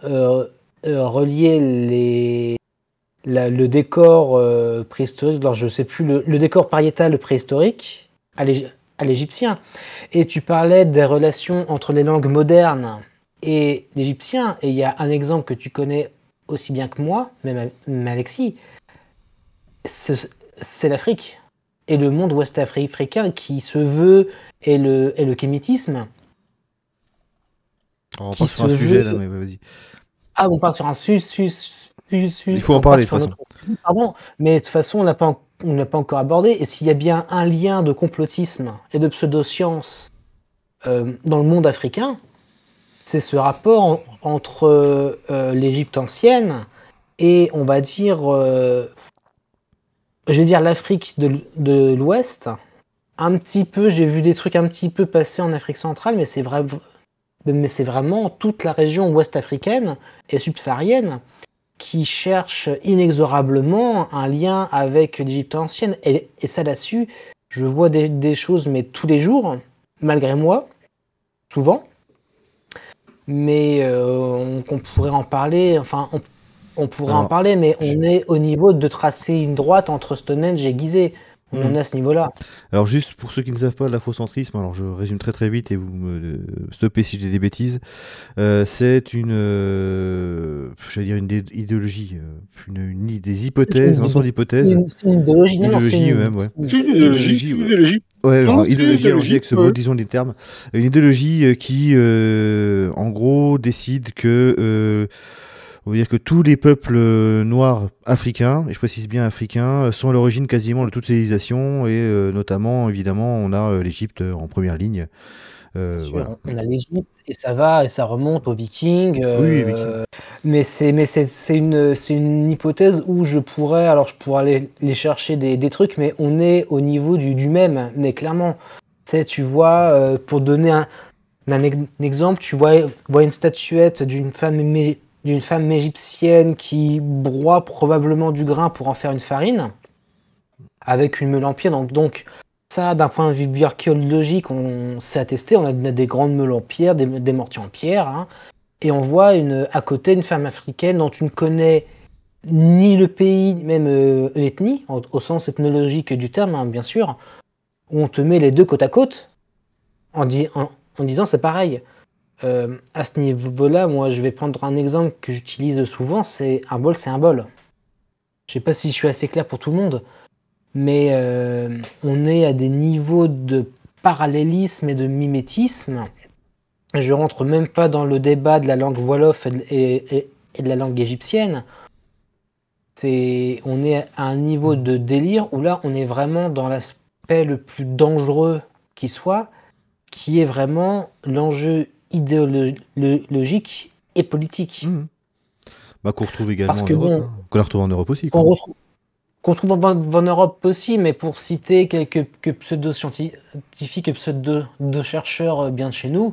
relier le décor préhistorique, alors je sais plus, le décor pariétal préhistorique à l'égyptien. Et tu parlais des relations entre les langues modernes et l'égyptien, et il y a un exemple que tu connais aussi bien que moi, même Alexis, c'est l'Afrique. Et le monde ouest-africain qui se veut, et le kémitisme. On part sur un sujet là, mais vas-y. Ah, on part sur un sujet. Il faut en parler de toute façon. Pardon, mais de toute façon, on n'a pas encore abordé. Et s'il y a bien un lien de complotisme et de pseudoscience dans le monde africain, c'est ce rapport entre l'Égypte ancienne et, on va dire, l'Afrique de l'Ouest. Un petit peu, j'ai vu des trucs un petit peu passer en Afrique centrale, mais c'est vraiment toute la région ouest africaine et subsaharienne qui cherche inexorablement un lien avec l'Égypte ancienne. Et ça là-dessus, je vois des choses, mais tous les jours, malgré moi, souvent. Mais qu'on pourrait en parler, enfin, on pourrait en Alors, parler, mais je- on est au niveau de tracer une droite entre Stonehenge et Gizeh. On Hmm. est à ce niveau-là. Alors juste pour ceux qui ne savent pas l'afrocentrisme, alors je résume très très vite et vous me stoppez si je dis des bêtises. C'est une, j'allais dire idéologie, des hypothèses, un ensemble d'hypothèses, C'est une idéologie. Non, non, c'est idéologie une. même, ouais. C'est une idéologie. Idéologie, C'est une ouais. idéologie. Ouais, Non, alors, c'est une idéologie allongée idéologie, avec ce mot, ouais. disons des termes. Une idéologie qui, en gros, décide que, on va dire que tous les peuples noirs africains, et je précise bien africains, sont à l'origine quasiment de toute civilisation, et notamment, évidemment, on a l'Égypte en première ligne. Bien sûr, Voilà. on a l'Égypte et ça va et ça remonte aux Vikings. Oui, Viking. Mais c'est une hypothèse où je pourrais aller les chercher des trucs, mais on est au niveau du même. Mais clairement, tu vois, pour donner un exemple, tu vois une statuette d'une femme égyptienne qui broie probablement du grain pour en faire une farine, avec une meule en pierre. Donc ça, d'un point de vue archéologique, on s'est attesté. On a des grandes meules en pierre, des mortiers en pierre, hein, et on voit à côté une femme africaine dont tu ne connais ni le pays, ni même l'ethnie, au sens ethnologique du terme, hein, bien sûr, où on te met les deux côte à côte en disant c'est pareil. À ce niveau-là, moi, je vais prendre un exemple que j'utilise souvent, c'est un bol, c'est un bol. Je sais pas si je suis assez clair pour tout le monde, mais on est à des niveaux de parallélisme et de mimétisme. Je rentre même pas dans le débat de la langue wolof et de la langue égyptienne. On est à un niveau de délire où là, on est vraiment dans l'aspect le plus dangereux qui soit, qui est vraiment l'enjeu idéologique et politique. Mhm. Bah, qu'on retrouve également Parce en que Europe, bon, hein. Qu'on la retrouve en Europe aussi, quoi. qu'on trouve en Europe aussi, mais pour citer quelques pseudo-scientifiques et pseudo-chercheurs bien de chez nous,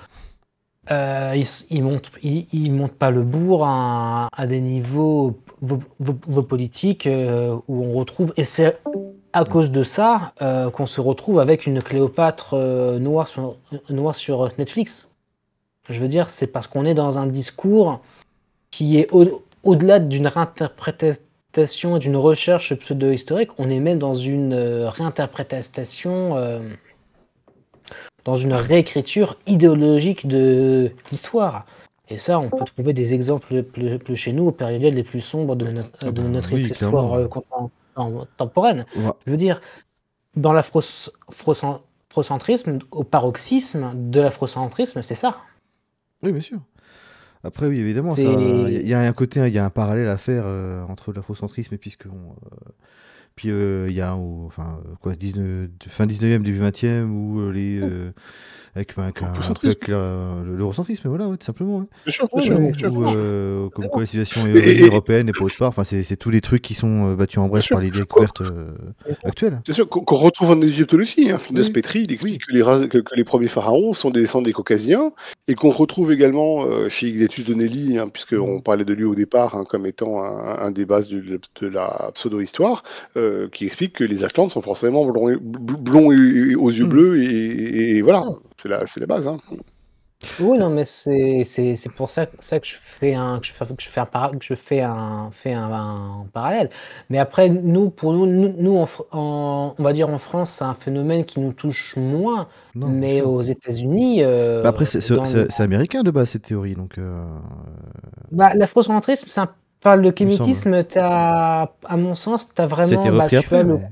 ils montent pas le bourg à des niveaux politiques où on retrouve, et c'est à cause de ça qu'on se retrouve avec une Cléopâtre noire sur Netflix. Je veux dire, c'est parce qu'on est dans un discours qui est au-delà d'une réinterprétation et d'une recherche pseudo-historique, on est même dans une réinterprétation, dans une réécriture idéologique de l'histoire. Et ça, on peut trouver des exemples chez nous aux périodes les plus sombres de notre oui, histoire contemporaine. Ouais. Je veux dire, dans l'afrocentrisme, au paroxysme de l'afrocentrisme, c'est ça. Oui, bien sûr. Après, oui, évidemment, C'est- il y a un côté, il y a un parallèle à faire entre l'afrocentrisme et puis il y a quoi, fin 19e, début 20e, où avec l'eurocentrisme, voilà, ouais, tout simplement. Ouais. Bien sûr, bien Oui, sûr, mais- bien sûr. Ou comme quoi la civilisation Et- européenne n'est pas autre part. Enfin, c'est tous les trucs qui sont battus en brèche sûr. par les découvertes actuelles. C'est sûr qu'on retrouve en Égypte aussi. Hein. Phineas Oui. Petrie, il explique Oui. que les premiers pharaons sont des descendants des Caucasiens et qu'on retrouve également chez Ignatius de Nully, hein, puisqu'on parlait de lui au départ hein, comme étant un des bases de la pseudo-histoire, qui explique que les Ashlands sont forcément blonds et aux yeux bleus et voilà, c'est la base. Hein. Oui, non, mais c'est pour ça que je fais un parallèle. Mais après, pour nous on va dire en France, c'est un phénomène qui nous touche moins, Non, bien mais sûr. aux États-Unis, Bah après, c'est dans le- américain de base, cette théorie. Donc, l'afrocentrisme, ça parle de il me semble. kémitisme, à mon sens, tu as Ça a été vraiment, repris après, mais-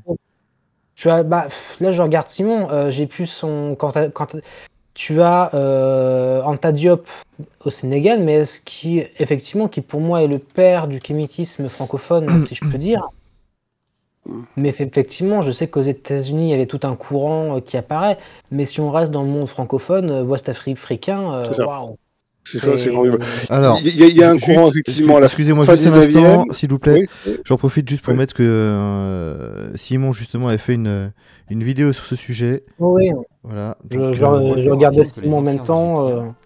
là je regarde Simon, j'ai plus son, tu as Anta Diop au Sénégal, mais effectivement, qui pour moi est le père du kémitisme francophone, si je peux dire. Mais effectivement, je sais qu'aux États-Unis, il y avait tout un courant qui apparaît, mais si on reste dans le monde francophone, ouest africain, C'est ça. waouh. C'est ça, c'est formidable. Alors, Il y a un courant, effectivement, à la excusez-moi fin juste un 19e. instant, s'il vous plaît. Oui, J'en profite juste pour Oui. mettre que Simon, justement, avait fait une vidéo sur ce sujet. Oui, Voilà. je Donc, regardais Simon en même temps.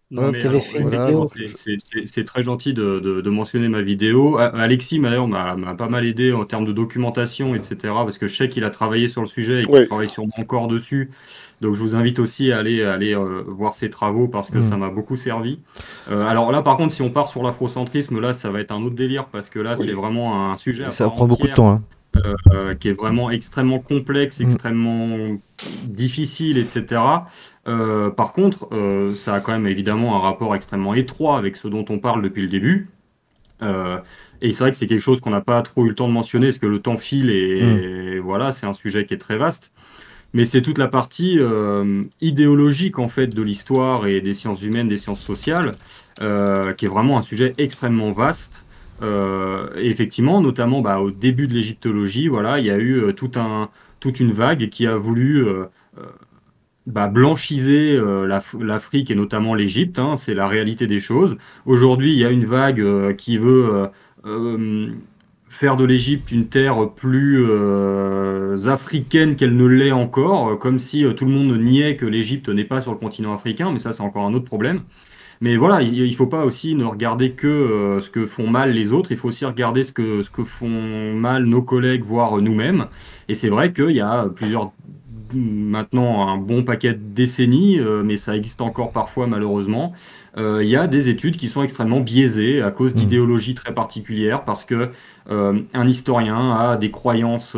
Non, Hop, mais T'avais alors, fait une voilà, effectivement, vidéo. donc c'est très gentil de mentionner ma vidéo. Alexis, d'ailleurs, m'a pas mal aidé en termes de documentation, etc. Parce que je sais qu'il a travaillé sur le sujet et qu'il Oui. travaille sûrement encore dessus. Donc, je vous invite aussi à aller voir ses travaux parce que ça hmm. m'a beaucoup servi. Alors là, par contre, si on part sur l'afrocentrisme, là, ça va être un autre délire parce que là, c'est Oui. vraiment un sujet à Ça va part prendre beaucoup de entière temps, hein. qui est vraiment extrêmement complexe, Hmm. extrêmement difficile, etc. Par contre, ça a quand même évidemment un rapport extrêmement étroit avec ce dont on parle depuis le début. Euh, et c'est vrai que c'est quelque chose qu'on n'a pas trop eu le temps de mentionner, parce que le temps file Hmm. et voilà, c'est un sujet qui est très vaste. Mais c'est toute la partie idéologique en fait de l'histoire et des sciences humaines, des sciences sociales, qui est vraiment un sujet extrêmement vaste. Et effectivement, notamment bah, au début de l'égyptologie, voilà, il y a eu toute une vague qui a voulu euh, bah, blanchiser l'Afrique et notamment l'Égypte, hein, c'est la réalité des choses. Aujourd'hui, il y a une vague qui veut euh, faire de l'Égypte une terre plus africaine qu'elle ne l'est encore, comme si tout le monde niait que l'Égypte n'est pas sur le continent africain, mais ça c'est encore un autre problème. Mais voilà, il ne faut pas aussi ne regarder que ce que font mal les autres, il faut aussi regarder ce que font mal nos collègues, voire nous-mêmes. Et c'est vrai qu'il y a maintenant un bon paquet de décennies, mais ça existe encore parfois malheureusement. Il y a des études qui sont extrêmement biaisées à cause Hmm. d'idéologies très particulières, parce que un historien a des croyances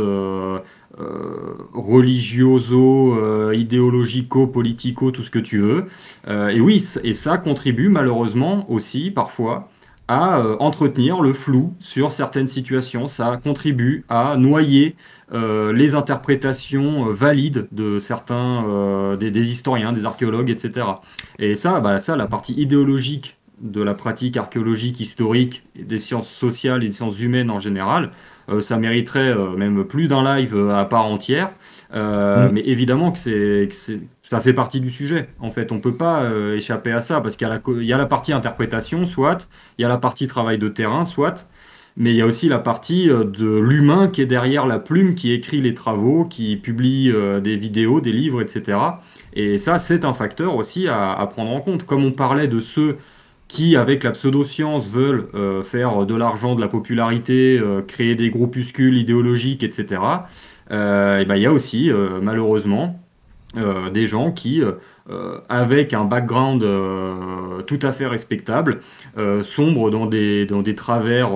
religioso, idéologico, politico, tout ce que tu veux. Et oui, et ça contribue malheureusement aussi parfois à entretenir le flou sur certaines situations. Ça contribue à noyer les interprétations valides de certains des historiens, des archéologues, etc. Et ça, bah, ça, la partie idéologique de la pratique archéologique, historique, et des sciences sociales et des sciences humaines en général, ça mériterait même plus d'un live à part entière. Hmm. Mais évidemment ça fait partie du sujet. En fait, on peut pas échapper à ça parce il y a la partie interprétation, soit, il y a la partie travail de terrain, soit, mais il y a aussi la partie de l'humain qui est derrière la plume, qui écrit les travaux, qui publie des vidéos, des livres, etc. Et ça, c'est un facteur aussi à prendre en compte. Comme on parlait de ceux qui, avec la pseudo-science, veulent faire de l'argent, de la popularité, créer des groupuscules idéologiques, etc. Et ben, il y a aussi, malheureusement, des gens qui, avec un background tout à fait respectable, sombrent dans des travers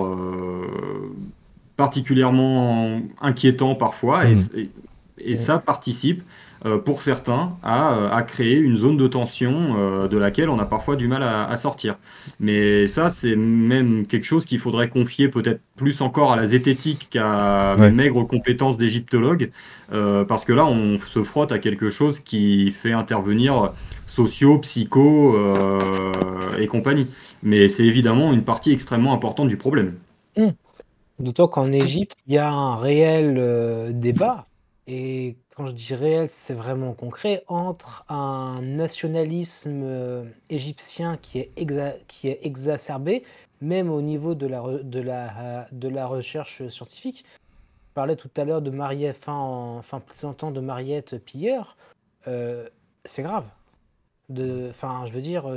particulièrement inquiétants parfois, Hmm. et ça participe, pour certains, à créer une zone de tension de laquelle on a parfois du mal à sortir. Mais ça, c'est même quelque chose qu'il faudrait confier peut-être plus encore à la zététique qu'à mes Ouais. maigres compétences d'égyptologue, parce que là, on se frotte à quelque chose qui fait intervenir sociaux, psycho et compagnie. Mais c'est évidemment une partie extrêmement importante du problème. Mmh. D'autant qu'en Égypte, il y a un réel, débat et quand je dis réel, c'est vraiment concret, entre un nationalisme, égyptien qui est exacerbé, même au niveau de la recherche scientifique. Je parlais tout à l'heure de Mariette, plaisantant de Mariette Pilleur, heu, c'est grave. Je veux dire,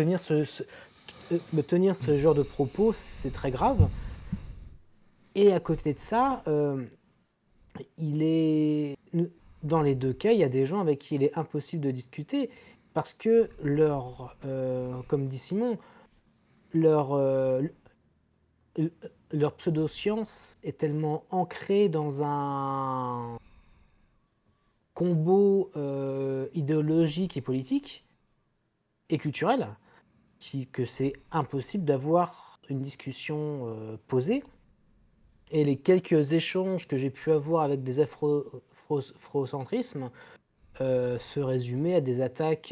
tenir ce genre de propos, c'est très grave et à côté de ça, il est dans les 2 cas, il y a des gens avec qui il est impossible de discuter parce que comme dit Simon, leur, leur pseudo-science est tellement ancrée dans un combo, idéologique et politique et culturel que c'est impossible d'avoir une discussion, posée. Et les quelques échanges que j'ai pu avoir avec des afrocentrismes se résumaient à des attaques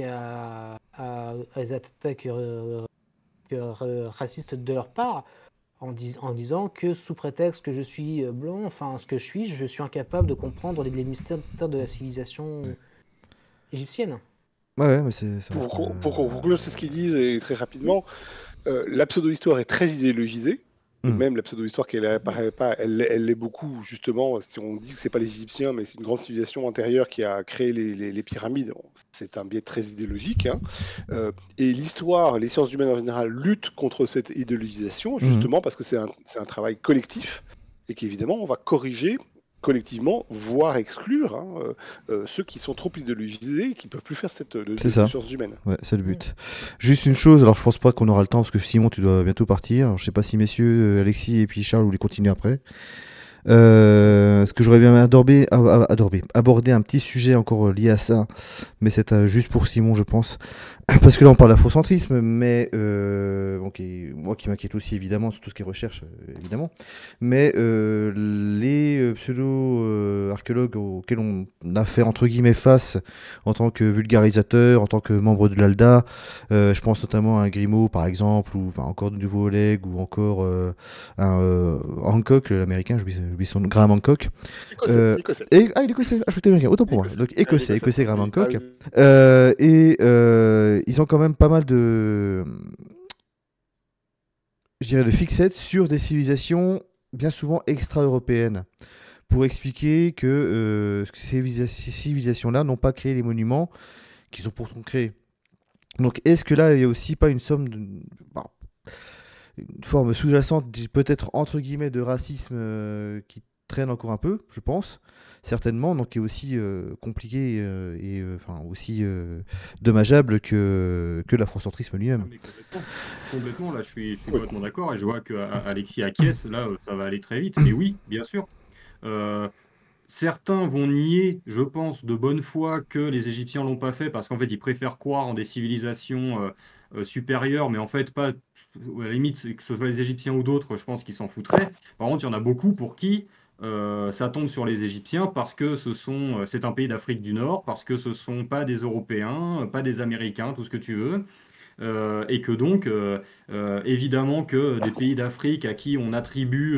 racistes de leur part, en disant que sous prétexte que je suis blanc, enfin ce que je suis incapable de comprendre les mystères de la civilisation égyptienne. Ouais, ouais, mais ça reste. Pour conclure, c'est ce qu'ils disent, et très rapidement, la pseudo-histoire est très idéologisée. Et Mm. même la pseudo-histoire qu'elle apparaît pas, elle l'est beaucoup, justement. Si on dit que c'est pas les Égyptiens, mais c'est une grande civilisation antérieure qui a créé les pyramides. Bon, c'est un biais très idéologique, hein. Et l'histoire, les sciences humaines en général, luttent contre cette idéologisation, Mhm. justement parce que c'est un travail collectif et qu'évidemment, on va corriger collectivement, voire exclure, hein, ceux qui sont trop idéologisés et qui ne peuvent plus faire C'est de ça. sciences humaines. Ouais, c'est le but. Juste une chose, alors je pense pas qu'on aura le temps parce que Simon, tu dois bientôt partir. Alors, je sais pas si messieurs, Alexis et puis Charles, vous voulez continuer après. Ce que j'aurais bien aborder un petit sujet encore lié à ça, mais c'est juste pour Simon, je pense. Parce que là, on parle d'afrocentrisme, mais moi qui m'inquiète aussi évidemment sur tout ce qui est recherche, évidemment. Mais les pseudo-archéologues auxquels on a fait entre guillemets face en tant que vulgarisateur, en tant que membre de l'ALDA, je pense notamment à un Grimaud par exemple, ou encore de nouveau Oleg, ou encore un Hancock, l'américain, j'oublie son nom, Graham Hancock. Écossais. Il est écossais, je suis américain, autant pour moi. Écossais. Donc Écossais. écossais Graham Oui, t'as Hancock. raison. Ils ont quand même pas mal de, je dirais, de fixettes sur des civilisations bien souvent extra-européennes pour expliquer que ces civilisations-là n'ont pas créé les monuments qu'ils ont pourtant créés. Donc est-ce que là, il n'y a aussi pas une somme bah, une forme sous-jacente, peut-être entre guillemets, de racisme qui traîne encore un peu, je pense, certainement, donc qui est aussi compliqué et aussi dommageable que l'afrocentrisme Ah, lui-même. mais complètement, là, je suis complètement d'accord et je vois que Alexis acquiesce, là, ça va aller très vite. Et oui, bien sûr. Euh, Certains vont nier, je pense, de bonne foi que les Égyptiens l'ont pas fait parce qu'en fait, ils préfèrent croire en des civilisations supérieures, mais en fait, pas, à la limite, que ce soit les Égyptiens ou d'autres, je pense qu'ils s'en foutraient. Par contre, il y en a beaucoup pour qui ça tombe sur les Égyptiens parce que c'est un pays d'Afrique du Nord, parce que ce sont pas des Européens, pas des Américains, tout ce que tu veux. Et que donc, évidemment, que des pays d'Afrique à qui on attribue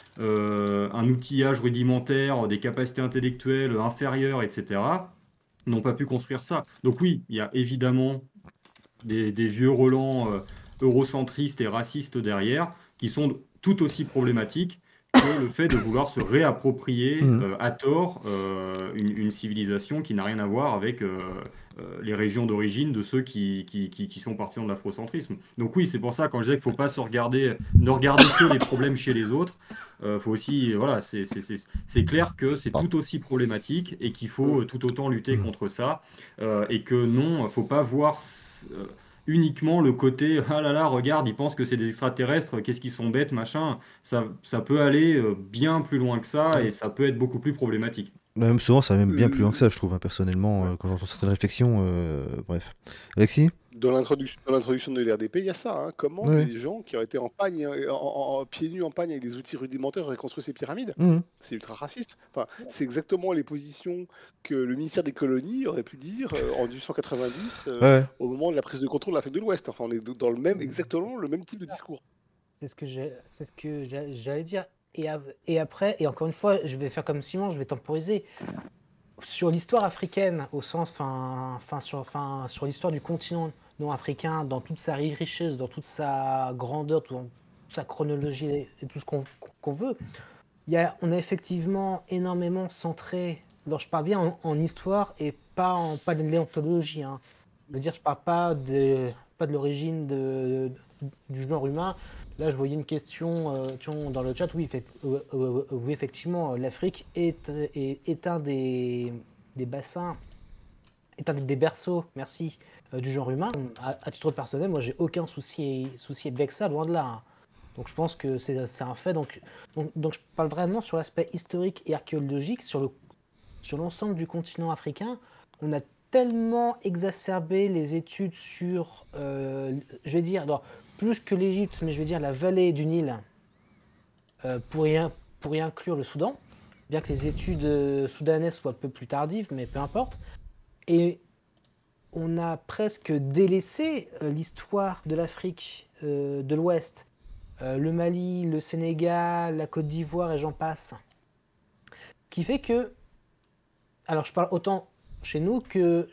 un outillage rudimentaire, des capacités intellectuelles inférieures, etc., n'ont pas pu construire ça. Donc oui, il y a évidemment des vieux relents eurocentristes et racistes derrière, qui sont tout aussi problématiques que le fait de vouloir se réapproprier Mhm. à tort une civilisation qui n'a rien à voir avec les régions d'origine de ceux qui sont partisans de l'afrocentrisme. Donc oui, c'est pour ça quand je disais qu'il ne faut pas ne regarder que les problèmes chez les autres. Faut aussi, voilà, c'est clair que c'est Pardon. tout aussi problématique et qu'il faut tout autant lutter Mhm. contre ça et que non, faut pas voir uniquement le côté ah là là, regarde, ils pensent que c'est des extraterrestres, qu'est-ce qu'ils sont bêtes, machin. Ça peut aller bien plus loin que ça et ça peut être beaucoup plus problématique. Même souvent, ça va même bien plus loin que Euh, ça, je trouve, hein, personnellement, ouais. quand j'entends certaines réflexions. Bref. Alexis? Dans l'introduction de l'RDP, il y a ça, hein. Comment Ouais. des gens qui ont été en pagne, pieds nus en pagne avec des outils rudimentaires auraient construit ces pyramides? Mhm. C'est ultra raciste. Enfin, c'est exactement les positions que le ministère des colonies aurait pu dire en 1890, Ouais. au moment de la prise de contrôle de l'Afrique de l'Ouest. Enfin, on est dans exactement le même type de discours. C'est ce que j'allais dire. Et après, et encore une fois, je vais faire comme Simon, je vais temporiser. Sur l'histoire africaine, au sens, sur l'histoire du continent non africain, dans toute sa richesse, dans toute sa grandeur, dans toute sa chronologie et tout ce qu'on veut, on a effectivement énormément centré. Alors, je parle bien en histoire et pas de l'éontologie, hein. Je veux dire, je parle pas de l'origine du genre humain. Là, je voyais une question dans le chat. Oui, oui effectivement, l'Afrique est un des bassins, est un des berceaux, merci, du genre humain. À titre personnel, moi, j'ai aucun souci avec ça, loin de là, hein. Donc, je pense que c'est un fait. Donc, je parle vraiment sur l'aspect historique et archéologique, sur l'ensemble du continent africain. On a tellement exacerbé les études sur, je vais dire, alors, plus que l'Égypte, mais je vais dire la vallée du Nil, pour y inclure le Soudan, bien que les études soudanaises soient un peu plus tardives, mais peu importe. Et on a presque délaissé l'histoire de l'Afrique de l'Ouest, le Mali, le Sénégal, la Côte d'Ivoire et j'en passe. Ce qui fait que, alors je parle autant chez nous que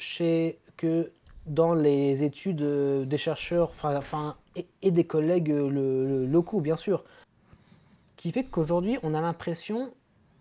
dans les études des chercheurs et des collègues locaux, bien sûr. qui fait qu'aujourd'hui, on a l'impression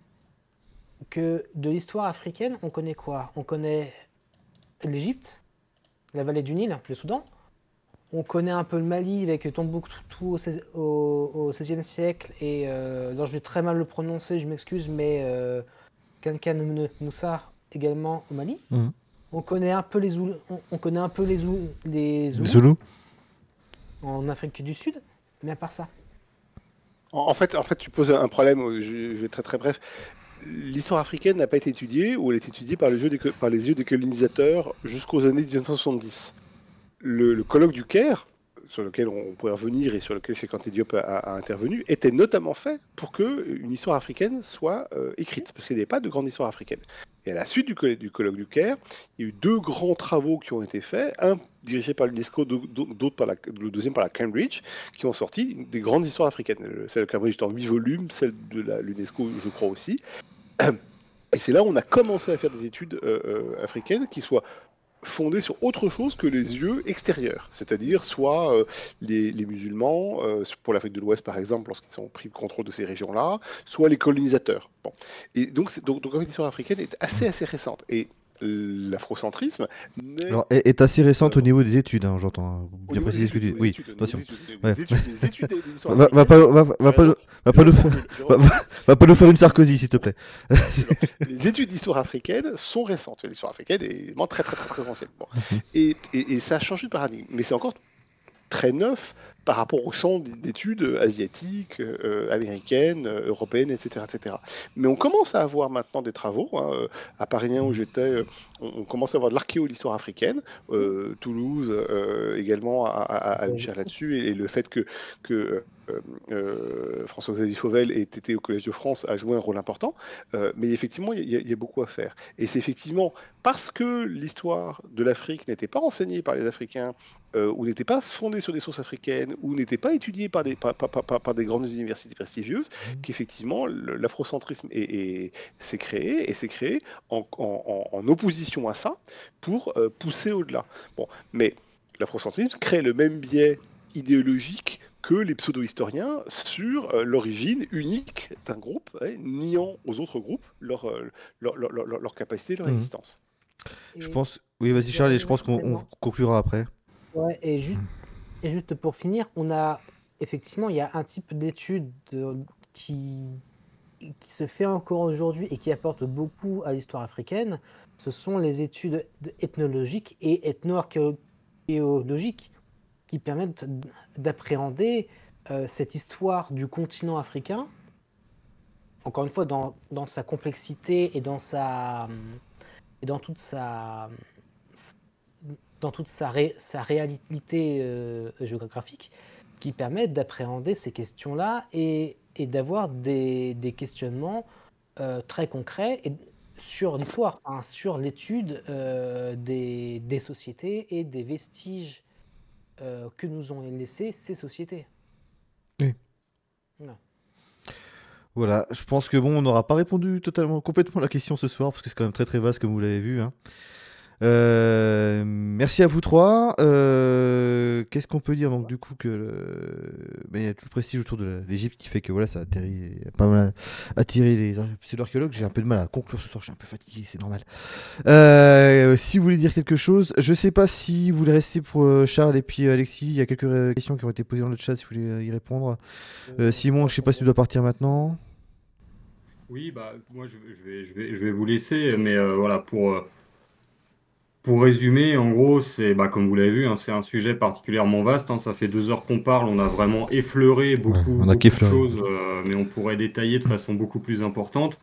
que de l'histoire africaine, on connaît quoi? On connaît l'Égypte, la vallée du Nil, le Soudan. On connaît un peu le Mali avec Tombouctou au XVIe siècle et alors je vais très mal le prononcer, je m'excuse, mais Kankan Moussa également au Mali. Mhm. On connaît un peu les Zoulous, on connaît un peu les Zoulous Zulu. en Afrique du Sud, mais à part ça. En fait, tu poses un problème, je vais très très bref. L'histoire africaine n'a pas été étudiée, ou elle est étudiée par les yeux des colonisateurs jusqu'aux années 1970. Le colloque du Caire, sur lequel on pourrait revenir et sur lequel Cheikh Anta Diop a intervenu, était notamment fait pour qu'une histoire africaine soit écrite, parce qu'il n'y avait pas de grande histoire africaine. Et à la suite du colloque du Caire, il y a eu 2 grands travaux qui ont été faits, un dirigé par l'UNESCO, le deuxième par la Cambridge, qui ont sorti des grandes histoires africaines. Celle de Cambridge est en 8 volumes, celle de l'UNESCO, je crois aussi. Et c'est là où on a commencé à faire des études africaines qui soient fondées sur autre chose que les yeux extérieurs, c'est-à-dire soit les musulmans, pour l'Afrique de l'Ouest par exemple, lorsqu'ils ont pris le contrôle de ces régions-là, soit les colonisateurs. Bon. Et donc l'histoire africaine est assez récente. Et l'afrocentrisme Alors, est assez récente au niveau des études, hein, j'entends. Hein. Au Bien niveau préciser des ce que tu dis. études, Oui, des études, attention. des études de l'histoire Va africaine. pas nous faire une Sarkozy, s'il te plaît. Les études d'histoire africaine sont récentes. L'histoire africaine est évidemment très ancienne. Bon. Et ça a changé de paradigme. Mais c'est encore très neuf par rapport au champ d'études asiatiques, américaines, européennes, etc., etc. Mais on commence à avoir maintenant des travaux. Hein, à Paris 1 où j'étais, on commence à avoir de l'archéo de l'histoire africaine. Toulouse également a une chaire là-dessus. Et le fait que François-Xavier Fauvel ait été au Collège de France a joué un rôle important. Mais effectivement, il y a beaucoup à faire. Et c'est effectivement parce que l'histoire de l'Afrique n'était pas enseignée par les Africains, ou n'était pas fondée sur des sources africaines, ou n'était pas étudiée par des grandes universités prestigieuses, qu'effectivement l'afrocentrisme s'est créé, et s'est créé en opposition à ça pour pousser au-delà. Bon, mais l'afrocentrisme crée le même biais idéologique que les pseudo-historiens sur l'origine unique d'un groupe, niant aux autres groupes leur capacité, leur existence. Je pense... Oui, vas-y Charles, et je pense qu'on conclura après. Ouais, et juste pour finir, effectivement, il y a un type d'étude qui se fait encore aujourd'hui et qui apporte beaucoup à l'histoire africaine. Ce sont les études ethnologiques et ethno-archéologiques qui permettent d'appréhender cette histoire du continent africain, encore une fois dans sa complexité et dans toute sa réalité géographique, qui permettent d'appréhender ces questions-là et d'avoir des questionnements très concrets sur l'histoire, hein, sur l'étude des sociétés et des vestiges que nous ont laissés ces sociétés. Oui. Voilà. Voilà, je pense que bon, on n'aura pas répondu complètement à la question ce soir, parce que c'est quand même très vaste comme vous l'avez vu. Hein. Merci à vous trois. Qu'est-ce qu'on peut dire donc du coup il y a tout le prestige autour de l'Égypte qui fait que voilà, ça a pas mal attiré les pseudo-archéologues. J'ai un peu de mal à conclure ce soir, je suis un peu fatigué, c'est normal. Si vous voulez dire quelque chose, je sais pas si vous voulez rester pour Charles et puis Alexis. Il y a quelques questions qui ont été posées dans le chat si vous voulez y répondre. Simon, je sais pas si tu dois partir maintenant. Oui, bah moi je vais vous laisser, mais voilà Pour résumer, en gros, c'est comme vous l'avez vu, hein, c'est un sujet particulièrement vaste. Hein, ça fait 2 heures qu'on parle, on a vraiment effleuré beaucoup de choses, mais on pourrait détailler de façon beaucoup plus importante.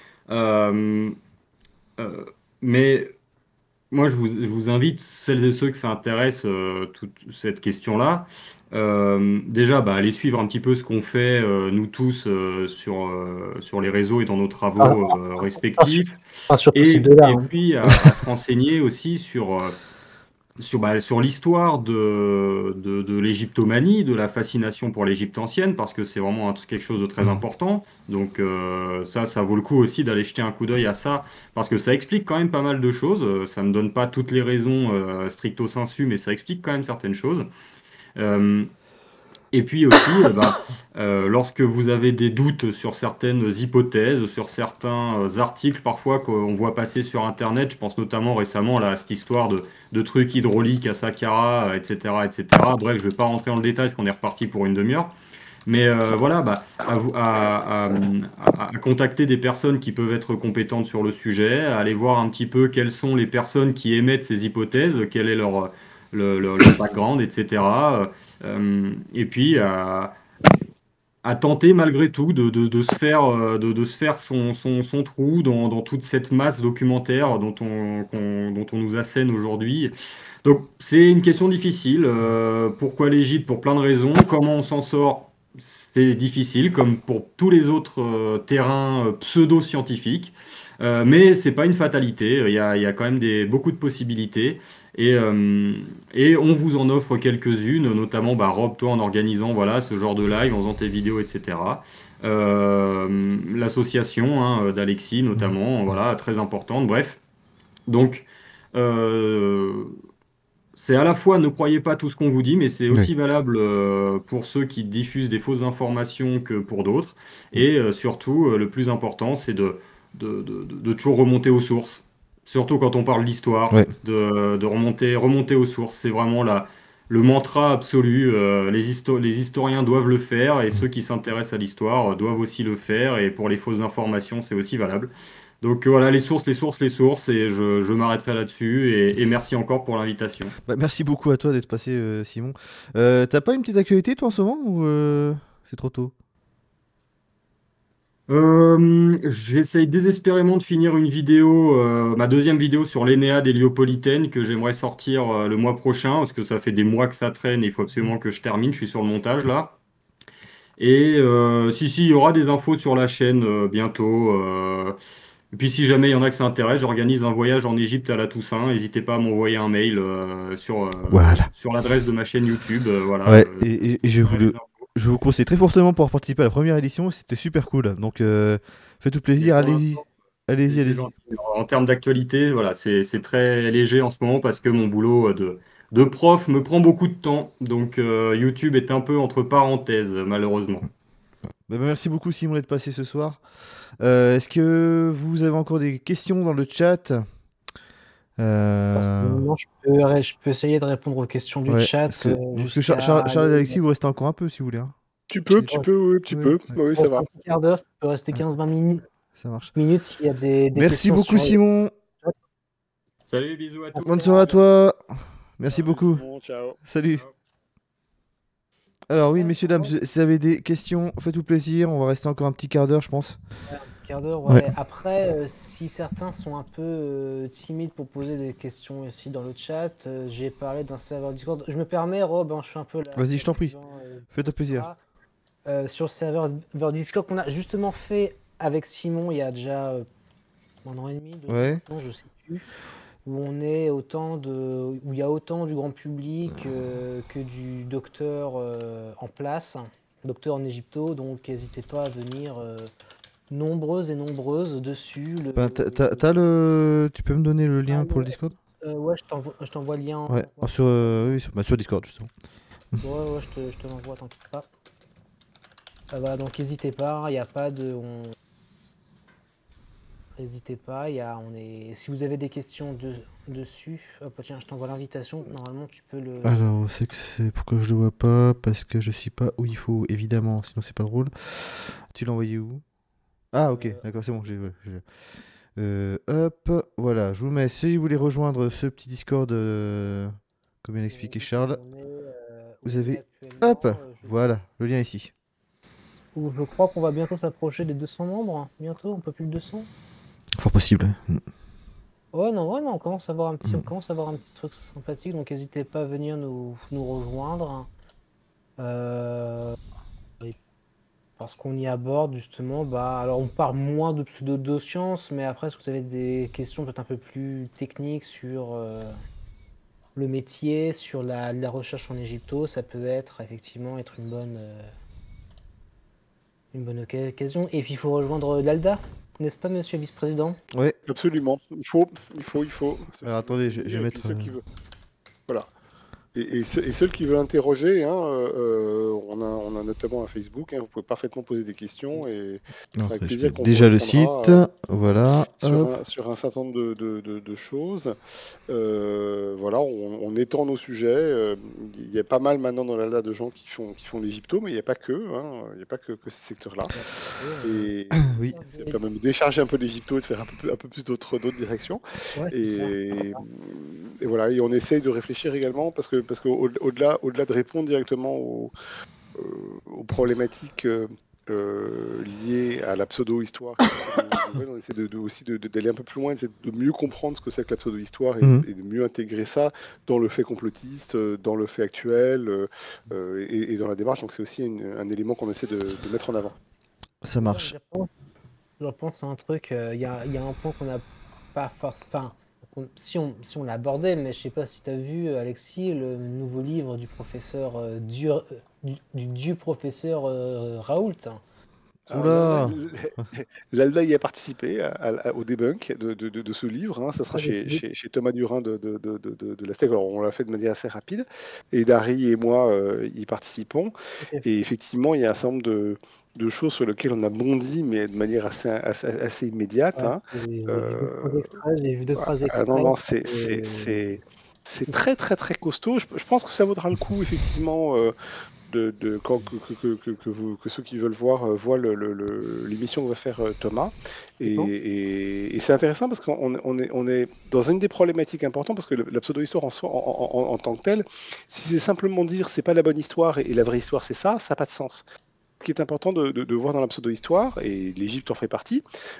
Mais moi, je vous invite, celles et ceux que ça intéresse, toute cette question-là, déjà, allez suivre un petit peu ce qu'on fait, nous tous, sur les réseaux et dans nos travaux respectifs. Et puis, à se renseigner aussi sur l'histoire de l'égyptomanie, de la fascination pour l'Égypte ancienne, parce que c'est vraiment quelque chose de très important. Donc ça vaut le coup aussi d'aller jeter un coup d'œil à ça, parce que ça explique quand même pas mal de choses. Ça ne donne pas toutes les raisons stricto sensu, mais ça explique quand même certaines choses. Et puis aussi, lorsque vous avez des doutes sur certaines hypothèses, sur certains articles parfois qu'on voit passer sur Internet, je pense notamment récemment là, à cette histoire de trucs hydrauliques à Saqqara, etc., etc. Bref, je ne vais pas rentrer dans le détail parce qu'on est reparti pour une demi-heure. Mais voilà, à contacter des personnes qui peuvent être compétentes sur le sujet, à aller voir un petit peu quelles sont les personnes qui émettent ces hypothèses, quel est leur background, etc. Et puis à tenter malgré tout de se faire son trou dans toute cette masse documentaire dont on nous assène aujourd'hui. Donc c'est une question difficile. Pourquoi l'Égypte? Pour plein de raisons. Comment on s'en sort? C'est difficile, comme pour tous les autres terrains pseudo-scientifiques. Mais c'est pas une fatalité. Il y a quand même beaucoup de possibilités. Et on vous en offre quelques-unes, notamment Rob, toi en organisant voilà, ce genre de live, en faisant tes vidéos, etc. L'association d'Alexis notamment, voilà, très importante, bref. Donc, c'est à la fois ne croyez pas tout ce qu'on vous dit, mais c'est aussi valable pour ceux qui diffusent des fausses informations que pour d'autres. Et surtout, le plus important, c'est de toujours remonter aux sources. Surtout quand on parle d'histoire, de remonter aux sources. C'est vraiment le mantra absolu. Les historiens doivent le faire et ceux qui s'intéressent à l'histoire doivent aussi le faire. Et pour les fausses informations, c'est aussi valable. Donc voilà, les sources, et je m'arrêterai là-dessus. Et merci encore pour l'invitation. Merci beaucoup à toi d'être passé, Simon. T'as pas une petite actualité, toi, en ce moment, ou c'est trop tôt? J'essaye désespérément de finir une vidéo, ma deuxième vidéo sur l'Énéade héliopolitaine que j'aimerais sortir le mois prochain, parce que ça fait des mois que ça traîne et il faut absolument que je termine. Je suis sur le montage là. Et si, il y aura des infos sur la chaîne bientôt. Et puis si jamais il y en a que ça intéresse, j'organise un voyage en Égypte à la Toussaint. N'hésitez pas à m'envoyer un mail sur l'adresse de ma chaîne YouTube. Voilà. Ouais, et je vous conseille très fortement pour participer à la première édition. C'était super cool. Donc faites-tout plaisir, allez-y. Allez-y. En termes d'actualité, voilà, c'est très léger en ce moment parce que mon boulot de prof me prend beaucoup de temps. Donc YouTube est un peu entre parenthèses, malheureusement. Merci beaucoup, Simon, d'être passé ce soir. Est-ce que vous avez encore des questions dans le chat? Non, je peux essayer de répondre aux questions du chat. Parce que Charles et Alexis, vous restez encore un peu si vous voulez. Hein. Tu peux. Oui, ça va. Un quart d'heure, tu peux rester 15-20 minutes. Ça marche. S'il y a des Merci beaucoup, Simon. Salut, bisous à tous. Bonne soirée à toi. Merci beaucoup. Bon, ciao. Salut. Ciao. Alors oui, messieurs, dames, si vous avez des questions, faites-vous plaisir. On va rester encore un petit quart d'heure, je pense. Un quart d'heure, ouais. Après, si certains sont un peu timides pour poser des questions ici dans le chat, j'ai parlé d'un serveur Discord. Je me permets, Rob, je fais un peu la... Vas-y, je t'en prie. Fais-toi plaisir. Sur le serveur Discord qu'on a justement fait avec Simon il y a déjà 1 an et demi, 2 ans, je sais plus. Où on est où il y a autant du grand public que du docteur en place, docteur en égypto, donc n'hésitez pas à venir nombreuses et nombreuses dessus. Tu peux me donner le lien pour le Discord? Ouais, je t'envoie le lien. Ouais, sur Discord justement. Ouais, je te l'envoie, t'inquiète pas. Voilà, donc n'hésitez pas, il n'y a pas de... N'hésitez pas, si vous avez des questions dessus, hop, tiens, je t'envoie l'invitation, normalement tu peux le... Alors, c'est pourquoi je le vois pas, parce que je suis pas où il faut, évidemment, sinon c'est pas drôle. Tu l'as envoyé où? Ah ok, d'accord, c'est bon, hop, voilà, je vous mets, si vous voulez rejoindre ce petit Discord, comme vient d'expliquer Charles, vous avez, hop, voilà, le lien ici. Je crois qu'on va bientôt s'approcher des 200 membres, bientôt, un peu plus de 200. Fort possible. Ouais, non, vraiment, on commence à avoir un petit truc sympathique, donc n'hésitez pas à venir nous rejoindre. Parce qu'on y aborde justement, alors on parle moins de pseudo-sciences, mais après, si vous avez des questions peut-être un peu plus techniques sur le métier, sur la recherche en égypto, ça peut effectivement être une bonne occasion. Et puis il faut rejoindre l'ALDA, n'est-ce pas, monsieur le vice-président? Oui. Absolument. Il faut. Alors attendez, je vais mettre... Ceux qui veulent. Voilà. Et ceux qui veulent interroger, hein, on a notamment un Facebook, hein, vous pouvez parfaitement poser des questions et ce Non, sera avec je plaisir mets qu'on vous déjà le répondra site. Voilà. Hop. sur un certain nombre de choses. Voilà, on étend nos sujets. Il y a pas mal maintenant dans l'ALDA de gens qui font l'égypto, mais il n'y a pas que, hein, il n'y a pas que ce secteur-là. Et Oui. ça permet de décharger un peu l'égypto et de faire un peu plus d'autres directions. Ouais, c'est ça. Et voilà, et on essaye de réfléchir également parce que au-delà de répondre directement aux problématiques liées à la pseudo-histoire et à la pseudo-nouvelle, on essaie aussi d'aller un peu plus loin, de mieux comprendre ce que c'est que la pseudo-histoire Mhm. et de mieux intégrer ça dans le fait complotiste, dans le fait actuel et dans la démarche. Donc c'est aussi un élément qu'on essaie de mettre en avant. Ça marche. Je pense à un truc, il y a un point qu'on n'a pas forcément. Enfin, si on l'a abordé, mais je sais pas si tu as vu, Alexis, le nouveau livre du professeur du dieu professeur Raoult. Alors, Oula. L'Alda y a participé au debunk de ce livre. Hein. Ça sera Ah, chez Thomas Durin de la STEC. Alors, on l'a fait de manière assez rapide. Et Dari et moi y participons. ok. Et effectivement, il y a un certain nombre de choses sur lesquelles on a bondi, mais de manière assez immédiate. Ouais, hein. j'ai vu deux, trois extraits. Non, et- c'est très, très, très costaud. Je pense que ça vaudra le coup, effectivement, que ceux qui veulent voir voient l'émission que va faire Thomas. Et c'est intéressant parce qu'on est dans une des problématiques importantes parce que la pseudo-histoire en soi, en tant que telle, si c'est simplement dire c'est pas la bonne histoire et la vraie histoire c'est ça n'a pas de sens. Ce qui est important de voir dans la pseudo-histoire, et l'Égypte en fait partie,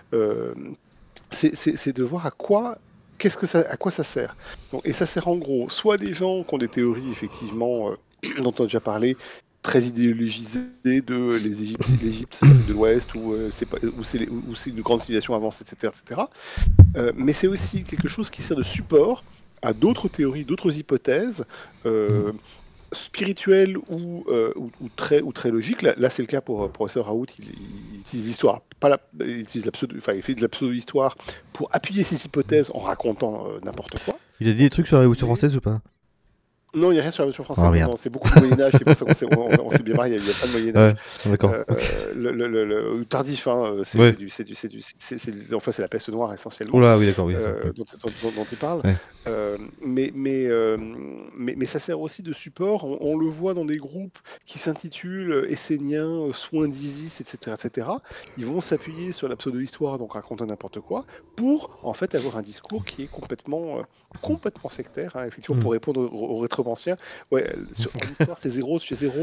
c'est de voir à quoi ça sert. Donc, et ça sert en gros soit des gens qui ont des théories effectivement dont on a déjà parlé, très idéologisées de l'Égypte de l'Ouest où c'est une grande civilisation avancée, etc. Mais c'est aussi quelque chose qui sert de support à d'autres théories, d'autres hypothèses spirituelles ou très logiques. Là c'est le cas pour professeur Raoult, il utilise l'histoire, il fait de la pseudo-histoire pour appuyer ses hypothèses en racontant n'importe quoi. Il a dit des trucs sur la Révolution française ou pas? Non, il n'y a rien sur la version française. Ah, merde. Non, c'est beaucoup de Moyen-Âge. C'est pour ça qu'on s'est bien marié. Il n'y a pas de Moyen-Âge. Ouais, d'accord. Tardif, hein, Ouais. enfin, c'est la peste noire essentiellement Oula, oui, d'accord, oui. dont il parle. Ouais. Mais ça sert aussi de support. On le voit dans des groupes qui s'intitulent Esséniens, Soins d'Isis, etc. Ils vont s'appuyer sur la pseudo-histoire, donc raconter n'importe quoi, pour en fait avoir un discours qui est complètement sectaire, hein, effectivement, pour répondre aux rétromanciens. Ouais, en histoire, c'est zéro.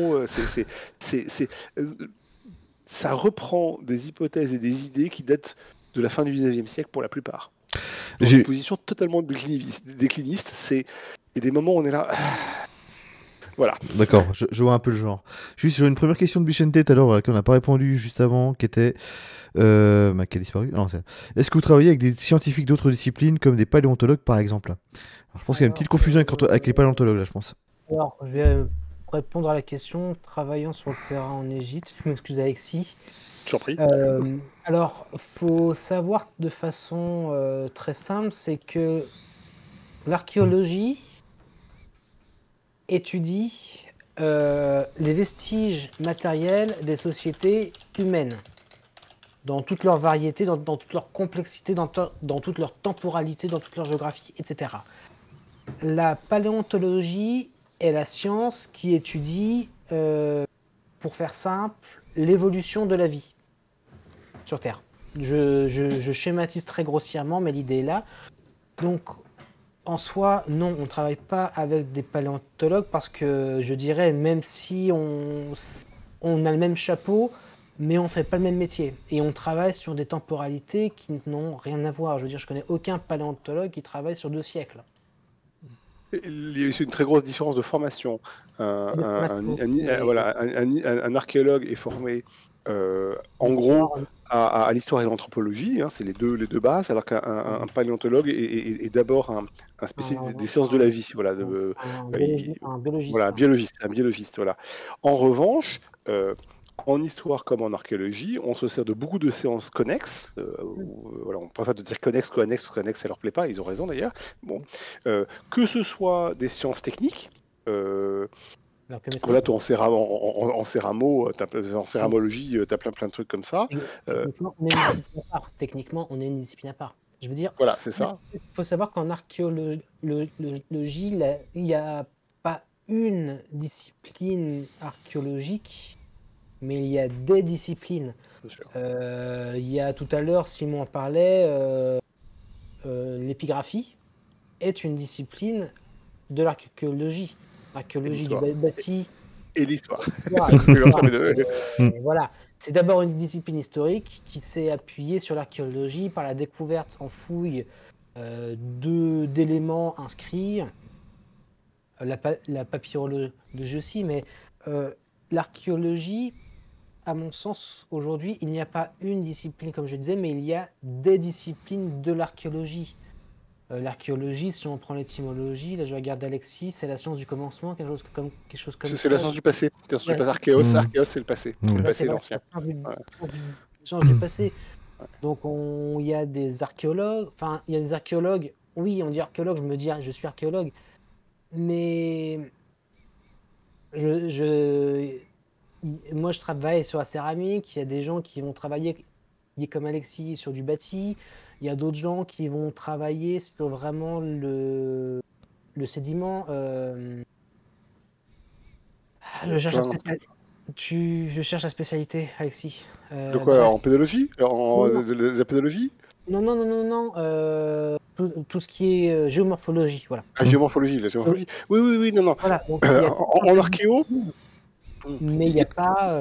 Ça reprend des hypothèses et des idées qui datent de la fin du 19e siècle pour la plupart. Dans une position totalement décliniste. Il y a des moments où on est là. Voilà. D'accord, je vois un peu le genre. Juste, j'ai une première question de Bichente tout à l'heure, qu'on n'a pas répondu juste avant, qui était. Qui a disparu. Est-ce que vous travaillez avec des scientifiques d'autres disciplines, comme des paléontologues par exemple? Alors, je pense qu'il y a une petite confusion avec les paléontologues là, je pense. Alors, je vais répondre à la question. Travaillant sur le terrain en Égypte, je m'excuse Alexis. Je t'en prie. Alors, faut savoir de façon très simple, c'est que l'archéologie étudie les vestiges matériels des sociétés humaines, dans toute leur variété, dans toute leur complexité, dans toute leur temporalité, dans toute leur géographie, etc. La paléontologie est la science qui étudie, pour faire simple, l'évolution de la vie sur Terre. Je schématise très grossièrement, mais l'idée est là. Donc, en soi, non, on ne travaille pas avec des paléontologues parce que je dirais, même si on a le même chapeau, mais on ne fait pas le même métier. Et on travaille sur des temporalités qui n'ont rien à voir. Je veux dire, je connais aucun paléontologue qui travaille sur 2 siècles. Il y a aussi une très grosse différence de formation. Un archéologue est formé en gros à l'histoire et l'anthropologie, hein, c'est les deux bases, alors qu'un paléontologue est d'abord un spécialiste des sciences de la vie. Voilà, un biologiste. Voilà, un biologiste. Voilà. En revanche, en histoire comme en archéologie, on se sert de beaucoup de séances connexes. Voilà, on préfère de dire connexes qu'annexes, parce qu'annexes, ça leur plaît pas, ils ont raison d'ailleurs. Bon, que ce soit des sciences techniques, Alors que maintenant, Voilà, toi, en céramologie, tu as plein de trucs comme ça. techniquement, on est une discipline à part. Techniquement, on est une discipline à part. Je veux dire, Voilà, c'est ça. il faut savoir qu'en archéologie, il n'y a pas une discipline archéologique, mais il y a des disciplines. Bien sûr. Il y a tout à l'heure, Simon en parlait, l'épigraphie est une discipline de l'archéologie. L'archéologie du l'histoire. bâti. Et l'histoire. Voilà, Entre les deux. voilà. C'est d'abord une discipline historique qui s'est appuyée sur l'archéologie par la découverte en fouille d'éléments inscrits, la papyrologie aussi, mais l'archéologie, à mon sens, aujourd'hui, il n'y a pas une discipline, comme je disais, mais il y a des disciplines de l'archéologie. L'archéologie, si on prend l'étymologie, là je regarde Alexis, c'est la science du commencement, quelque chose comme C'est ça. la science du passé. La science du Ouais. passé. Archéos, Mm. Archéos, c'est le passé. C'est le Ouais. passé, C'est vrai, l'ancien. la science Ouais. science du passé. Donc il y a des archéologues, enfin il y a des archéologues, oui on dit archéologue, je me dis je suis archéologue, mais moi je travaille sur la céramique, il y a des gens qui vont travailler comme Alexis sur du bâti, il y a d'autres gens qui vont travailler sur vraiment le sédiment. Je cherche la Plein. spécialité. Je cherche la spécialité, Alexis. De quoi? Bref. En pédologie? En Non. la pédologie? Non. Tout ce qui est géomorphologie, voilà. Ah, géomorphologie, la géomorphologie. Oui, non, non. Voilà. Donc, il y a En archéo, mais il n'y a pas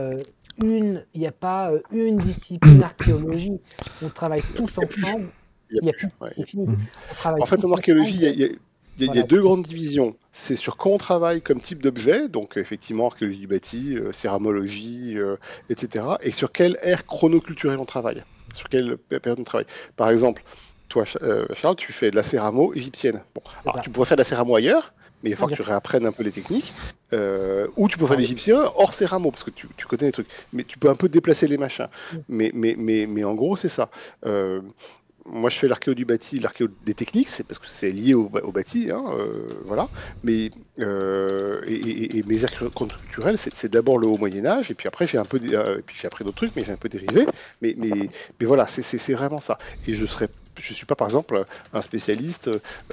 une discipline archéologie. On travaille tous ensemble. Il y a plus. Ouais. C'est fini. Mhm. On travaille En fait, tous en archéologie, ensemble. il y a Voilà. deux grandes divisions. C'est sur quoi on travaille comme type d'objet, donc effectivement archéologie du bâti, céramologie, etc. Et sur quelle ère chronoculturelle on travaille, sur quelle période on travaille. Par exemple, toi, Charles, tu fais de la céramo égyptienne. Bon, alors ça. tu pourrais faire de la céramo ailleurs, mais il va falloir que tu réapprennes un peu les techniques. Ou tu peux faire l'égyptien hors céramo, parce que tu connais les trucs. Mais tu peux un peu déplacer les machins. Mais en gros, c'est ça. Moi, je fais l'archéo du bâti, l'archéo des techniques, c'est parce que c'est lié au bâti, hein, voilà. Mais et mes aires culturelles, c'est d'abord le Haut Moyen Âge, et puis après j'ai un peu, et puis j'ai appris d'autres trucs, mais j'ai un peu dérivé. Mais voilà, c'est vraiment ça. Et je suis pas par exemple un spécialiste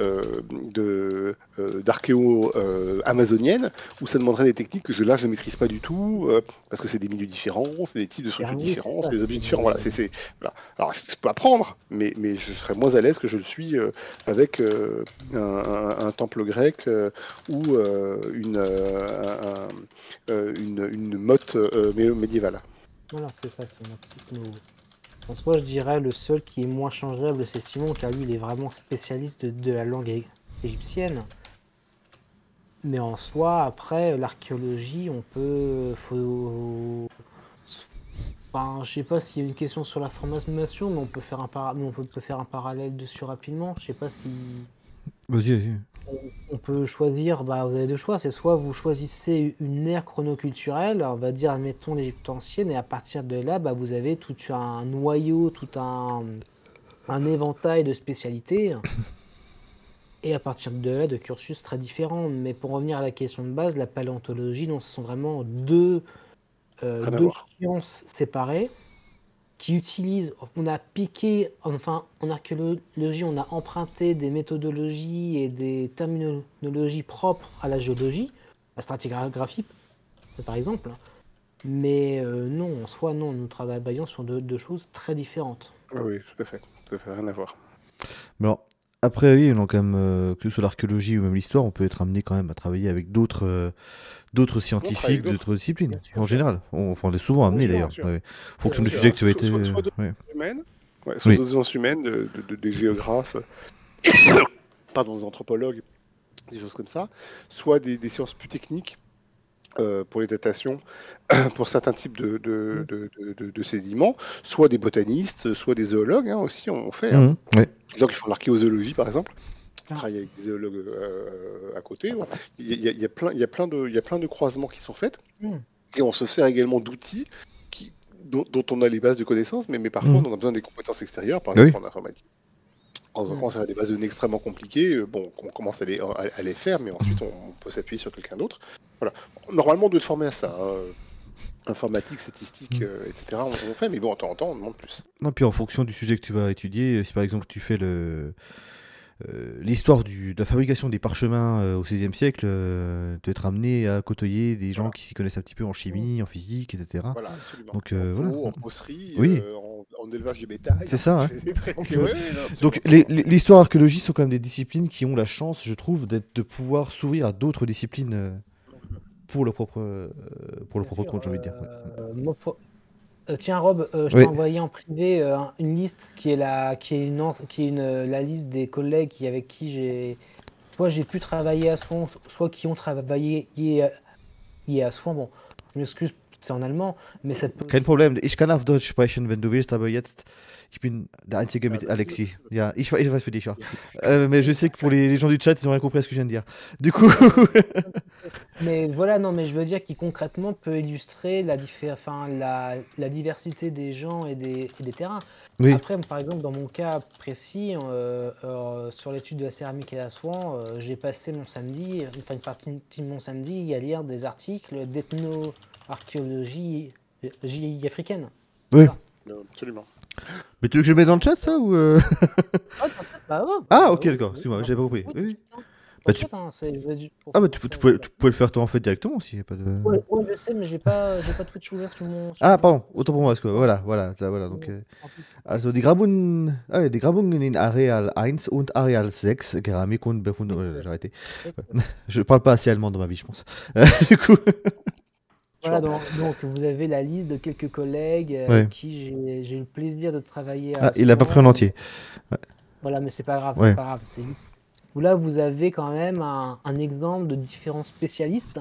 d'archéo amazonienne où ça demanderait des techniques que je ne maîtrise pas du tout parce que c'est des milieux différents, c'est des types de structures différents, c'est des objets différents. Voilà, voilà. Alors je peux apprendre, mais je serais moins à l'aise que je le suis avec un temple grec ou une motte médiévale. Voilà, c'est ça, c'est un petit nouveau. En soi, je dirais le seul qui est moins changeable, c'est Simon, car lui, il est vraiment spécialiste de la langue égyptienne. Mais en soi, après, l'archéologie, Enfin, je sais pas s'il y a une question sur la formation, mais on peut faire un parallèle dessus rapidement. Je sais pas si... Vas-y. On peut choisir, vous avez deux choix, c'est soit vous choisissez une ère chronoculturelle, on va dire, admettons l'Égypte ancienne, et à partir de là, vous avez tout un noyau, tout un éventail de spécialités, et à partir de là, de cursus très différents. Mais pour revenir à la question de base, la paléontologie, non, ce sont vraiment deux sciences séparées qui utilisent, on a piqué, enfin en archéologie, on a emprunté des méthodologies et des terminologies propres à la géologie, la stratigraphie par exemple, mais non, en soi, non, nous travaillons sur deux choses très différentes. Oui, tout à fait, rien à voir. Mais alors, après, oui, donc, quand même, que ce soit l'archéologie ou même l'histoire, on peut être amené quand même à travailler avec d'autres scientifiques, d'autres disciplines, en général. On est souvent amené d'ailleurs. En fonction du sujet que tu as été. Soit d'autres sciences humaines, des géographes, pardon, des anthropologues, des choses comme ça, soit des sciences plus techniques pour les datations, pour certains types de sédiments, soit des botanistes, soit des zoologues aussi, on fait. Les gens qui font de l'archéozoologie, par exemple, travaillent avec des zoologues à côté. Ouais. Il y a plein de croisements qui sont faits. Et on se sert également d'outils dont on a les bases de connaissances, mais parfois on a besoin des compétences extérieures, par exemple en informatique. Quand on commence à faire des bases de données extrêmement compliquées, bon, on commence à les faire, mais ensuite on peut s'appuyer sur quelqu'un d'autre. Voilà. Normalement, on doit être formé à ça, hein. Informatique, statistique, etc. On fait, mais bon, de temps en temps, on demande plus. Non, puis en fonction du sujet que tu vas étudier, si par exemple tu fais l'histoire de la fabrication des parchemins au XVIe siècle, tu vas être amené à côtoyer des gens Voilà. qui s'y connaissent un petit peu en chimie, en physique, etc. Voilà, absolument. Donc En voilà. peau, en bosserie, Oui. en élevage de bétail. C'est ça, enfin, hein. des trucs, Donc, ouais, ouais, non, Donc absolument. l'histoire archéologie sont quand même des disciplines qui ont la chance, je trouve, de pouvoir s'ouvrir à d'autres disciplines pour leur propre Bien compte, sûr, j'ai envie de dire. Ouais. tiens Rob, je Oui. t'ai envoyé en privé une liste qui est la liste des collègues avec qui soit j'ai pu travailler à Swan, soit qui ont travaillé à Swan. Bon, je m'excuse, c'est en allemand, mais ça peut Kein Problem, ich kann auf Deutsch sprechen, wenn du willst, aber jetzt, ich bin der Einzige mit das Alexis. Ja, ich weiß für dich, ja. Mais je sais que pour les gens du chat, ils ont rien compris à ce que je viens de dire. Du coup, Mais voilà, non, mais je veux dire qui concrètement peut illustrer la diversité des gens et des terrains. oui. Après, par exemple, dans mon cas précis, sur l'étude de la céramique et Assouan, j'ai passé mon samedi, enfin une partie de mon samedi, à lire des articles d'ethno-archéologie africaine. Oui. Non, absolument. Mais tu veux que je le mette dans le chat, ça ou Bah ouais, Ah, bah ok, oui, d'accord, oui, excuse-moi, bah j'avais pas oui, compris. oui, Oui, oui. t'inquiète, hein. Bah, tu... T'inquiète, hein, Ah, bah, tu pouvais le faire toi en fait directement aussi, y a pas de. Ouais, ouais, je sais, mais j'ai pas Twitch ouvert sur mon. Ah, pardon, autant pour moi, parce que voilà, donc. Also die Grabungen in Areal 1 und Areal 6, Keramik und j'ai arrêté. Je parle pas assez allemand dans ma vie, je pense. Du coup. Voilà, donc vous avez la liste de quelques collègues Ouais. avec qui j'ai eu le plaisir de travailler à Ah, il l'a pas pris en Assouan. entier. Voilà, mais c'est pas grave, Ouais. c'est pas grave. Là, vous avez quand même un exemple de différents spécialistes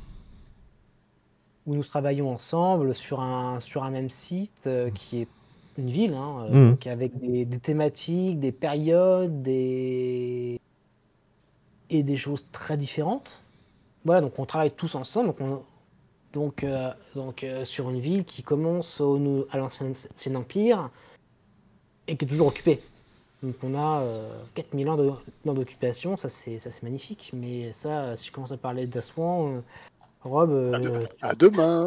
où nous travaillons ensemble sur un même site qui est une ville, hein, Mhm. donc avec des thématiques, des périodes, et des choses très différentes. Voilà, donc on travaille tous ensemble. Donc, sur une ville qui commence à l'ancien Empire et qui est toujours occupée. Donc on a 4000 ans d'occupation, ça c'est magnifique. Mais ça, si je commence à parler d'Assouan, Rob, À demain.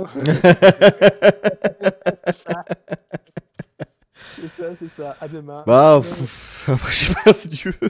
c'est ça, à demain. Bah, après, je sais pas si tu veux.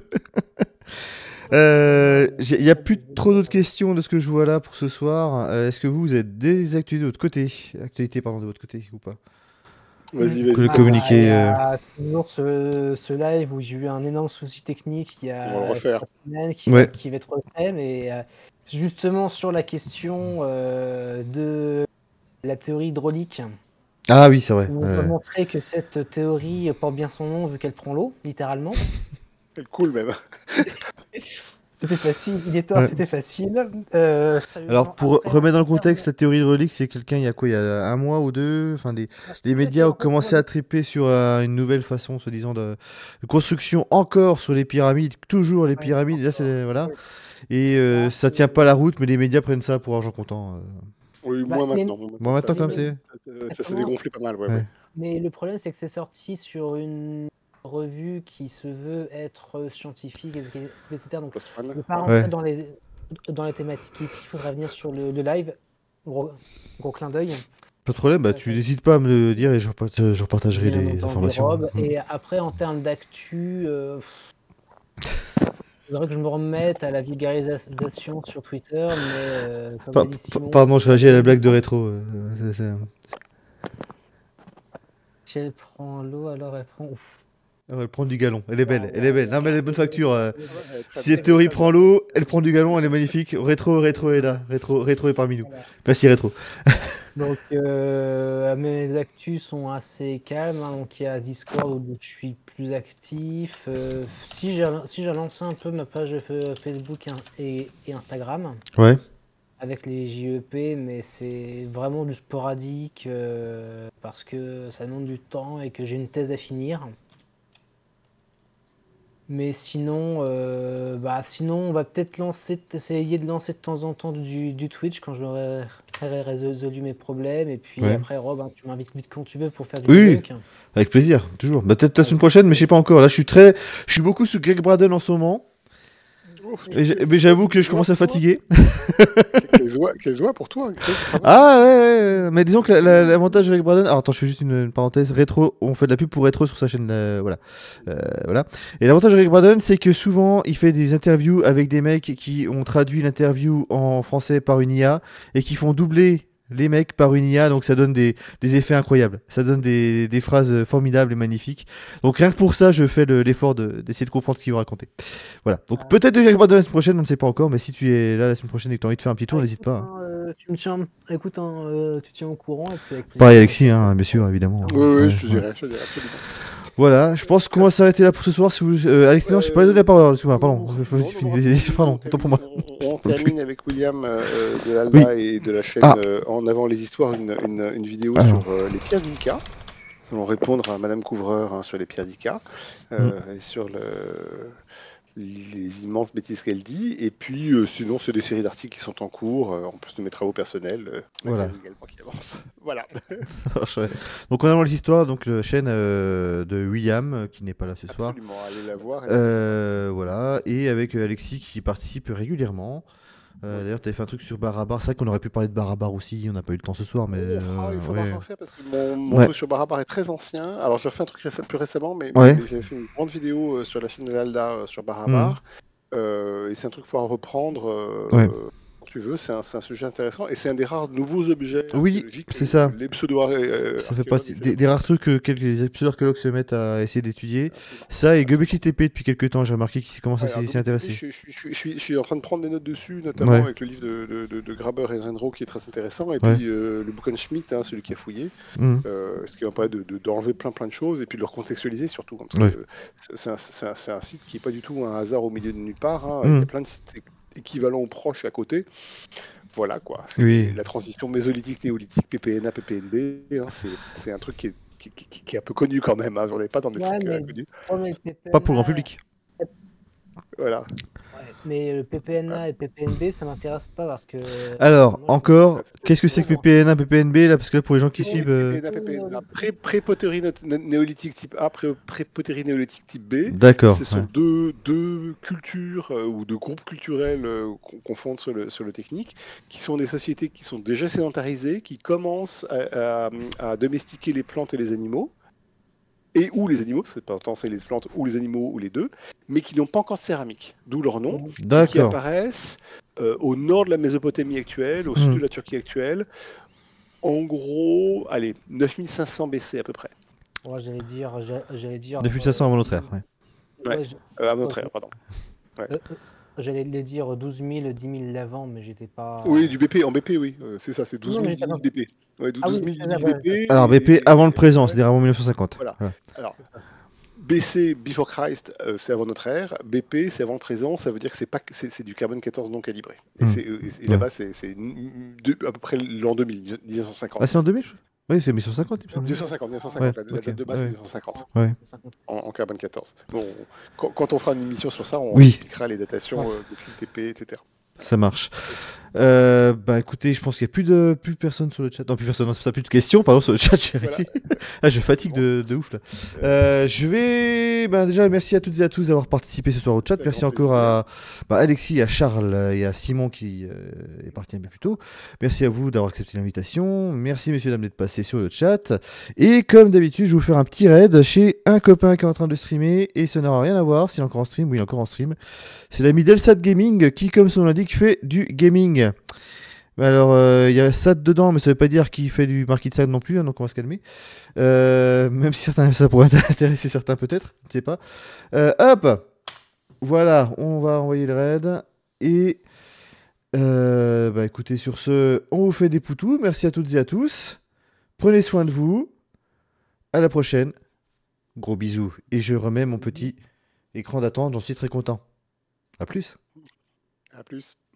Il n'y a plus trop d'autres questions de ce que je vois là pour ce soir. Est-ce que vous avez des actualités de votre côté, de votre côté ou pas? Vas-y, Que le vas-y. communiquer. Il y a toujours ce live où j'ai eu un énorme souci technique il y On va le a refaire. 3 semaines Ouais. qui va être refait, mais justement sur la question de la théorie hydraulique, Ah oui, c'est vrai. où on va montrer que cette théorie porte bien son nom vu qu'elle prend l'eau, littéralement. C'est cool même. C'était facile, il était Ouais. c'était facile. Alors, pour Après, remettre dans le contexte, la théorie hydraulique, c'est quelqu'un, il y a quoi, il y a un mois ou deux, enfin, les médias ont commencé à triper sur une nouvelle façon, soi-disant, de construction encore sur les pyramides, toujours les pyramides, et là, c'est, voilà. Et ça tient pas la route, mais les médias prennent ça pour argent comptant. Oui, Bah, moins mais- maintenant. Bon, maintenant, ça- comme c'est. Ça s'est dégonflé pas mal, ouais. Ouais. Mais le problème, c'est que c'est sorti sur une revue qui se veut être scientifique, etc. Donc, Post-fan. je ne vais pas Ouais. rentrer dans les thématiques ici. Il faudra venir sur le live. Gros clin d'œil. Pas de problème, bah, tu n'hésites pas à me le dire et je repartagerai Bien les entendu, informations. Rob. Et après, en termes d'actu, il faudrait que je me remette à la vulgarisation sur Twitter. Mais comme a dit Simon, Pardon, je réagis à la blague de rétro. si elle prend l'eau, alors elle prend. Ouf. Elle prend du galon, elle est belle, elle est belle. Non, mais elle est bonne facture. Très Si bien, cette théorie très prend bien. l'eau, elle prend du galon, elle est magnifique. Rétro est là. Rétro est parmi nous. Voilà. Merci Rétro. Donc mes actus sont assez calmes, hein. Donc il y a Discord où je suis plus actif. Si j'ai lancé un peu ma page Facebook et Instagram Ouais. avec les JEP, mais c'est vraiment du sporadique parce que ça demande du temps et que j'ai une thèse à finir. Mais sinon, sinon on va peut-être essayer de lancer de temps en temps du Twitch quand j'aurai après résolu mes problèmes. Et puis Ouais. après, Rob, hein, tu m'invites vite quand tu veux pour faire du Oui. doc. Avec plaisir, toujours. Bah, peut-être la semaine prochaine, mais je sais pas encore. Là, je suis beaucoup sous Greg Braden en ce moment. Ouf, Mais j'avoue que je commence à fatiguer. quelle joie pour toi, Greg, travail. Ah ouais, mais disons que l'avantage de Greg Braden. Alors attends, je fais juste une parenthèse. Rétro, on fait de la pub pour Rétro sur sa chaîne. Voilà. Voilà. Et l'avantage de Greg Braden, c'est que souvent, il fait des interviews avec des mecs qui ont traduit l'interview en français par une IA et qui font doubler les mecs par une IA, donc ça donne des effets incroyables. Ça donne des phrases formidables et magnifiques. Donc rien que pour ça, je fais l'effort d'essayer de comprendre ce qu'il veut raconter. Voilà. Donc peut-être de Greg Braden la semaine prochaine, on ne sait pas encore, mais si tu es là la semaine prochaine et que tu as envie de faire un petit tour, n'hésite pas. Tu me tiens, écoute, hein, tu tiens au courant. Et puis avec plaisir. Pareil Alexis, hein, bien sûr, évidemment. Oui, Ouais, je te ouais. dirais absolument. Voilà, je pense qu'on va s'arrêter là pour ce soir. Si vous, Alex, non, je sais pas donné la parole. Excuse-moi, pardon. Pardon, autant pour moi. On termine avec William de l'Alda et de la chaîne En avant les histoires, une vidéo sur les pierres d'Ica. Nous allons répondre à Madame Couvreur hein, sur les pierres d'Ica et sur les immenses bêtises qu'elle dit. Et puis, sinon, c'est des séries d'articles qui sont en cours, en plus de mes travaux personnels. Voilà. Également qui avance. Voilà. Ça marche, ouais. Donc, on a les histoires, donc la chaîne de William, qui n'est pas là ce soir. Absolument, allez la voir. Voilà, et avec Alexis qui participe régulièrement. D'ailleurs, tu avais fait un truc sur Barabar. C'est vrai qu'on aurait pu parler de Barabar aussi. On n'a pas eu le temps ce soir, mais il faudra ouais. en faire parce que mon truc sur Barabar est très ancien. Alors, j'ai refait un truc plus récemment, mais j'avais fait une grande vidéo sur la chaîne de l'Alda sur Barabar. Et c'est un truc qu'il faut reprendre quand tu veux. C'est un sujet intéressant et c'est un des rares nouveaux objets archéologiques. C'est ça. Les pseudo ça fait partie des rares trucs que les pseudo-archéologues se mettent à essayer d'étudier. Ça et Göbekli Tepe depuis quelques temps, j'ai remarqué qu'ils commencent à s'y intéresser. Je suis en train de prendre des notes dessus, notamment avec le livre de Graber et Renro qui est très intéressant, et puis le bouquin Schmitt, hein, celui qui a fouillé, ce qui va permettre d'enlever plein de choses et puis de le recontextualiser surtout. C'est un site qui n'est pas du tout un hasard au milieu de nulle part. Hein. Il y a plein de sites équivalents ou proches à côté. Voilà quoi. La transition mésolithique, néolithique, PPNA, PPNB, hein, c'est un truc qui est un peu connu quand même. Hein. J'en ai pas dans des trucs connus. Pas pour le grand public. Voilà. Ouais, mais le PPNA et PPNB, ça m'intéresse pas parce que. Alors, encore, qu'est-ce que c'est que PPNA, PPNB là? Parce que là, pour les gens qui suivent. PPNA, pré-poterie néolithique type A, pré-poterie néolithique type B. D'accord. Ce sont deux cultures ou deux groupes culturels qu'on fonde sur le technique, qui sont des sociétés qui sont déjà sédentarisées, qui commencent à domestiquer les plantes et les animaux. Et ou les animaux, c'est pas autant c'est les plantes ou les animaux ou les deux, mais qui n'ont pas encore de céramique, d'où leur nom, qui apparaissent au nord de la Mésopotamie actuelle, au sud de la Turquie actuelle, en gros, allez, 9500 BC à peu près. Ouais, j'allais dire 9500 avant notre ère, avant notre ère, pardon. J'allais les dire 12 000, 10 000 l'avant, mais j'étais pas... Oui, du BP, en BP, oui, c'est ça, c'est 12 000, 10 000 BP. Ouais, 12 000, 10 000 BP. Alors BP avant le présent, c'est-à-dire avant 1950. Voilà. Alors, BC, Before Christ, c'est avant notre ère. BP, c'est avant le présent, ça veut dire que c'est du carbone 14 non calibré. Et là-bas, c'est à peu près l'an 2000, 1950. Ah, c'est en 2000 Oui, c'est 1950, il me semble. 1950, la date de base, c'est 1950. Ouais. En carbone 14. Bon, quand on fera une émission sur ça, on expliquera les datations de TP, etc. Ça marche. Bah écoutez, je pense qu'il n'y a plus personne sur le chat. Non, plus personne, non, c'est pas ça, plus de questions, pardon, sur le chat. Je fatigue de ouf là. Je vais déjà merci à toutes et à tous d'avoir participé ce soir au chat. Merci encore à Alexis, à Charles et à Simon qui est parti un peu plus tôt. Merci à vous d'avoir accepté l'invitation. Merci messieurs dames d'être passés sur le chat. Et comme d'habitude, je vais vous faire un petit raid chez un copain qui est en train de streamer et ça n'aura rien à voir s'il est encore en stream. Oui, il est encore en stream. C'est l'ami Delsat Gaming qui, comme son nom l'indique, fait du gaming. Alors, il y a SAT dedans, mais ça veut pas dire qu'il fait du market SAT non plus, hein, donc on va se calmer. Même si ça pourrait intéresser certains peut-être, je ne sais pas. Hop, voilà, on va envoyer le raid. Et écoutez, sur ce, on vous fait des poutous. Merci à toutes et à tous. Prenez soin de vous. À la prochaine. Gros bisous. Et je remets mon petit écran d'attente, j'en suis très content. À plus. À plus.